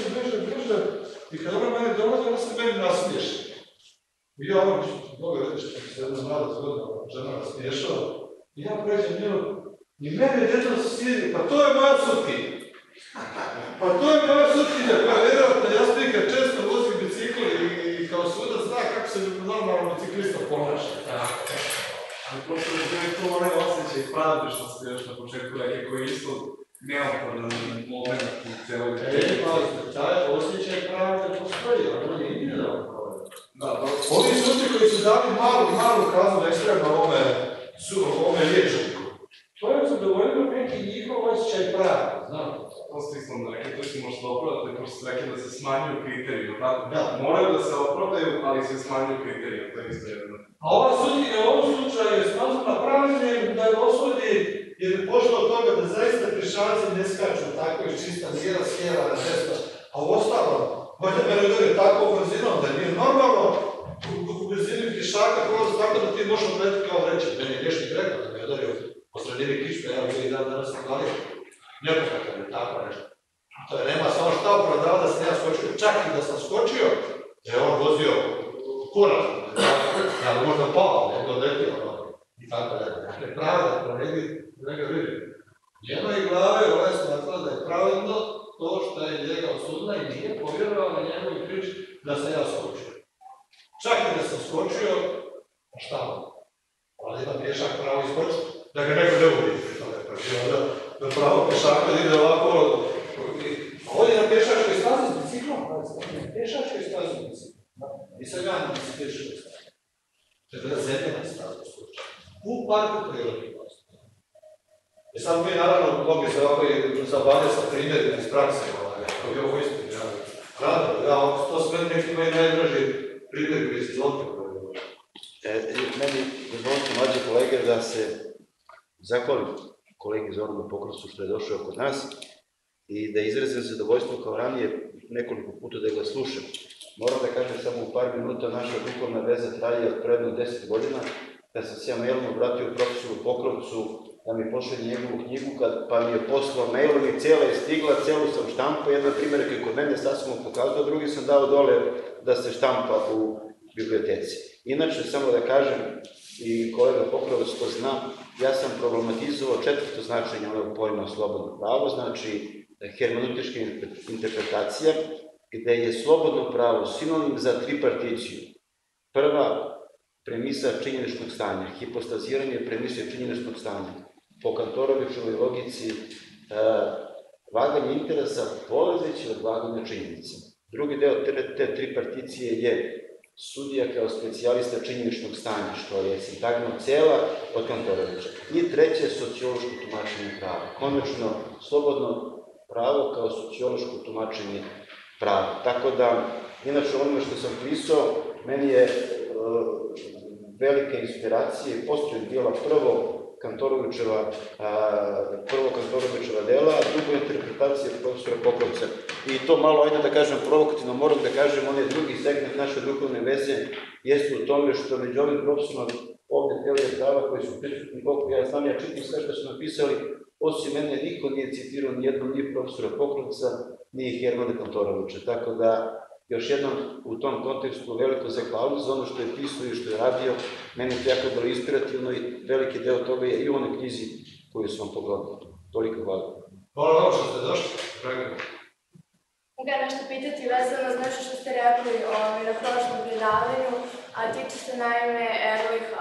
i kad ona meni dolazi, ona se meni nasmiješi. I ja ono, mogu reći što se jedna mlada zgodna žena nasmiješala, i ja pređem njeno, i meni jedno sjedi, pa to je moja sutkinja. Pa to je moja sutkinja koja vjerojatno Jasmika često vozi bicikl i kao sudac zna kako se normalno biciklista ponaša. Ali pošto je to onaj osjećaj pravde što ste još na početku rekli, koji je isto neophodan moment u celoj taj osjećaj pravde postoji, ali on je individualan problem. Ovi suci koji su dali malu kaznu ekstremno ovome liječniku, to je zadovoljno neki njihov osjećaj pravde, znate. To ste isto rekli, to ćemo možda opravdati, pošto ste rekli da se smanjuju kriteriji, moraju da se opravdaju, ali se smanjuju kriteriji, to je isto jedno. A ova sutkinja u ovom slučaju je smatrana pravilnim da je osudi, jer je pošlo od toga da zaista pješaci ne skaču tako iz čista sjela na desno, a u ostalom, možda mene udari tako brzinom da nije normalno u blizini pješaka prolazi tako da ti možeš odletiti kao vreće. Meni je liječnik rekao da me je udario po sredini kišme, ja bih i danas sam gledao. Nepokratno je tako nešto. To je nema samo šta opravdava da sam ja skočio. Čak i da sam skočio, da je on vozio kurac. Ja bi možda pao, ne bi odletio. I tako da je. Dakle, pravda, kolega vidi. Njenoj glave ona je smatrala da je pravilno to što je njega osudila i nije povjerovao na njegovi prič da sam ja skočio. Čak i da sam skočio, a šta vam? Ali ima pješak pravo iskočiti. Da ga neko ne uvidi. Da pravo pješaka ide ovako. Ovdje na pješačkoj stazi s biciklom. Na pješačkoj stazi s biciklom. I sad ja na pješačkoj stazi. To je bila zemljena staza slučaja. U parku prirode. I sad mi naravno mogli se ovako zabavljati sa primjerima iz prakse. Ako je ovo isto. To sve neki moji najdraži primjeri koji se izvolite. Meni dozvolite mlađe kolege da se zahvalim kolegi Zoranu Pokrovcu što je došao kod nas i da izrazim zadovoljstvo kao ranije nekoliko puta da ga slušam. Moram da kažem samo u par minuta, naša duhovna veza traje od predno 10 godina, da sam se ja mailom obratio profesoru Pokrovcu da mi pošalje njegovu knjigu, pa mi je poslao mailom i cijela je stigla, cijelu sam štampa, jedna primjerka je kod mene sasvim pokazao, drugi sam dao dole da se štampa u biblioteci. Inače, samo da kažem, i kolega Pokrovac to zna, ja sam problematizovao 4. značenje onog pojma slobodno pravo, znači hermeneutička interpretacija, gde je slobodno pravo sinonim za triparticiju. Prva, premisa činjeničnog stanja, hipostaziranje premise činjeničnog stanja. Po Kantorovićevoj logici, vaganje interesa polazeći od vaganja činjenica. Drugi deo te triparticije je sudija kao specijalista činjeničnog stanja, što je sintagma cela od Kantorovića. I treće, sociološko tumačenje prava. Konačno, slobodno pravo kao sociološko tumačenje prava. Tako da, inače onome što sam pisao, meni je velika inspiracija i postoji bila prvo Kantorovićeva dela, a drugo interpretacija profesora Pokrovca. I to malo, ajde da kažem, provokativno moram da kažem, on je drugi segment naše duhovne veze, jeste u tome što među ovim profesorom ovde teorije prava koji su prisutni, koliko ja znam, ja čitam sve što su napisali, osim mene niko nije citirao ni jednom, ni profesora Pokrovca, ni Hermana Kantorovića, tako da još jednom u tom kontekstu veliko zahvalnost za ono što je pisao i što je radio, meni je jako bilo inspirativno i veliki deo toga je i u onoj knjizi koju sam vam pogledao. Toliko hvala. Hvala vam što ste došli, Dragan. Mogu ja nešto pitati vezano za nešto što ste rekli na prošlom predavanju, a tiče se naime Erliha.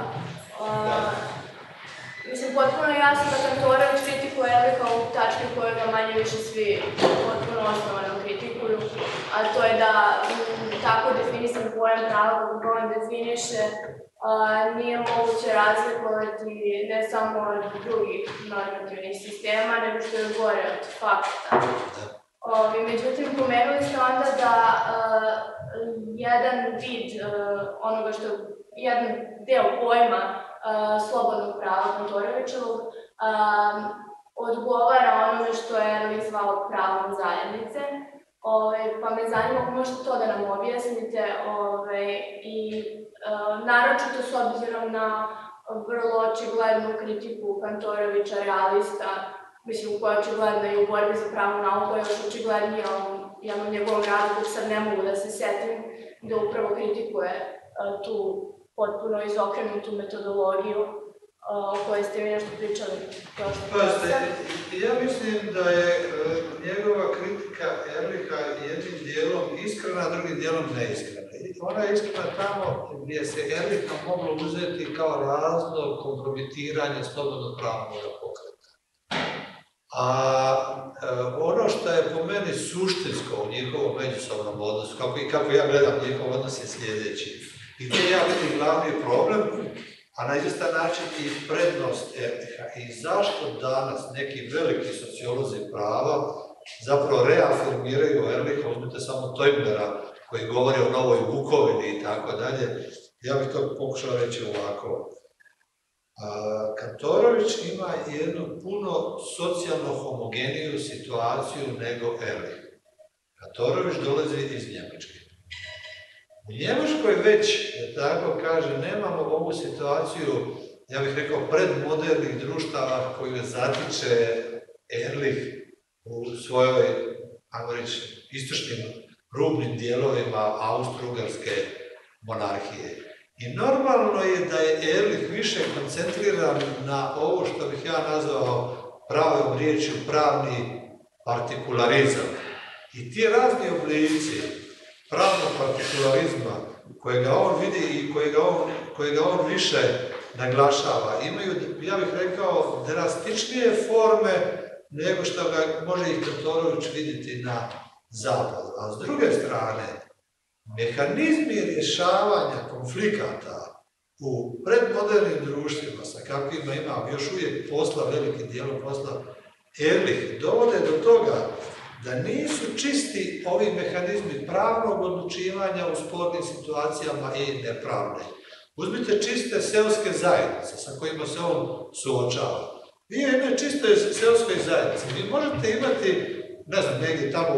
Mislim, potpuno jasno da Kantorović kritikuje Erliha u tački koje ga manje više svi potpuno osnovano kritikuju, a to je da tako definisan pojam prava kako ga on definiše nije moguće razlikovati ne samo od drugih normativnih sistema, nego što je gore od fakta. Međutim, pomenuli ste onda da jedan vid onoga što, jedan deo pojma slobodnog prava Kantorovićevog odgovara onome što je Erlich zvao pravom zajednice. Pa me zanima ako možete to da nam objasnite i naročito s obzirom na vrlo očiglednu kritiku Kantorovića realista, mislim, koja je očigledna i u borbi za pravnu nauku, još očiglednija u jednom njegovom radu, dok sad ne mogu da se setim, da upravo kritikuje tu potpuno izokrenutu metodologiju o kojoj ste mi nešto pričali. Ja mislim da je njegova kritika Erliha jednim dijelom iskrena, a drugim dijelom neiskrena. Ona je iskrena tamo gdje se Erliha moglo uzeti kao razlog kompromitiranja slobodnog pravnog pokreta. A ono što je po meni suštinsko u njihovom međusobnom odnosu, kako ja gledam njihov odnos je sljedeći. I gdje ja vidim glavni problem, a na izvjestan način i prednost Erliha. I zašto danas neki veliki sociolozi prava zapravo reafirmiraju Erliha, uzmite samo Toiblera koji govori o novoj Vukovini i tako dalje, ja bih to pokušao reći ovako. Kantorović ima jednu puno socijalno homogeniju situaciju nego Erlich. Kantorović dolazi iz Njemačke. U Njemačkoj već, da tako kaže, nemamo ovu situaciju, ja bih rekao, predmodernih društava koju zatiče Erlich u svojoj, ajmo reći, istočnim rubnim dijelovima Austro-Ugarske monarhije. I normalno je da je Erlich više koncentriran na ovo što bih ja nazvao pravom riječju pravni partikularizam. I ti razni oblici pravnog partikularizma kojega on vidi i kojega on više naglašava, imaju, ja bih rekao, drastičnije forme nego što ga može i Kantorović vidjeti na zapadu. A s druge strane, mehanizmi rješavanja konflikata u predmodernim društvima, sa kakvima ima još uvijek posla, veliki dijelom posla, Erlich dovode do toga da nisu čisti ovi mehanizmi pravnog odlučivanja u spornim situacijama i nepravne. Uzmite čiste seoske zajednice sa kojima se on suočava. Vi u jednoj čistoj seoskoj zajednici, vi možete imati, ne znam, negdje tamo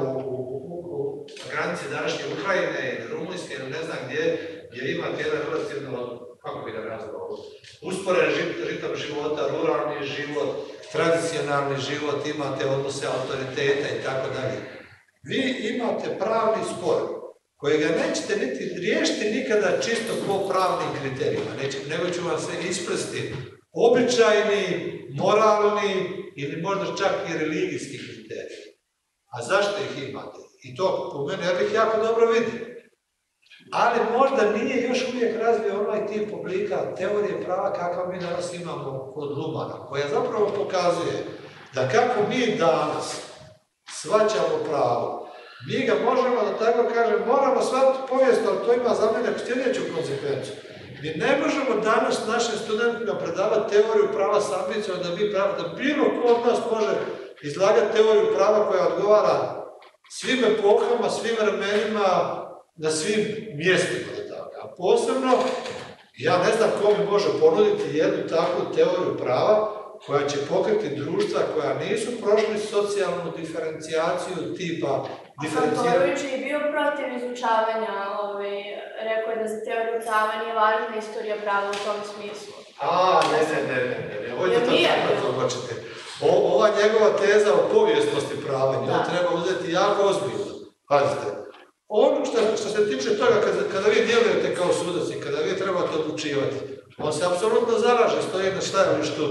u granici današnje Ukrajine ili Rumunjske ili ne znam gdje imate jedan relativno, kako bi ga nazvao, usporen ritam života, ruralni život, tradicionalni život, imate odnose autoriteta i tako dalje. Vi imate pravni spor kojega nećete niti riješiti nikada čisto po pravnim kriterijima, nego ću vam se ispresti običajni, moralni ili možda čak i religijski kriteriji. A zašto ih imate? I to po meni Erlich jako dobro vidi. Ali možda nije još uvijek razvio onaj tip oblika teorije prava kakav mi danas imamo kod Lumana, koja zapravo pokazuje da kako mi danas shvaćamo pravo, mi ga možemo, da tako kažem, moramo shvatiti povijest, ali to ima za mene sljedeću konsekvencu. Mi ne možemo danas našim studentima predavati teoriju prava s ambicijom da bilo ko od nas može izlagati teoriju prava koja odgovara svim epohama, svim vremenima, na svim mjestima. A posebno, ja ne znam ko mi može ponuditi jednu takvu teoriju prava koja će pokriti društva koja nisu prošli socijalnu diferencijaciju tipa Kantorović je bio protiv izučavanja, rekao je da za teoriju prava nije važna istorija prava u tom smislu. Ne, ovdje to tako tumačite. Ova njegova teza o povijesnosti prava, nju treba uzeti jako ozbiljno. Pazite, ono što se tiče toga, kada vi djelujete kao sudac i kada vi trebate odlučivati, on se apsolutno zalaže, stoji na stajalištu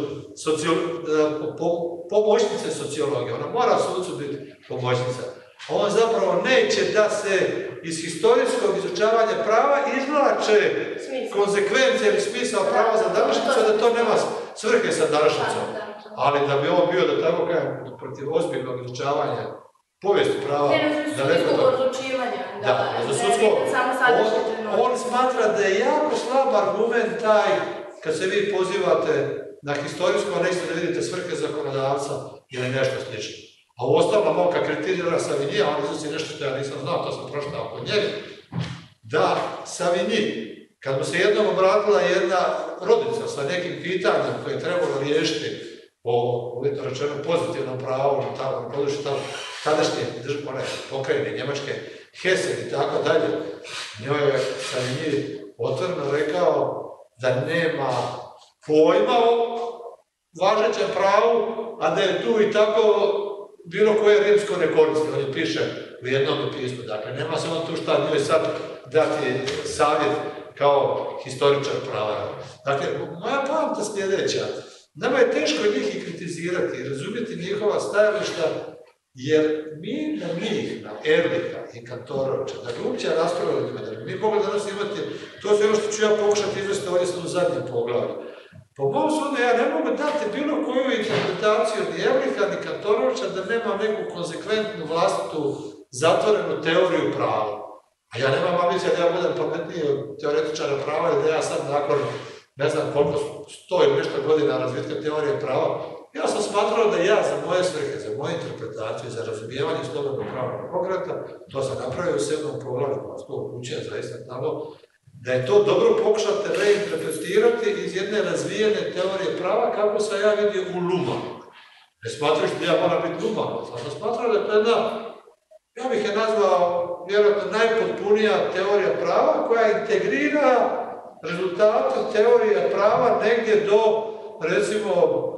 pomoćnice sociologije, ona mora sucu biti pomoćnica. On zapravo neće da se iz historijskog izučavanja prava izvlače konsekvencije ili smisao prava za današnjicu, da to nema svrhe sa današnjicom. Ali da bi ovo bio, da tako kažem, protiv ozbiljnog izučavanja povijesti prava... za sudskog odlučivanja. Za sudskog. On smatra da je jako slab argument taj, kad se vi pozivate na historijsko, a nećete da vidite svrhe zakonodavca ili nešto slično. A u ostalom, on kad kritizira Savinija, on iznosi nešto što ja nisam znao, to sam proštao oko njega, da Savini, kad mu se jednom obratila jedna rodica sa nekim pitanjem koje je trebalo riješiti po, uvjetno rečeno, pozitivnom pravu na području tadašnje pokrajine Njemačke, Hessen i tako dalje, njoj je Savini otvoreno rekao da nema pojma o važećem pravu, a da je tu i tako bilo koje rimsko ne koristi, on je piše u jednom pismu, dakle, nema se on tu šta njoj sad dati savjet kao historičar prava. Dakle, moja poanta sljedeća, nama je teško njih i kritizirati i razumjeti njihova stajališta, jer mi na njih, na Ehrlicha i Kantorovića, dakle, uopće raspravljali njima, dakle, mi mogli danas imati, to je ono što ću ja pokušati izvesti ovdje sam u zadnjem poglavlju. Po mom sudu ja ne mogu dati bilo koju interpretaciju ni Ehrlicha ni Kantorovića da nema neku konsekventnu vlastitu zatvorenu teoriju prava. A ja nemam ambicija da ja budem pametniji od teoretičara prava ili da ja sad nakon ne znam koliko 100 ili nešto godina razvitka teorije prava, ja sam smatrao da ja za moje svrhe, za moju interpretaciju, za razumijevanje slobodnog pravnog pokreta, to sam napravio u 7. poglavlju, pa to upućujem zaista tamo, da je to dobro pokušati reinterpretirati iz jedne razvijene teorije prava kako sam ja vidio u Lumanu. Ne smatraš da ja moram biti Luman, sam smatrao da je to jedna, ja bih je nazvao vjerojatno najpotpunija teorija prava koja integrira rezultate teorije prava negdje do, recimo,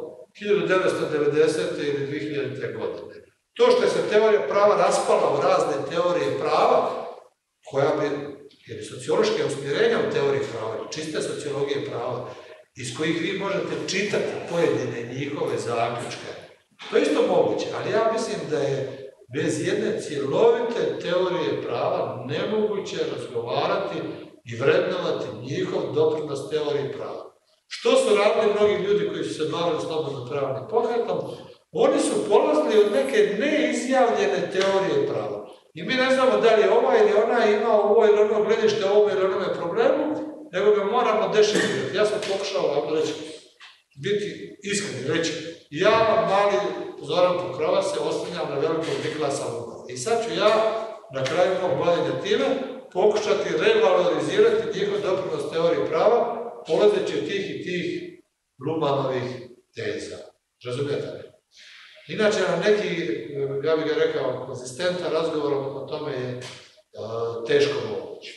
1990. ili 2000. godine. To što je se teorija prava raspala u razne teorije prava, koja bi, jer sociološke usmjerenja u teoriji prava, čiste sociologije prava, iz kojih vi možete čitati pojedine njihove zaključke. To je isto moguće, ali ja mislim da je bez jedne cjelovite teorije prava nemoguće razgovarati i vrednovati njihov doprinos teoriji prava. Što su radili mnogi ljudi koji su se bavili slobodno pravnim pokretom? Oni su polazili od neke neizjavljene teorije prava. I mi ne znamo da li je ova ili ona imao ovo ili ono gledište o ovome ili onome problemu, nego ga moramo dešifrirati. Ja sam pokušao vam reći, biti iskren, reći, ja, mali Zoran Pokrova, se oslanjam na velikog Niklasa Lumana. I sad ću ja, na kraju mog bavljenja time, pokušati revalorizirati njihov doprinos teoriji prava, polazeći od tih i tih Lumanovih teza. Razumijete li? Inače, na neki, ja bih ga rekao, konzistentan razgovor o tome je teško moguće.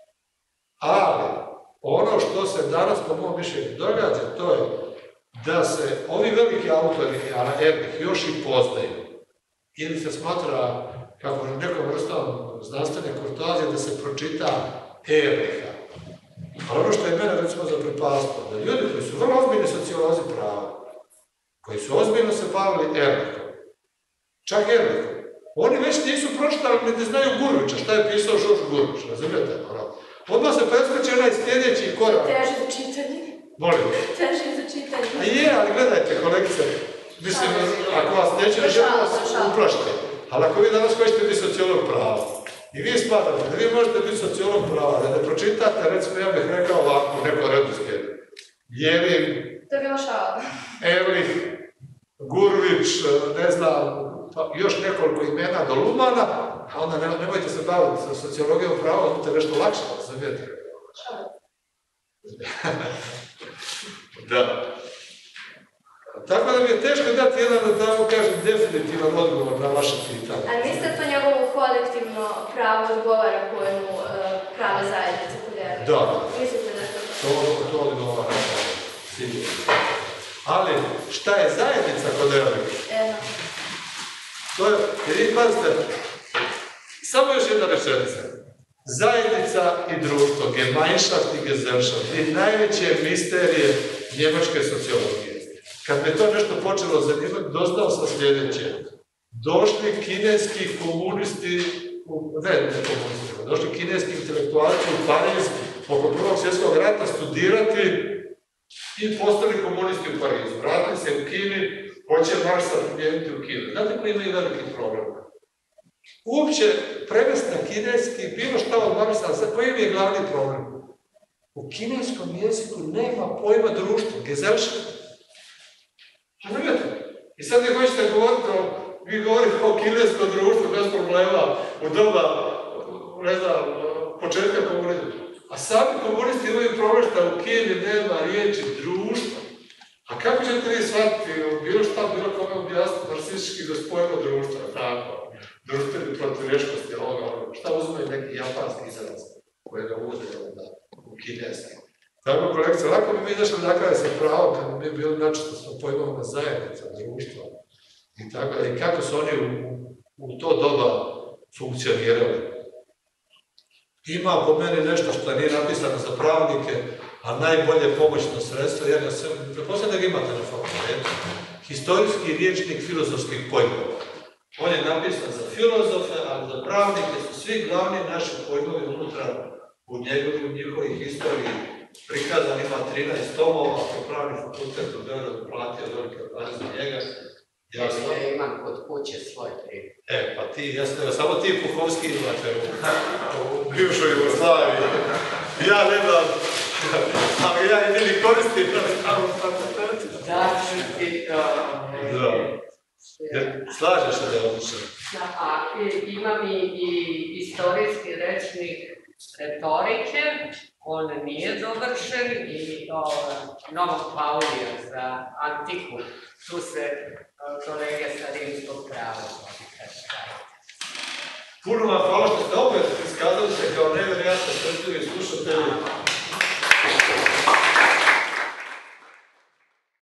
Ali, ono što se danas, po mom mišljenju, događa, to je da se ovi veliki autori, a Ehrlich, još i poznaju, ili se smatra, kako nekom vrstom znanstvene kurtoazije, da se pročita Ehrlicha. Ali ono što je mene, recimo, zaprepastilo, da ljudi koji su vrlo ozbiljni sociolozi prava, koji su ozbiljno se bavili Ehrlichom, čak Ehrlichom, oni već nisu pročitali, ne znaju Gurvića, šta je pisao Žorž Gurvić, razumijete? Odmah se preskoči onaj sljedeći korak. Teže za čitanje. Molim? Teže za čitanje. A je, ali gledajte, kolegice, mislim, ako vas neće, ne želim vas uplašiti. Ali ako vi danas hoćete biti sociolog prava, i vi smatrate da vi možete biti sociolog prava, da ne pročitate, recimo, ja bih rekao ovako, neko redoslijed. Ljevin, to je bilo šala. Ehrlich, Gurvić, ne znam, još nekoliko imena do Lumana, a onda nemojte se baviti sa sociologijom prava, da budete nešto lakše, razumijete? Da. Tako da mi je teško dati jedan, da vam kažem, definitivan odgovor na vaše pitanje. Ali mislite to njegovo kolektivno pravo odgovara pojmu prave zajednice kod Ehrlicha? Da. Mislite da to? To odgovara. sigurno. Ali, šta je zajednica kod religije? To je, jer vi pazite, samo još jedna rečenica. Zajednica i društvo, Gemeinschaft i Gesellschaft, i najveće misterije njemačke sociologije. Kad me to nešto počelo zanimati, doznao sam sljedeće. Došli kineski komunisti, ne komunisti, došli kineski intelektualci u Pariz oko Prvog svjetskog rata studirati i postali komunisti u Parizu. Vratili se u Kini, hoće Marsa primijeniti u Kini. Znate koji imaju veliki problem? Uopće prevesti na kineski bilo šta od Marsa, za koji je glavni problem? U kineskom jeziku nema pojma društva, Gesellschaft. Razumijete? I sad vi hoćete govoriti vi govorite o kineskom društvu bez problema u doba, ne znam, početka komunizma. A sami komunisti imaju problem što u Kini nema riječi društva. A kako ćete vi shvatiti bilo šta, bilo kome objasniti marksistički da spojimo društva, tako? Društveni protivješkosti, šta uzme neki japanski izraz koje ga uvode u kineski. Tako, kolekcija, lako bi mi izašli na kraju sa pravom kad bi mi bili načesto smo pojmovna zajednica, društva i tako da. I kako su oni u to doba funkcionirali. Ima po meni nešto što nije napisano za pravnike, a najbolje pomoćno sredstvo, jer prepostavljam da ga imate na fakultetu, historijski riječnik filozofskih pojmova. On je napisan za filozofe, ali za pravnike su svi glavni naši pojmovi unutra u njihovoj historiji prikazan, ima 13 tomova, ako pravni fakultet u Beogradu platio velike pare za njega. Ja imam kod kuće svoj primjer. Pa ti, samo ti Puhovski imate u bivšoj Jugoslaviji. Ja nemam, ali ja jedini koristim na stavom fakultetu. Da ću ti to. Slažeš se da je odlično. A imam i istorijski rečnik retorike, on nije dovršen, i Novog Paulija za antiku. Tu se kolege sa rimskog prava. Puno vam hvala što ste opet iskazali se kao nevjerojatno strpljivi slušatelji